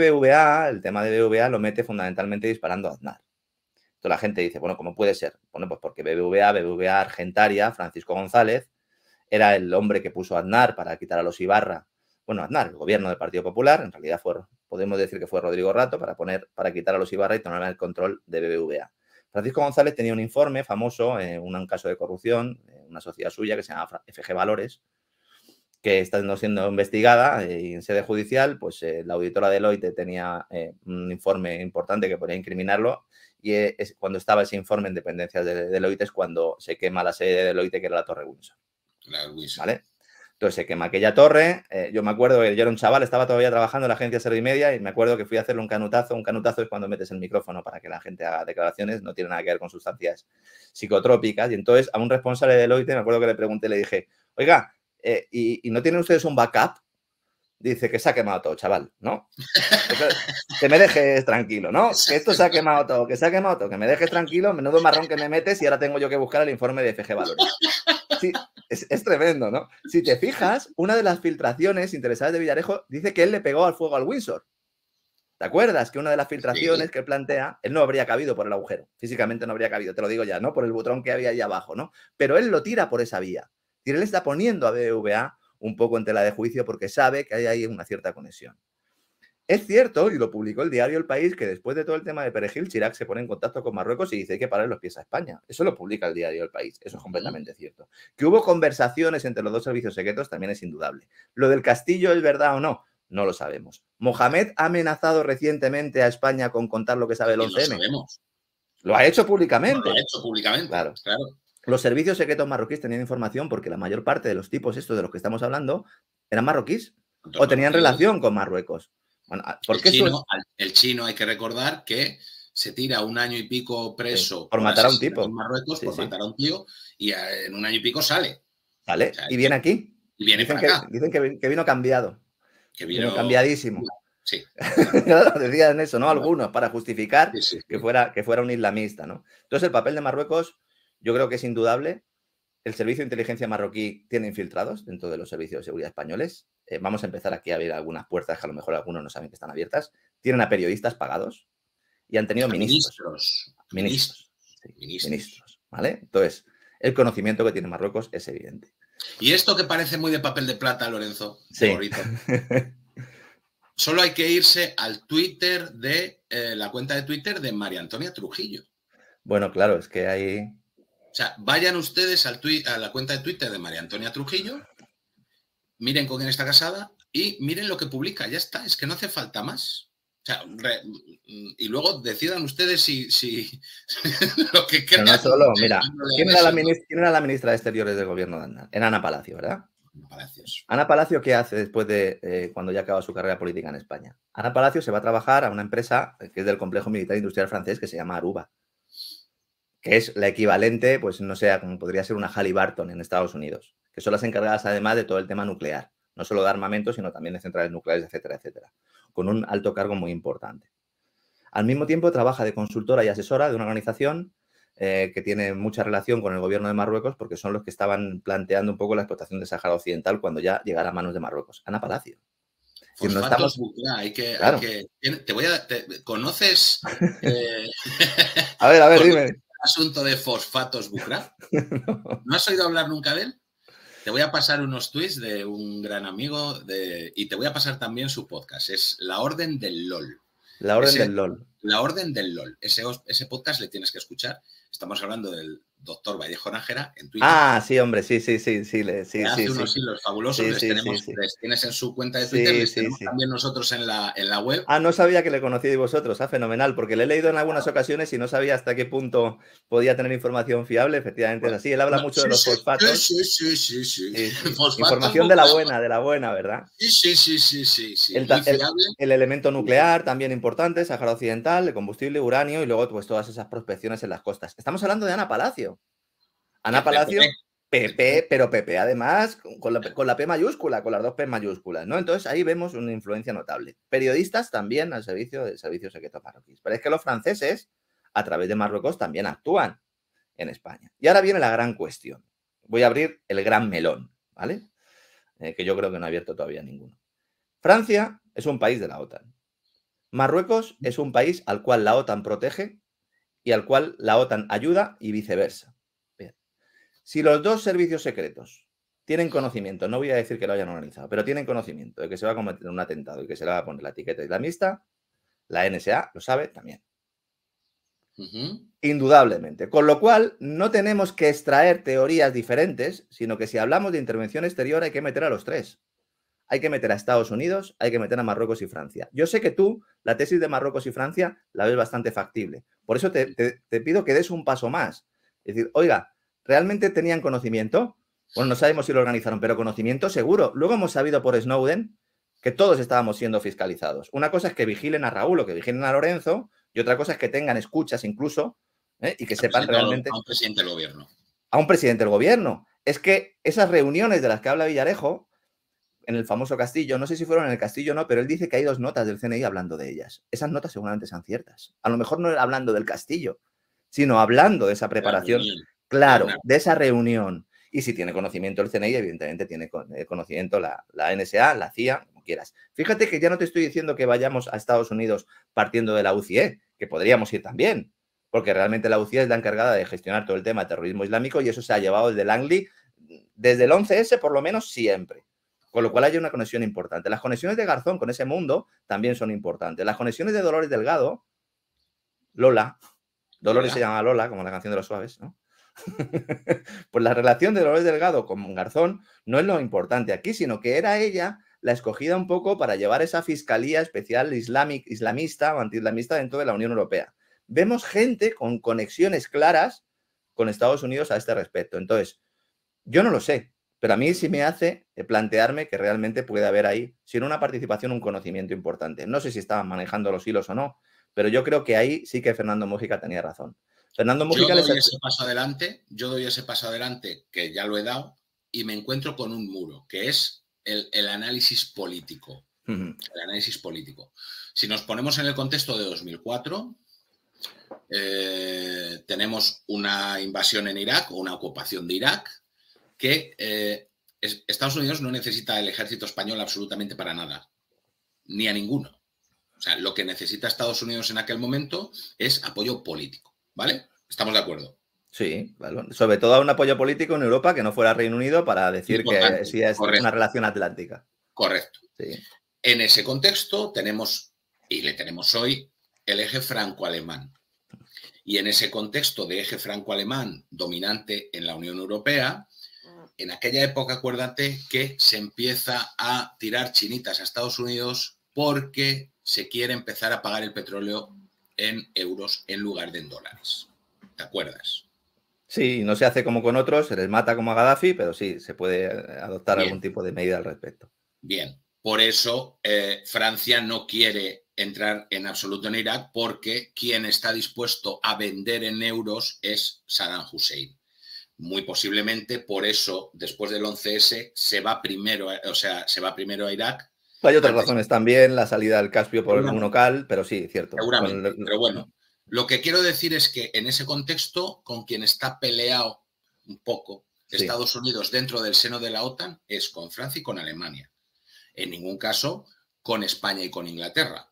BBVA lo mete fundamentalmente disparando a Aznar. Entonces la gente dice, bueno, ¿cómo puede ser? Bueno, pues porque BBVA Argentaria, Francisco González, era el hombre que puso a Aznar para quitar a los Ibarra. Bueno, Aznar, el gobierno del Partido Popular, en realidad podemos decir que fue Rodrigo Rato para quitar a los Ibarra y tomar el control de BBVA. Francisco González tenía un informe famoso, un caso de corrupción, una sociedad suya que se llama FG Valores, que está siendo investigada y en sede judicial, pues la auditora Deloitte tenía un informe importante que podía incriminarlo y cuando estaba ese informe en dependencias de Deloitte es cuando se quema la sede de Deloitte, que era la Torre Windsor. ¿Vale? Entonces se quema aquella torre. Yo me acuerdo que yo era un chaval, estaba todavía trabajando en la agencia Servimedia y me acuerdo que fui a hacerle un canutazo. Un canutazo es cuando metes el micrófono para que la gente haga declaraciones, no tiene nada que ver con sustancias psicotrópicas. Y entonces a un responsable de Deloitte me acuerdo que le pregunté, le dije, oiga, ¿y no tienen ustedes un backup? Dice que se ha quemado todo, chaval, ¿no? Que me dejes tranquilo, ¿no? Que esto se ha quemado todo, que me dejes tranquilo, menudo marrón que me metes y ahora tengo yo que buscar el informe de FG Valores. Sí, es tremendo, ¿no? Si te fijas, una de las filtraciones interesadas de Villarejo dice que él le pegó al fuego al Windsor. ¿Te acuerdas? Que una de las filtraciones que plantea, él no habría cabido por el agujero, físicamente no habría cabido, te lo digo ya, ¿no? Por el butrón que había ahí abajo, ¿no? Pero él lo tira por esa vía. Y él está poniendo a BBVA un poco en tela de juicio porque sabe que hay ahí una cierta conexión. Es cierto, y lo publicó el diario El País, que después de todo el tema de Perejil, Chirac se pone en contacto con Marruecos y dice hay que parar los pies a España. Eso lo publica el diario El País, eso es completamente cierto. Que hubo conversaciones entre los 2 servicios secretos también es indudable. ¿Lo del castillo es verdad o no? No lo sabemos. ¿Mohamed ha amenazado recientemente a España con contar lo que sabe el 11M? Lo sabemos. Lo ha hecho públicamente. No, lo ha hecho públicamente, claro. Los servicios secretos marroquíes tenían información porque la mayor parte de los tipos estos de los que estamos hablando eran marroquíes o tenían relación con Marruecos. Bueno, porque el chino hay que recordar que se tira 1 año y pico preso por matar a un tipo en Marruecos, por matar a un tío, y en 1 año y pico sale. Sale, o sea, y viene aquí. Y viene dicen para acá. Dicen que vino cambiado. Que vino cambiadísimo. Sí. Claro, decían eso, ¿no? Algunos, para justificar que fuera un islamista, ¿no? Entonces, el papel de Marruecos yo creo que es indudable. El servicio de inteligencia marroquí tiene infiltrados dentro de los servicios de seguridad españoles. Vamos a empezar aquí a abrir algunas puertas que a lo mejor algunos no saben que están abiertas. Tienen a periodistas pagados y han tenido ministros. Ministros, ¿vale? Entonces, el conocimiento que tiene Marruecos es evidente. Y esto que parece muy de papel de plata, Lorenzo, sí. Solo hay que irse al Twitter de la cuenta de Twitter de María Antonia Trujillo. Bueno, claro, es que hay... O sea, vayan ustedes a la cuenta de Twitter de María Antonia Trujillo, miren con quién está casada y miren lo que publica. Ya está, es que no hace falta más. O sea, y luego decidan ustedes si lo que crean. Pero no solo, mira, ¿quién era la ministra de Exteriores del gobierno de Aznar? Era Ana Palacio, ¿verdad? Palacios. Ana Palacio, ¿qué hace después de cuando ya acaba su carrera política en España? Ana Palacio se va a trabajar a una empresa que es del complejo militar industrial francés que se llama Aruba, que es la equivalente, pues no sé, como podría ser una Halliburton en Estados Unidos, que son las encargadas además de todo el tema nuclear, no solo de armamento, sino también de centrales nucleares, etcétera, etcétera, con un alto cargo muy importante. Al mismo tiempo trabaja de consultora y asesora de una organización que tiene mucha relación con el gobierno de Marruecos porque son los que estaban planteando un poco la explotación del Sáhara Occidental cuando ya llegara a manos de Marruecos. Ana Palacio. Si no estamos... Bucra, Claro. ¿Conoces A ver, dime. el asunto de fosfatos Bucra? No. ¿No has oído hablar nunca de él? Te voy a pasar unos tweets de un gran amigo y te voy a pasar también su podcast. Es La Orden del LOL. La Orden del LOL. La Orden del LOL. Ese podcast le tienes que escuchar. Estamos hablando del doctor Vallejo Nájera en Twitter. Ah, sí, hombre, sí. Hace unos hilos fabulosos. Les tienes en su cuenta de Twitter, les tenemos también nosotros en la web. Ah, no sabía que le conocíais vosotros. Ah, fenomenal, porque le he leído en algunas ocasiones y no sabía hasta qué punto podía tener información fiable. Efectivamente es así. Él habla mucho de los fosfatos. Sí. Información de la buena, ¿verdad? Sí. El elemento nuclear también importante, Sáhara Occidental, el combustible, uranio y luego pues todas esas prospecciones en las costas. Estamos hablando de Ana Palacio. Ana Palacio, PP, pero PP además con la P mayúscula, con las dos P mayúsculas, ¿no? Entonces ahí vemos una influencia notable. Periodistas también al servicio del servicio secreto marroquí. Pero es que los franceses, a través de Marruecos, también actúan en España. Y ahora viene la gran cuestión. Voy a abrir el gran melón, ¿vale? Que yo creo que no ha abierto todavía ninguno. Francia es un país de la OTAN. Marruecos es un país al cual la OTAN protege y al cual la OTAN ayuda y viceversa. Bien. Si los dos servicios secretos tienen conocimiento, no voy a decir que lo hayan organizado, pero tienen conocimiento de que se va a cometer un atentado y que se le va a poner la etiqueta islamista, la NSA lo sabe también. Indudablemente. Con lo cual, no tenemos que extraer teorías diferentes, sino que si hablamos de intervención exterior hay que meter a los tres. Hay que meter a Estados Unidos, hay que meter a Marruecos y Francia. Yo sé que tú, la tesis de Marruecos y Francia, la ves bastante factible. Por eso te pido que des un paso más. Es decir, oiga, ¿realmente tenían conocimiento? Bueno, no sabemos si lo organizaron, pero conocimiento seguro. Luego hemos sabido por Snowden que todos estábamos siendo fiscalizados. Una cosa es que vigilen a Raúl o que vigilen a Lorenzo y otra cosa es que tengan escuchas incluso y que sepan realmente... A un presidente del gobierno. A un presidente del gobierno. Es que esas reuniones de las que habla Villarejo en el famoso castillo, no sé si fueron en el castillo o no, pero él dice que hay 2 notas del CNI hablando de ellas. Esas notas seguramente sean ciertas. A lo mejor no hablando del castillo, sino hablando de esa preparación, claro, de esa reunión. Y si tiene conocimiento el CNI, evidentemente tiene conocimiento la NSA, la CIA, como quieras. Fíjate que ya no te estoy diciendo que vayamos a Estados Unidos partiendo de la UCIE, que podríamos ir también, porque realmente la UCIE es la encargada de gestionar todo el tema de terrorismo islámico y eso se ha llevado desde Langley, desde el 11S por lo menos siempre. Con lo cual hay una conexión importante. Las conexiones de Garzón con ese mundo también son importantes. Las conexiones de Dolores Delgado, Lola, Dolores se llama Lola, como la canción de Los Suaves, ¿no? Pues la relación de Dolores Delgado con Garzón no es lo importante aquí, sino que era ella la escogida un poco para llevar esa fiscalía especial islamista o antiislamista dentro de la Unión Europea. Vemos gente con conexiones claras con Estados Unidos a este respecto. Entonces, yo no lo sé. Pero a mí sí me hace plantearme que realmente puede haber ahí, sin una participación, un conocimiento importante. No sé si estaban manejando los hilos o no, pero yo creo que ahí sí que Fernando Múgica tenía razón. Fernando Múgica yo doy ese paso adelante, que ya lo he dado, y me encuentro con un muro, que es el análisis político. El análisis político. Si nos ponemos en el contexto de 2004, tenemos una invasión en Irak o una ocupación de Irak, que Estados Unidos no necesita el ejército español absolutamente para nada, ni a ninguno. O sea, lo que necesita Estados Unidos en aquel momento es apoyo político, ¿vale? ¿Estamos de acuerdo? Sí, ¿vale? Sobre todo un apoyo político en Europa que no fuera Reino Unido para decir que sí es una relación atlántica. Correcto. Sí. En ese contexto tenemos, y le tenemos hoy, el eje franco-alemán. Y en ese contexto de eje franco-alemán dominante en la Unión Europea, en aquella época, acuérdate que se empieza a tirar chinitas a Estados Unidos porque se quiere empezar a pagar el petróleo en euros en lugar de en dólares. ¿Te acuerdas? Sí, no se hace como con otros, se les mata como a Gaddafi, pero sí, se puede adoptar Bien, algún tipo de medida al respecto. bien. Por eso Francia no quiere entrar en absoluto en Irak porque quien está dispuesto a vender en euros es Saddam Hussein. Muy posiblemente por eso, después del 11S, se va primero, o sea, se va primero a Irak. Hay otras Antes, razones también, la salida del Caspio por el seguramente, Munocal, pero sí, cierto. seguramente. Pero bueno, lo que quiero decir es que en ese contexto, con quien está peleado un poco sí. Estados Unidos dentro del seno de la OTAN es con Francia y con Alemania. En ningún caso con España y con Inglaterra.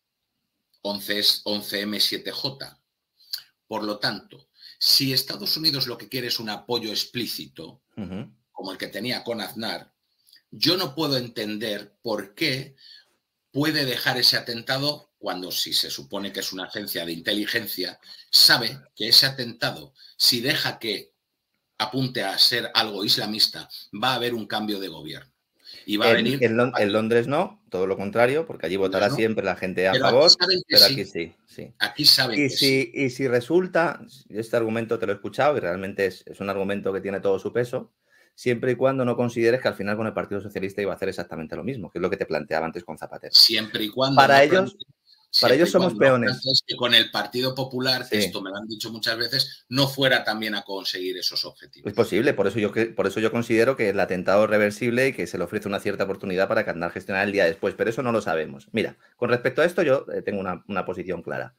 11M7J. Por lo tanto, si Estados Unidos lo que quiere es un apoyo explícito, como el que tenía con Aznar, yo no puedo entender por qué puede dejar ese atentado cuando, si se supone que es una agencia de inteligencia, sabe que ese atentado, si deja que apunte a ser algo islamista, va a haber un cambio de gobierno. Y va a venir... En Londres no, todo lo contrario, porque allí votará no, siempre la gente a pero aquí favor, saben que pero aquí sí. sí, sí. Aquí saben que sí. Y si resulta, este argumento te lo he escuchado y realmente es un argumento que tiene todo su peso, siempre y cuando no consideres que al final con el Partido Socialista iba a hacer exactamente lo mismo, que es lo que te planteaba antes con Zapatero. Siempre y cuando Para no ellos, para ellos somos peones. plantees que con el Partido Popular, que Sí. esto me lo han dicho muchas veces, no fuera también a conseguir esos objetivos. Es posible, por eso yo considero que el atentado es reversible y que se le ofrece una cierta oportunidad para que Aznar gestionara el día después, pero eso no lo sabemos. Mira, con respecto a esto yo tengo una posición clara.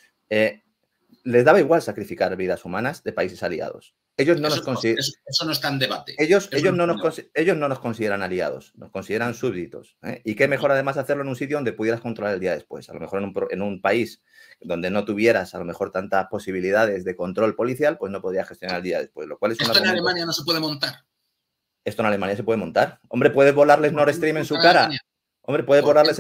Les daba igual sacrificar vidas humanas de países aliados. Ellos no eso, nos consideran... eso no está en debate. Ellos no nos consideran aliados, nos consideran súbditos. ¿eh? Y qué mejor además hacerlo en un sitio donde pudieras controlar el día después. A lo mejor en un país donde no tuvieras a lo mejor tantas posibilidades de control policial, pues no podrías gestionar el día después. Lo cual es un Esto en argumento... Alemania no se puede montar. Esto en Alemania se puede montar. Hombre, puedes volarles Nord Stream en su cara. Hombre, puedes volarles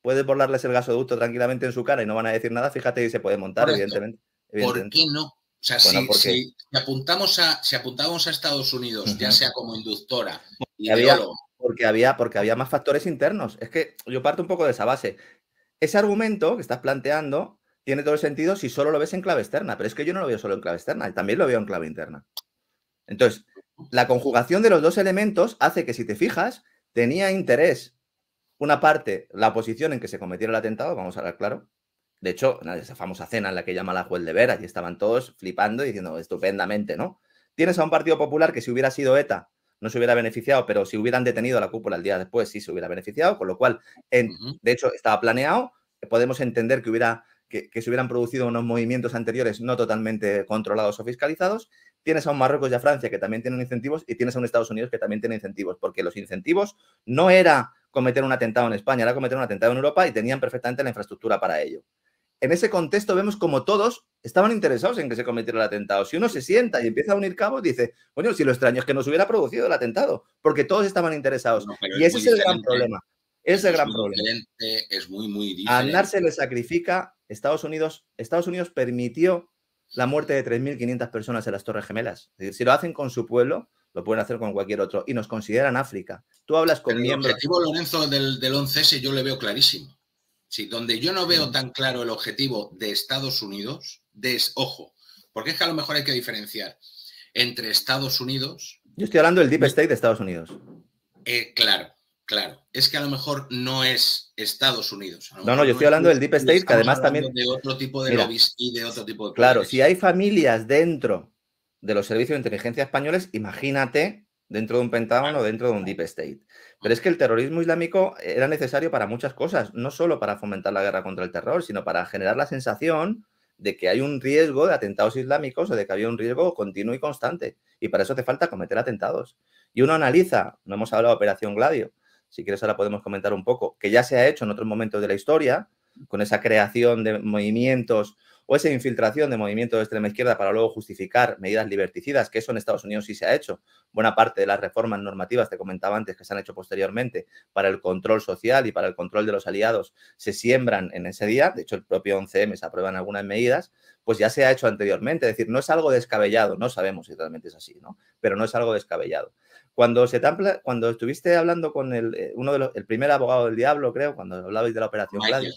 el gasoducto tranquilamente en su cara y no van a decir nada. Fíjate, y se puede montar, Correcto. evidentemente. ¿Por qué no? O sea, bueno, si apuntamos a Estados Unidos, ya sea como inductora, ideólogo. Porque había más factores internos. Es que yo parto un poco de esa base. Ese argumento que estás planteando tiene todo el sentido si solo lo ves en clave externa, pero es que yo no lo veo solo en clave externa, también lo veo en clave interna. Entonces, la conjugación de los dos elementos hace que, si te fijas, tenía interés una parte, la oposición en que se cometiera el atentado, vamos a hablar claro. De hecho, esa famosa cena en la que llama la juez de veras y estaban todos flipando y diciendo estupendamente, ¿no? Tienes a un Partido Popular que, si hubiera sido ETA, no se hubiera beneficiado, pero si hubieran detenido a la cúpula el día después, sí se hubiera beneficiado, con lo cual, de hecho, estaba planeado. Podemos entender que se hubieran producido unos movimientos anteriores no totalmente controlados o fiscalizados. Tienes a un Marruecos y a Francia que también tienen incentivos y tienes a un Estados Unidos que también tiene incentivos, porque los incentivos no era cometer un atentado en España, era cometer un atentado en Europa y tenían perfectamente la infraestructura para ello. En ese contexto vemos como todos estaban interesados en que se cometiera el atentado. Si uno se sienta y empieza a unir cabos, dice, bueno, si lo extraño es que no se hubiera producido el atentado, porque todos estaban interesados. No, y ese es el gran problema. Es el gran problema. Es muy, muy diferente. A Aznar se le sacrifica. Estados Unidos permitió la muerte de 3.500 personas en las Torres Gemelas. Es decir, si lo hacen con su pueblo, lo pueden hacer con cualquier otro. Y nos consideran África. Tú hablas con miembros... El objetivo, Lorenzo, del 11S yo le veo clarísimo. Sí, donde yo no veo tan claro el objetivo de Estados Unidos, ojo, porque es que a lo mejor hay que diferenciar entre Estados Unidos... Yo estoy hablando del Deep State de Estados Unidos. Claro. Es que a lo mejor no es Estados Unidos. No, yo estoy hablando del Deep State, que además también... de otro tipo de lobbies y de otro tipo de... Claro, si hay familias dentro de los servicios de inteligencia españoles, imagínate dentro de un Pentágono o dentro de un Deep State. Pero es que el terrorismo islámico era necesario para muchas cosas, no solo para fomentar la guerra contra el terror, sino para generar la sensación de que hay un riesgo de atentados islámicos o de que había un riesgo continuo y constante. Y para eso hace falta cometer atentados. Y uno analiza, no hemos hablado de Operación Gladio, si quieres ahora podemos comentar un poco, que ya se ha hecho en otros momentos de la historia, con esa creación de movimientos o esa infiltración de movimientos de extrema izquierda para luego justificar medidas liberticidas, que eso en Estados Unidos sí se ha hecho. Buena parte de las reformas normativas, te comentaba antes, que se han hecho posteriormente para el control social y para el control de los aliados, se siembran en ese día. De hecho, el propio 11M se aprueban algunas medidas, pues ya se ha hecho anteriormente. Es decir, no es algo descabellado, no sabemos si realmente es así, ¿no? Pero no es algo descabellado. Cuando estuviste hablando con el primer abogado del diablo, creo, cuando hablabais de la Operación Gladio,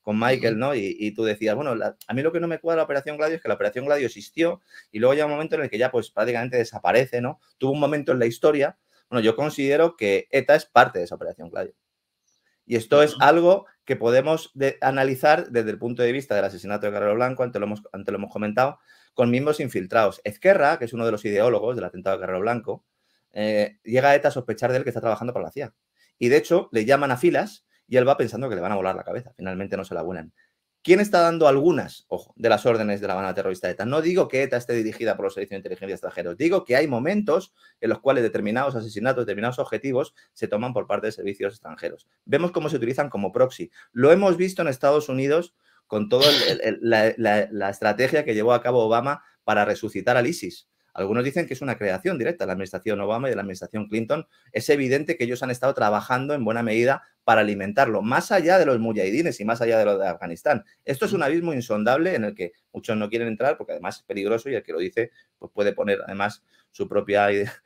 con Michael, ¿no? Y tú decías, bueno, a mí lo que no me cuadra la Operación Gladio es que la Operación Gladio existió y luego llega un momento en el que ya pues prácticamente desaparece, ¿no? Tuvo un momento en la historia. Bueno, yo considero que ETA es parte de esa Operación Gladio. Y esto es algo que podemos analizar desde el punto de vista del asesinato de Carrero Blanco, antes lo hemos comentado, con miembros infiltrados. Ezquerra, que es uno de los ideólogos del atentado de Carrero Blanco, llega a ETA a sospechar de él que está trabajando para la CIA. Y de hecho, le llaman a filas y él va pensando que le van a volar la cabeza. Finalmente no se la vuelan. ¿Quién está dando algunas, ojo, de las órdenes de la banda terrorista de ETA? No digo que ETA esté dirigida por los servicios de inteligencia extranjeros. Digo que hay momentos en los cuales determinados asesinatos, determinados objetivos se toman por parte de servicios extranjeros. Vemos cómo se utilizan como proxy. Lo hemos visto en Estados Unidos con toda la estrategia que llevó a cabo Obama para resucitar al ISIS. Algunos dicen que es una creación directa de la administración Obama y de la administración Clinton. Es evidente que ellos han estado trabajando en buena medida para alimentarlo, más allá de los mujahidines y más allá de lo de Afganistán. Esto es un abismo insondable en el que muchos no quieren entrar porque además es peligroso y el que lo dice pues puede poner además su propio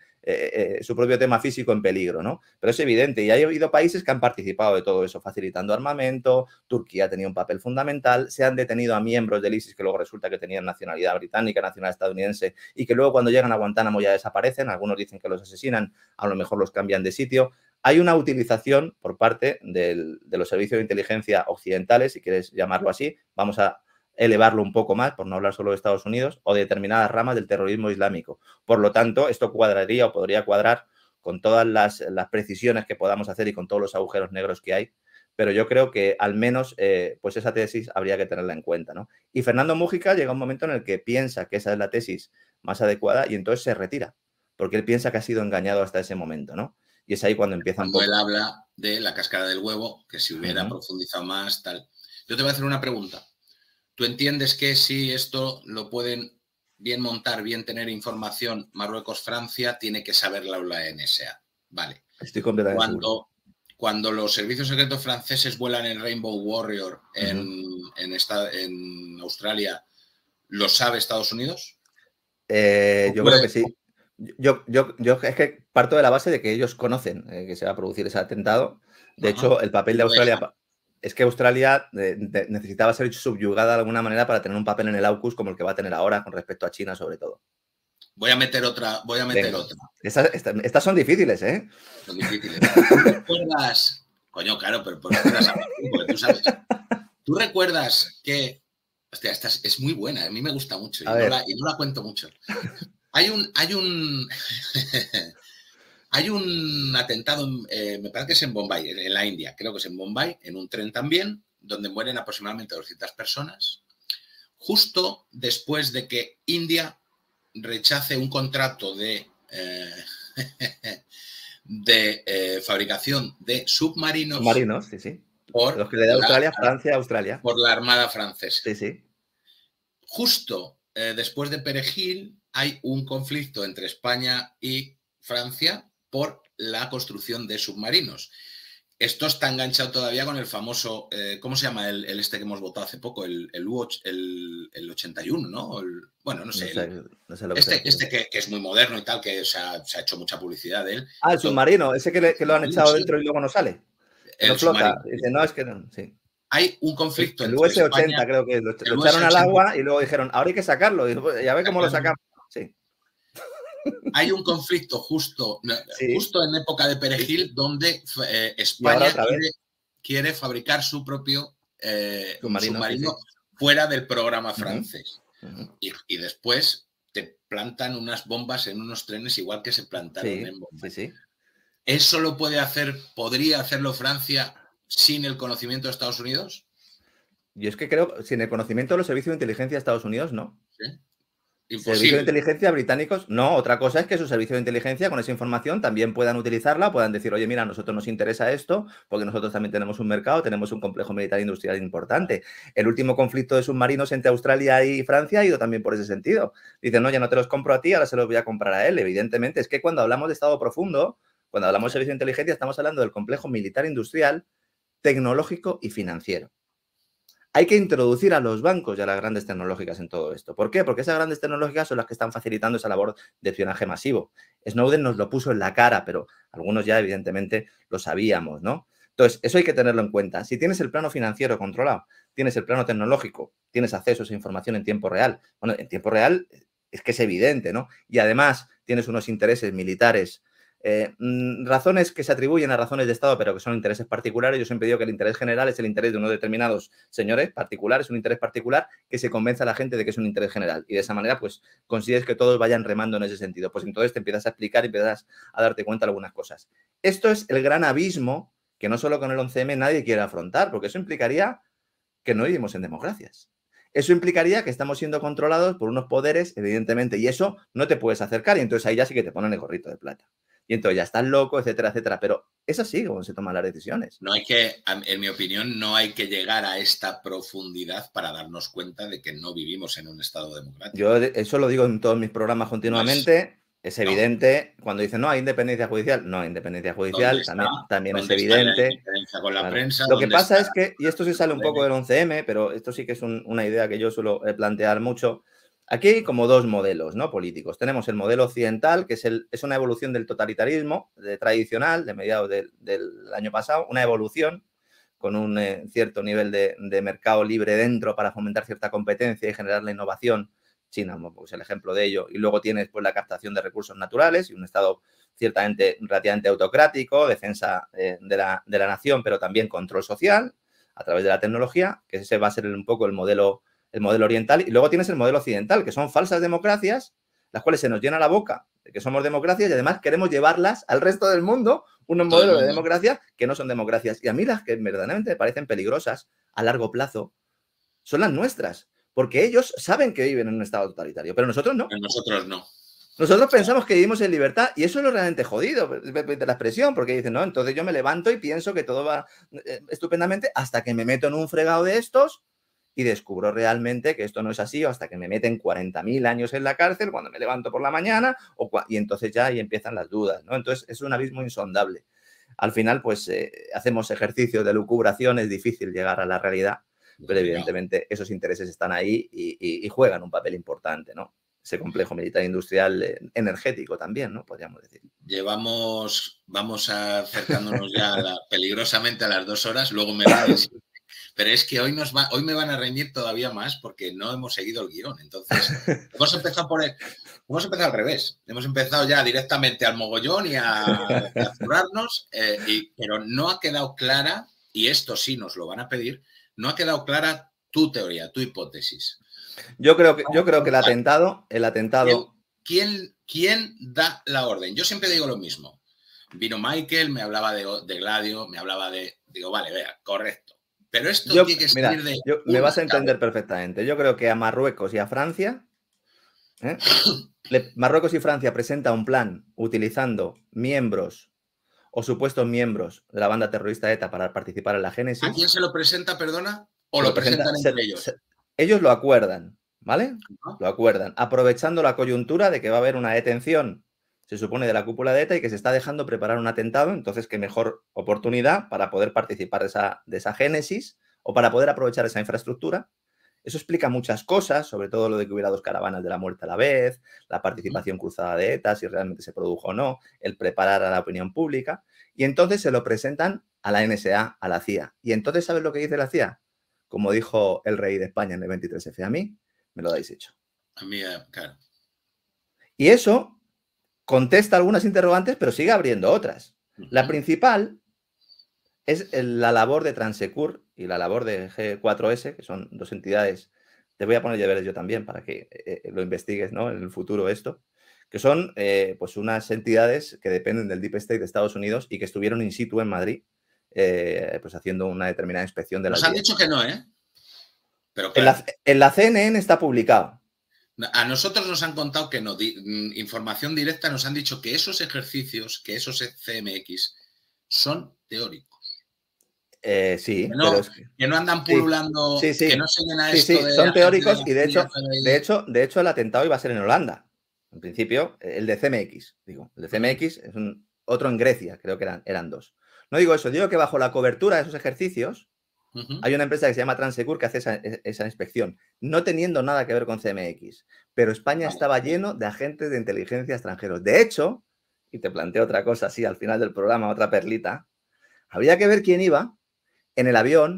tema físico en peligro, ¿no? Pero es evidente y ha habido países que han participado de todo eso, facilitando armamento. Turquía ha tenido un papel fundamental, se han detenido a miembros del ISIS que luego resulta que tenían nacionalidad británica, nacionalidad estadounidense y que luego cuando llegan a Guantánamo ya desaparecen. Algunos dicen que los asesinan, a lo mejor los cambian de sitio. Hay una utilización por parte de los servicios de inteligencia occidentales, si quieres llamarlo así, vamos a elevarlo un poco más, por no hablar solo de Estados Unidos, o de determinadas ramas del terrorismo islámico. Por lo tanto, esto cuadraría o podría cuadrar con todas las precisiones que podamos hacer y con todos los agujeros negros que hay, pero yo creo que al menos pues esa tesis habría que tenerla en cuenta, ¿no? Y Fernando Múgica llega un momento en el que piensa que esa es la tesis más adecuada y entonces se retira, porque él piensa que ha sido engañado hasta ese momento, ¿no? Y es ahí cuando empieza cuando él habla de la cáscara del huevo, que si hubiera profundizado más, tal. Yo te voy a hacer una pregunta. ¿Tú entiendes que si esto lo pueden bien montar, bien tener información Marruecos-Francia, tiene que saberla la NSA? Vale. Estoy completamente seguro. Cuando los servicios secretos franceses vuelan el Rainbow Warrior en Australia, ¿lo sabe Estados Unidos? Yo creo que sí. Yo es que parto de la base de que ellos conocen que se va a producir ese atentado. De hecho, el papel de Australia es que Australia necesitaba ser subyugada de alguna manera para tener un papel en el AUKUS como el que va a tener ahora con respecto a China, sobre todo. Voy a meter otra. Estas son difíciles, ¿eh? Son difíciles. ¿Tú recuerdas? Coño, claro, pero porque tú sabes. ¿Tú recuerdas que... Hostia, esta es muy buena, a mí me gusta mucho y no la cuento mucho. Hay un atentado, me parece que es en Bombay, en la India, creo que es en Bombay, en un tren también, donde mueren aproximadamente 200 personas, justo después de que India rechace un contrato de fabricación de submarinos. Submarinos, sí. Por los que le da Australia, Francia, Australia. Por la Armada Francesa. Sí. Justo después de Perejil hay un conflicto entre España y Francia por la construcción de submarinos. Esto está enganchado todavía con el famoso, ¿cómo se llama el este que hemos votado hace poco? El 81, ¿no? Bueno, no sé. No sé lo que que es muy moderno y tal, que se ha hecho mucha publicidad de él. Ah, el submarino, ese que lo han echado dentro y luego no sale. No flota. Dice, no, es que no. Sí. Hay un conflicto entre US-80 España, creo que lo echaron al agua y luego dijeron, ahora hay que sacarlo. Y ya ve cómo lo sacamos. Sí. Hay un conflicto justo en época de Perejil donde España quiere fabricar su propio submarino fuera del programa francés. Y después te plantan unas bombas en unos trenes igual que se plantaron en Bombay. Sí. ¿Eso podría hacerlo Francia sin el conocimiento de Estados Unidos? Yo es que creo, sin el conocimiento de los servicios de inteligencia de Estados Unidos, no. ¿Sí? Servicios de inteligencia británicos, no. Otra cosa es que sus servicios de inteligencia con esa información también puedan utilizarla, puedan decir, oye, mira, a nosotros nos interesa esto, porque nosotros también tenemos un mercado, tenemos un complejo militar industrial importante. El último conflicto de submarinos entre Australia y Francia ha ido también por ese sentido. Dicen, no, ya no te los compro a ti, ahora se los voy a comprar a él. Evidentemente, es que cuando hablamos de Estado profundo, cuando hablamos de servicio de inteligencia, estamos hablando del complejo militar industrial, tecnológico y financiero. Hay que introducir a los bancos y a las grandes tecnológicas en todo esto. ¿Por qué? Porque esas grandes tecnológicas son las que están facilitando esa labor de espionaje masivo. Snowden nos lo puso en la cara, pero algunos ya evidentemente lo sabíamos, ¿no? Entonces, eso hay que tenerlo en cuenta. Si tienes el plano financiero controlado, tienes el plano tecnológico, tienes acceso a esa información en tiempo real. Bueno, en tiempo real es que es evidente, ¿no? Y además tienes unos intereses militares, razones que se atribuyen a razones de Estado, pero que son intereses particulares. Yo siempre digo que el interés general es el interés de unos determinados señores particulares, un interés particular que se convence a la gente de que es un interés general. Y de esa manera, pues, consigues que todos vayan remando en ese sentido. Pues entonces te empiezas a explicar y empiezas a darte cuenta de algunas cosas. Esto es el gran abismo que no solo con el 11M nadie quiere afrontar, porque eso implicaría que no vivimos en democracias. Eso implicaría que estamos siendo controlados por unos poderes, evidentemente, y eso no te puedes acercar, y entonces ahí ya sí que te ponen el gorrito de plata. Y entonces ya estás loco, etcétera, etcétera. Pero es así como se toman las decisiones. No hay que, en mi opinión, no hay que llegar a esta profundidad para darnos cuenta de que no vivimos en un Estado democrático. Yo eso lo digo en todos mis programas continuamente. Es evidente, cuando dicen no hay independencia judicial, no hay independencia judicial, también es evidente. Con la prensa, lo que pasa es que, y esto sí sale un poco del 11M, pero esto sí que es una idea que yo suelo plantear mucho. Aquí hay como dos modelos, ¿no?, políticos. Tenemos el modelo occidental, que es una evolución del totalitarismo tradicional de mediados del año pasado, una evolución con un cierto nivel de mercado libre dentro para fomentar cierta competencia y generar la innovación. China, pues el ejemplo de ello. Y luego tienes pues la captación de recursos naturales y un Estado ciertamente relativamente autocrático, defensa de la nación, pero también control social a través de la tecnología, que ese va a ser un poco el modelo oriental. Y luego tienes el modelo occidental, que son falsas democracias, las cuales se nos llena la boca de que somos democracias y además queremos llevarlas al resto del mundo, unos modelos de democracia que no son democracias. Y a mí las que verdaderamente me parecen peligrosas a largo plazo son las nuestras. Porque ellos saben que viven en un estado totalitario, pero nosotros no. Pero nosotros no. Nosotros pensamos que vivimos en libertad y eso es lo realmente jodido de la expresión, porque dicen, no, entonces yo me levanto y pienso que todo va estupendamente hasta que me meto en un fregado de estos y descubro realmente que esto no es así, o hasta que me meten 40.000 años en la cárcel cuando me levanto por la mañana y entonces ya ahí empiezan las dudas, ¿no? Entonces es un abismo insondable. Al final, pues hacemos ejercicios de lucubración, es difícil llegar a la realidad. Pero evidentemente esos intereses están ahí y juegan un papel importante, ¿no? Ese complejo militar industrial energético también, ¿no? Podríamos decir. Vamos acercándonos ya peligrosamente a las 2 horas, luego me van a decir, pero es que hoy me van a reñir todavía más porque no hemos seguido el guión. Entonces, hemos empezado al revés. Hemos empezado ya directamente al mogollón y a zurrarnos, pero no ha quedado clara, y esto sí nos lo van a pedir, no ha quedado clara tu teoría, tu hipótesis. Yo creo que el atentado... ¿Quién da la orden? Yo siempre digo lo mismo. Vino Michael, me hablaba de Gladio, me hablaba de... Digo, vale, vea, correcto. Pero esto tiene que salir de... me vas a entender perfectamente. Yo creo que a Marruecos y a Francia... Marruecos y Francia presentan un plan utilizando miembros o supuestos miembros de la banda terrorista ETA para participar en la génesis. ¿A quién se lo presenta, perdona? ¿O lo presentan entre ellos? Ellos lo acuerdan, ¿vale? Lo acuerdan, aprovechando la coyuntura de que va a haber una detención, se supone, de la cúpula de ETA y que se está dejando preparar un atentado. Entonces, qué mejor oportunidad para poder participar de esa génesis o para poder aprovechar esa infraestructura. Eso explica muchas cosas, sobre todo lo de que hubiera 2 caravanas de la muerte a la vez, la participación cruzada de ETA, si realmente se produjo o no, el preparar a la opinión pública. Y entonces se lo presentan a la NSA, a la CIA. Y entonces, ¿sabes lo que dice la CIA? Como dijo el rey de España en el 23F, a mí me lo dais hecho. A mí, claro. Y eso contesta algunas interrogantes, pero sigue abriendo otras. La principal es la labor de Transsecur y la labor de G4S, que son 2 entidades, te voy a poner deberes yo también para que lo investigues, ¿no?, en el futuro esto, que son pues unas entidades que dependen del Deep State de Estados Unidos y que estuvieron in situ en Madrid, pues haciendo una determinada inspección de las... Nos han dicho que no, ¿eh? Pero claro, en la CNN está publicado. A nosotros nos han contado que no, información directa, nos han dicho que esos ejercicios, que esos CMX son teóricos. Sí, que no, pero que no andan pululando, sí, que no se llena esto de... son teóricos y de hecho el atentado iba a ser en Holanda. En principio, el de CMX, digo, el de CMX es otro en Grecia, creo que eran 2. No digo eso, digo que bajo la cobertura de esos ejercicios hay una empresa que se llama Transsecur que hace esa inspección, no teniendo nada que ver con CMX, pero España estaba lleno de agentes de inteligencia extranjeros. De hecho, y te planteo otra cosa así al final del programa, otra perlita, había que ver quién iba en el avión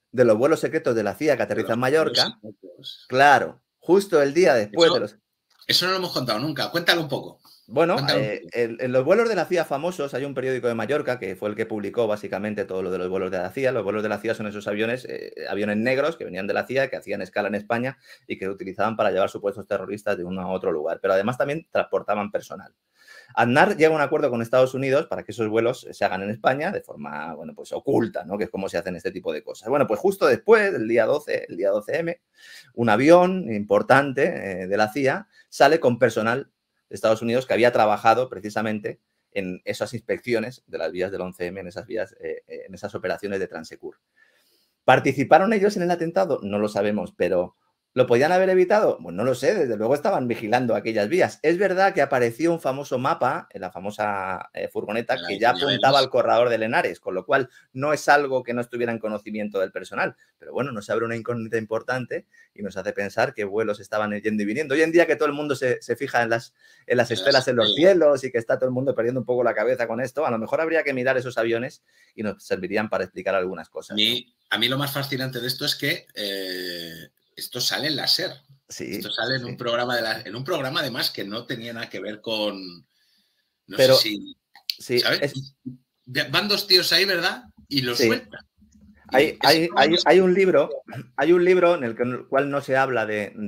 de los vuelos secretos de la CIA que aterriza en Mallorca. Secretos. Claro, justo el día después de los... Eso no lo hemos contado nunca. Cuéntalo un poco. Bueno, en los vuelos de la CIA famosos hay un periódico de Mallorca que fue el que publicó básicamente todo lo de los vuelos de la CIA. Los vuelos de la CIA son esos aviones, aviones negros que venían de la CIA, que hacían escala en España y que utilizaban para llevar supuestos terroristas de uno a otro lugar. Pero además también transportaban personal. Aznar llega a un acuerdo con Estados Unidos para que esos vuelos se hagan en España de forma, bueno, pues oculta, ¿no? Que es como se hacen este tipo de cosas. Bueno, pues justo después, el día 12M, un avión importante de la CIA sale con personal de Estados Unidos que había trabajado precisamente en esas inspecciones de las vías del 11M, en esas vías, en esas operaciones de Transecur. ¿Participaron ellos en el atentado? No lo sabemos, pero ¿lo podían haber evitado? Pues no lo sé, desde luego estaban vigilando aquellas vías. Es verdad que apareció un famoso mapa en la famosa furgoneta que ya apuntaba al corredor de Henares, con lo cual no es algo que no estuviera en conocimiento del personal. Pero bueno, nos abre una incógnita importante y nos hace pensar que vuelos estaban yendo y viniendo. Hoy en día que todo el mundo se fija en las estelas en los cielos y que está todo el mundo perdiendo un poco la cabeza con esto, a lo mejor habría que mirar esos aviones y nos servirían para explicar algunas cosas. A mí lo más fascinante de esto es que esto sale en la SER. Sí, esto sale en un programa en un programa además que no tenía nada que ver con... No pero, sé si... Sí, ¿sabes? Van dos tíos ahí, ¿verdad? Y lo sueltan. Hay un libro en el cual no se habla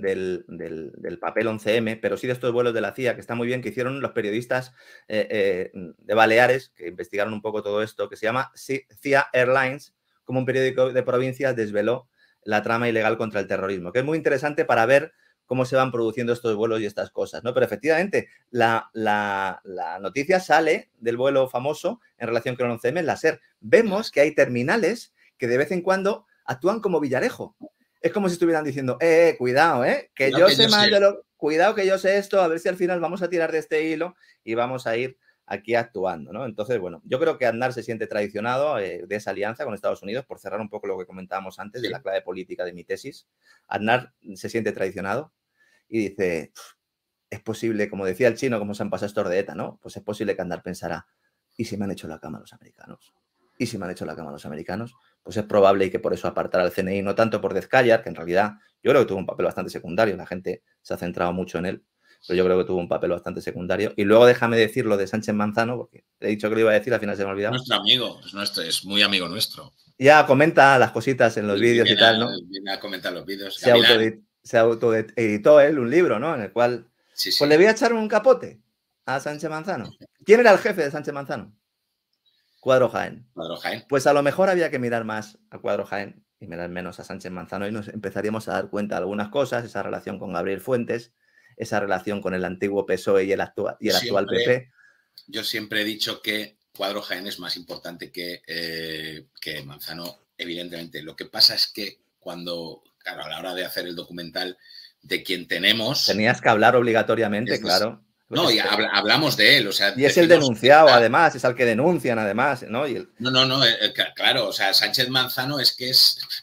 del papel 11M, pero sí de estos vuelos de la CIA, que está muy bien, que hicieron los periodistas de Baleares, que investigaron un poco todo esto, que se llama CIA Airlines, como un periódico de provincias desveló la trama ilegal contra el terrorismo, que es muy interesante para ver cómo se van produciendo estos vuelos y estas cosas, ¿no? Pero efectivamente, la noticia sale del vuelo famoso en relación con el 11M en la SER. Vemos que hay terminales que de vez en cuando actúan como Villarejo. Es como si estuvieran diciendo, cuidado, que yo sé más de lo... Cuidado que yo sé esto, a ver si al final vamos a tirar de este hilo y vamos a ir aquí actuando, ¿no? Entonces, bueno, yo creo que Aznar se siente traicionado de esa alianza con Estados Unidos, por cerrar un poco lo que comentábamos antes de la clave política de mi tesis. Aznar se siente traicionado y dice, es posible, como decía el chino, como se han pasado estos de ETA, ¿no? Pues es posible que Aznar pensará, ¿y si me han hecho la cama los americanos? ¿Y si me han hecho la cama los americanos? Pues es probable y que por eso apartara al CNI, no tanto por Dezcayar, que en realidad yo creo que tuvo un papel bastante secundario, la gente se ha centrado mucho en él, pero yo creo que tuvo un papel bastante secundario. Y luego déjame decir lo de Sánchez Manzano, porque he dicho que lo iba a decir, al final se me ha olvidado. Nuestro amigo, es muy amigo nuestro. Ya comenta las cositas en los vídeos y tal, ¿no? Viene a comentar los vídeos. Se autoeditó él un libro, ¿no? En el cual, pues le voy a echar un capote a Sánchez Manzano. ¿Quién era el jefe de Sánchez Manzano? Cuadro Jaén. Cuadro Jaén. Pues a lo mejor había que mirar más a Cuadro Jaén y mirar menos a Sánchez Manzano y nos empezaríamos a dar cuenta de algunas cosas, esa relación con Gabriel Fuentes, esa relación con el antiguo PSOE y el actual PP. Yo siempre he dicho que Cuadro Jaén es más importante que Manzano, evidentemente. Lo que pasa es que claro, a la hora de hacer el documental de quien tenemos... Tenías que hablar obligatoriamente, claro. No, y hablamos de él. O sea, y es el denunciado, además, es al que denuncian, además, ¿no? Claro, o sea, Sánchez Manzano es que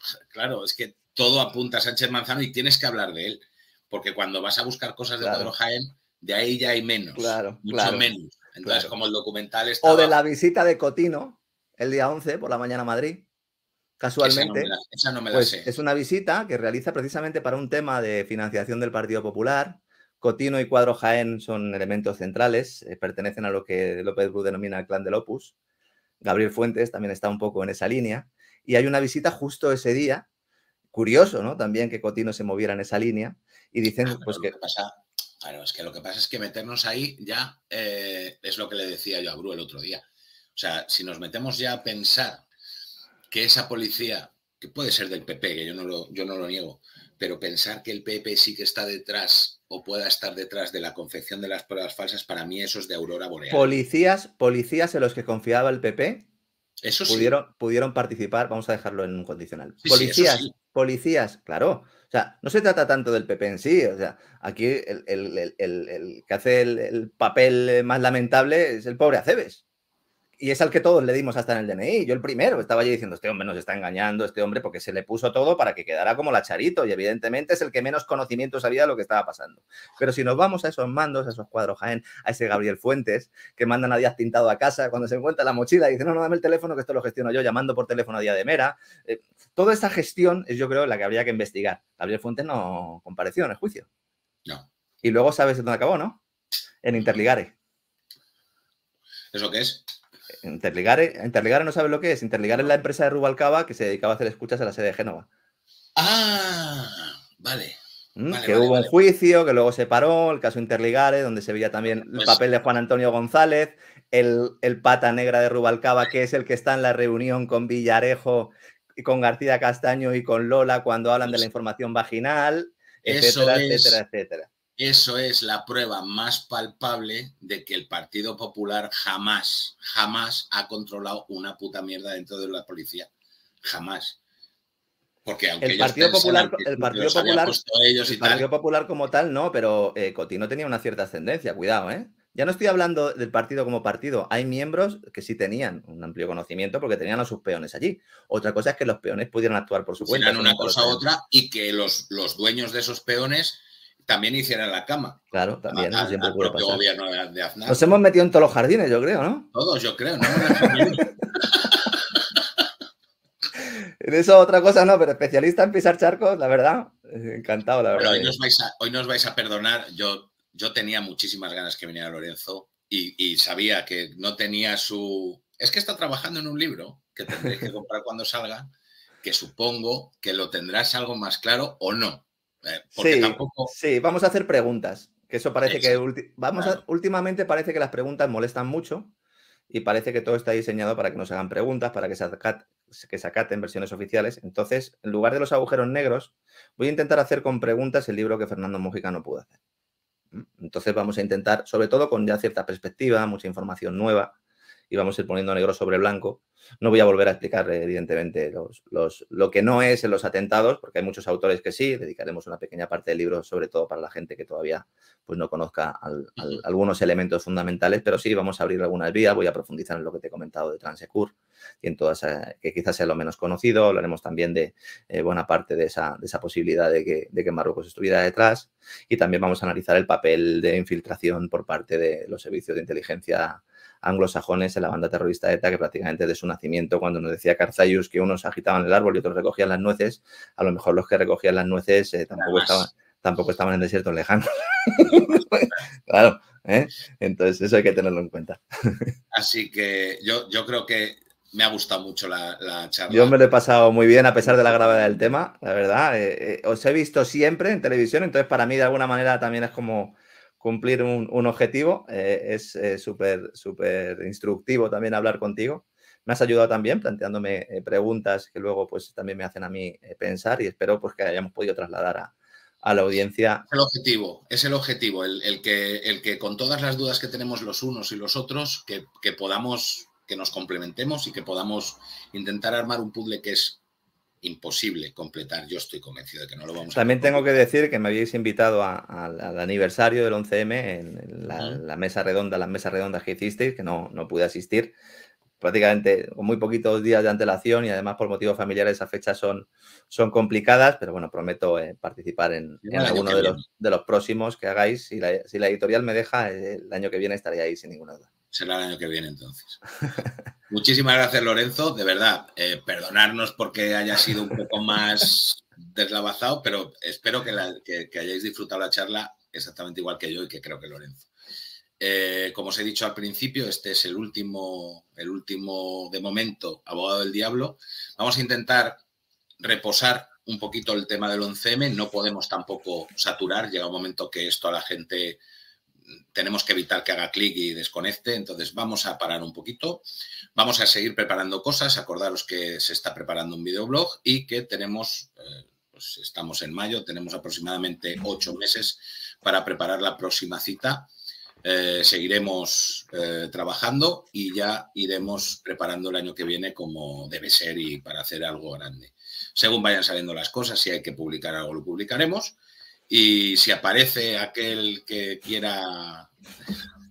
todo apunta a Sánchez Manzano y tienes que hablar de él, porque cuando vas a buscar cosas de Cuadro Jaén, de ahí ya hay menos, mucho menos. Entonces, como el documental está... O de la visita de Cotino, el día 11, por la mañana a Madrid, casualmente. Esa no me la sé. Es una visita que realiza precisamente para un tema de financiación del Partido Popular. Cotino y Cuadro Jaén son elementos centrales, pertenecen a lo que López Bru denomina el clan del Opus. Gabriel Fuentes también está un poco en esa línea. Y hay una visita justo ese día. Curioso, ¿no? También que Cotino se moviera en esa línea. Y dicen, pues que... Claro, es que lo que pasa es que meternos ahí ya es lo que le decía yo a Bru el otro día. O sea, si nos metemos ya a pensar que esa policía, que puede ser del PP, que yo no lo niego, pero pensar que el PP sí que está detrás o pueda estar detrás de la confección de las pruebas falsas, para mí eso es de aurora boreal. Policías en los que confiaba el PP eso pudieron participar, vamos a dejarlo en un condicional. Sí, policías, claro. O sea, no se trata tanto del PP en sí. O sea, aquí el que hace el papel más lamentable es el pobre Acebes. y es al que todos le dimos hasta en el DNI. Yo el primero estaba allí diciendo, este hombre nos está engañando, este hombre, porque se le puso todo para que quedara como la Charito y evidentemente es el que menos conocimiento sabía de lo que estaba pasando. Pero si nos vamos a esos mandos, a esos cuadros Jaén, a ese Gabriel Fuentes, que mandan a Díaz Pintado a casa, cuando se encuentra la mochila y dice, no, dame el teléfono que esto lo gestiono yo, llamando por teléfono a Díaz de Mera. Toda esta gestión es, yo creo, la que habría que investigar. Gabriel Fuentes no compareció en el juicio. No. Y luego sabes dónde acabó, ¿no? En Interligare. ¿Eso qué es? Interligare no sabes lo que es. Interligare es la empresa de Rubalcaba que se dedicaba a hacer escuchas a la sede de Génova. Ah, vale. Que hubo un juicio, que luego se paró, el caso Interligare, donde se veía también el papel de Juan Antonio González, el pata negra de Rubalcaba, que es el que está en la reunión con Villarejo y con García Castaño y con Lola cuando hablan de la información vaginal, etcétera, etcétera, etcétera. Eso es la prueba más palpable de que el Partido Popular jamás ha controlado una puta mierda dentro de la policía. Jamás. Porque aunque el Partido Popular como tal no, pero Cotino tenía una cierta ascendencia, cuidado, ¿eh? Ya no estoy hablando del partido como partido. Hay miembros que sí tenían un amplio conocimiento porque tenían a sus peones allí. Otra cosa es que los peones pudieran actuar por su cuenta. Hicieran una cosa u otra y que los dueños de esos peones también hicieran la cama. Claro, también. Al propio gobierno de Aznar. Nos hemos metido en todos los jardines, yo creo, ¿no? Todos, yo creo, ¿no? En eso otra cosa no, pero especialista en pisar charcos, la verdad, encantado, la verdad. Hoy nos vais a perdonar, yo tenía muchísimas ganas que viniera Lorenzo y sabía que no tenía su... Es que está trabajando en un libro que tendréis que comprar cuando salga, que supongo que lo tendrás algo más claro o no. Porque sí, tampoco... sí, vamos a hacer preguntas, que eso parece que... Últimamente parece que las preguntas molestan mucho y parece que todo está diseñado para que nos hagan preguntas, para que se acaten versiones oficiales. Entonces, en lugar de los agujeros negros, voy a intentar hacer con preguntas el libro que Fernando Múgica no pudo hacer. Entonces vamos a intentar, sobre todo con ya cierta perspectiva, mucha información nueva, y vamos a ir poniendo negro sobre blanco. No voy a volver a explicar, evidentemente, lo que no es en los atentados, porque hay muchos autores que sí. Dedicaremos una pequeña parte del libro, sobre todo para la gente que todavía pues, no conozca algunos elementos fundamentales, pero sí vamos a abrir algunas vías. Voy a profundizar en lo que te he comentado de Transecur y en todas, que quizás sea lo menos conocido. Hablaremos también de buena parte de esa posibilidad de que Marruecos estuviera detrás, y también vamos a analizar el papel de infiltración por parte de los servicios de inteligencia anglosajones en la banda terrorista ETA, que prácticamente de su nacimiento, cuando nos decía Karzayus que unos agitaban el árbol y otros recogían las nueces, a lo mejor los que recogían las nueces tampoco estaban en desiertos lejanos. Claro, entonces eso hay que tenerlo en cuenta. Así que yo creo que me ha gustado mucho la charla. Yo me lo he pasado muy bien a pesar de la gravedad del tema, la verdad. Os he visto siempre en televisión, entonces para mí de alguna manera también es como cumplir un objetivo. Es súper instructivo también hablar contigo. Me has ayudado también planteándome preguntas que luego pues también me hacen a mí pensar, y espero pues que hayamos podido trasladar a la audiencia. Es el objetivo, el que con todas las dudas que tenemos los unos y los otros, que podamos, que nos complementemos y que podamos intentar armar un puzzle que es imposible completar. Yo estoy convencido de que no lo vamos a También tengo que decir que me habéis invitado al aniversario del 11M en la mesa redonda, las mesas redondas que hicisteis, que no pude asistir. Prácticamente con muy poquitos días de antelación, y además por motivos familiares esas fechas son complicadas, pero bueno, prometo participar en alguno de los próximos que hagáis. Si la editorial me deja, el año que viene estaré ahí sin ninguna duda. Será el año que viene entonces. Muchísimas gracias, Lorenzo. De verdad, perdonarnos porque haya sido un poco más deslavazado, pero espero que hayáis disfrutado la charla exactamente igual que yo y que creo que Lorenzo. Como os he dicho al principio, este es el último de momento, Abogado del Diablo. Vamos a intentar reposar un poquito el tema del 11M. No podemos tampoco saturar. Llega un momento que esto a la gente tenemos que evitar que haga clic y desconecte. Entonces vamos a parar un poquito. Vamos a seguir preparando cosas. Acordaros que se está preparando un videoblog y que tenemos, pues estamos en mayo, tenemos aproximadamente 8 meses para preparar la próxima cita. Seguiremos trabajando y ya iremos preparando el año que viene como debe ser y para hacer algo grande. Según vayan saliendo las cosas, si hay que publicar algo, lo publicaremos. Y si aparece aquel que quiera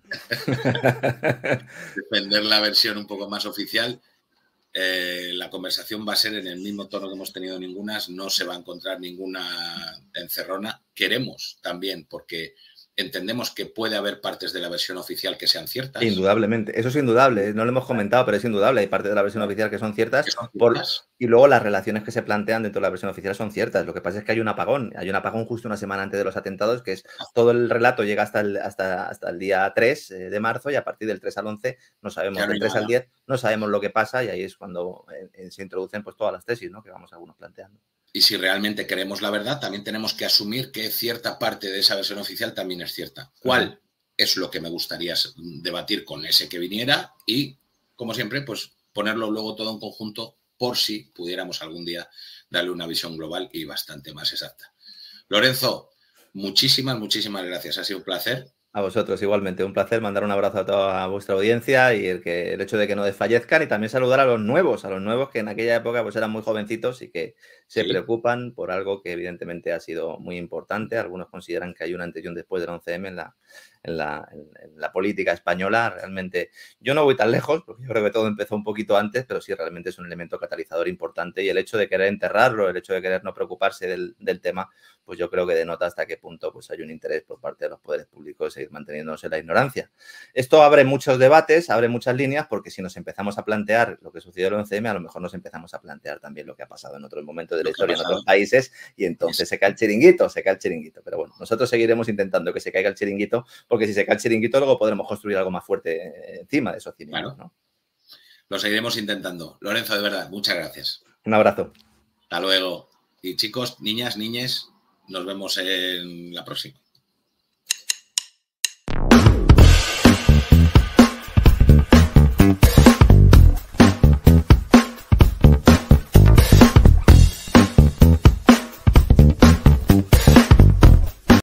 defender la versión un poco más oficial. La conversación va a ser en el mismo tono que hemos tenido ningunas, no se va a encontrar ninguna encerrona. Queremos también, porque entendemos que puede haber partes de la versión oficial que sean ciertas. Indudablemente, eso es indudable, no lo hemos comentado, pero es indudable, hay partes de la versión oficial que son ciertas, ciertas. y luego las relaciones que se plantean dentro de la versión oficial son ciertas. Lo que pasa es que hay un apagón justo una semana antes de los atentados, que es todo el relato llega hasta el día 3 de marzo, y a partir del 3 al 11 no sabemos, Claro, del 3 al 10 no sabemos lo que pasa, y ahí es cuando se introducen pues todas las tesis, ¿no?, que vamos algunos planteando. Y si realmente queremos la verdad, también tenemos que asumir que cierta parte de esa versión oficial también es cierta. ¿Cuál es lo que me gustaría debatir con ese que viniera? Y, como siempre, pues ponerlo luego todo en conjunto por si pudiéramos algún día darle una visión global y bastante más exacta. Lorenzo, muchísimas gracias. Ha sido un placer. A vosotros igualmente, un placer, mandar un abrazo a toda vuestra audiencia y el hecho de que no desfallezcan, y también saludar a los nuevos que en aquella época pues eran muy jovencitos y que se preocupan por algo que evidentemente ha sido muy importante. Algunos consideran que hay un antes y un después del 11M en la política española. Realmente yo no voy tan lejos, porque yo creo que todo empezó un poquito antes, pero sí realmente es un elemento catalizador importante, y el hecho de querer enterrarlo, el hecho de querer no preocuparse del tema, pues yo creo que denota hasta qué punto pues hay un interés por parte de los poderes públicos de seguir manteniéndose en la ignorancia. Esto abre muchos debates, abre muchas líneas, porque si nos empezamos a plantear lo que sucedió en el 11M, a lo mejor nos empezamos a plantear también lo que ha pasado en otros momentos de la historia en otros países, y entonces se cae el chiringuito. Pero bueno, nosotros seguiremos intentando que se caiga el chiringuito, porque si se cae el chiringuito luego podremos construir algo más fuerte encima de esos cimientos, ¿no? Lo seguiremos intentando. Lorenzo, de verdad, muchas gracias. Un abrazo. Hasta luego. Y chicos, niñas, niñes, nos vemos en la próxima.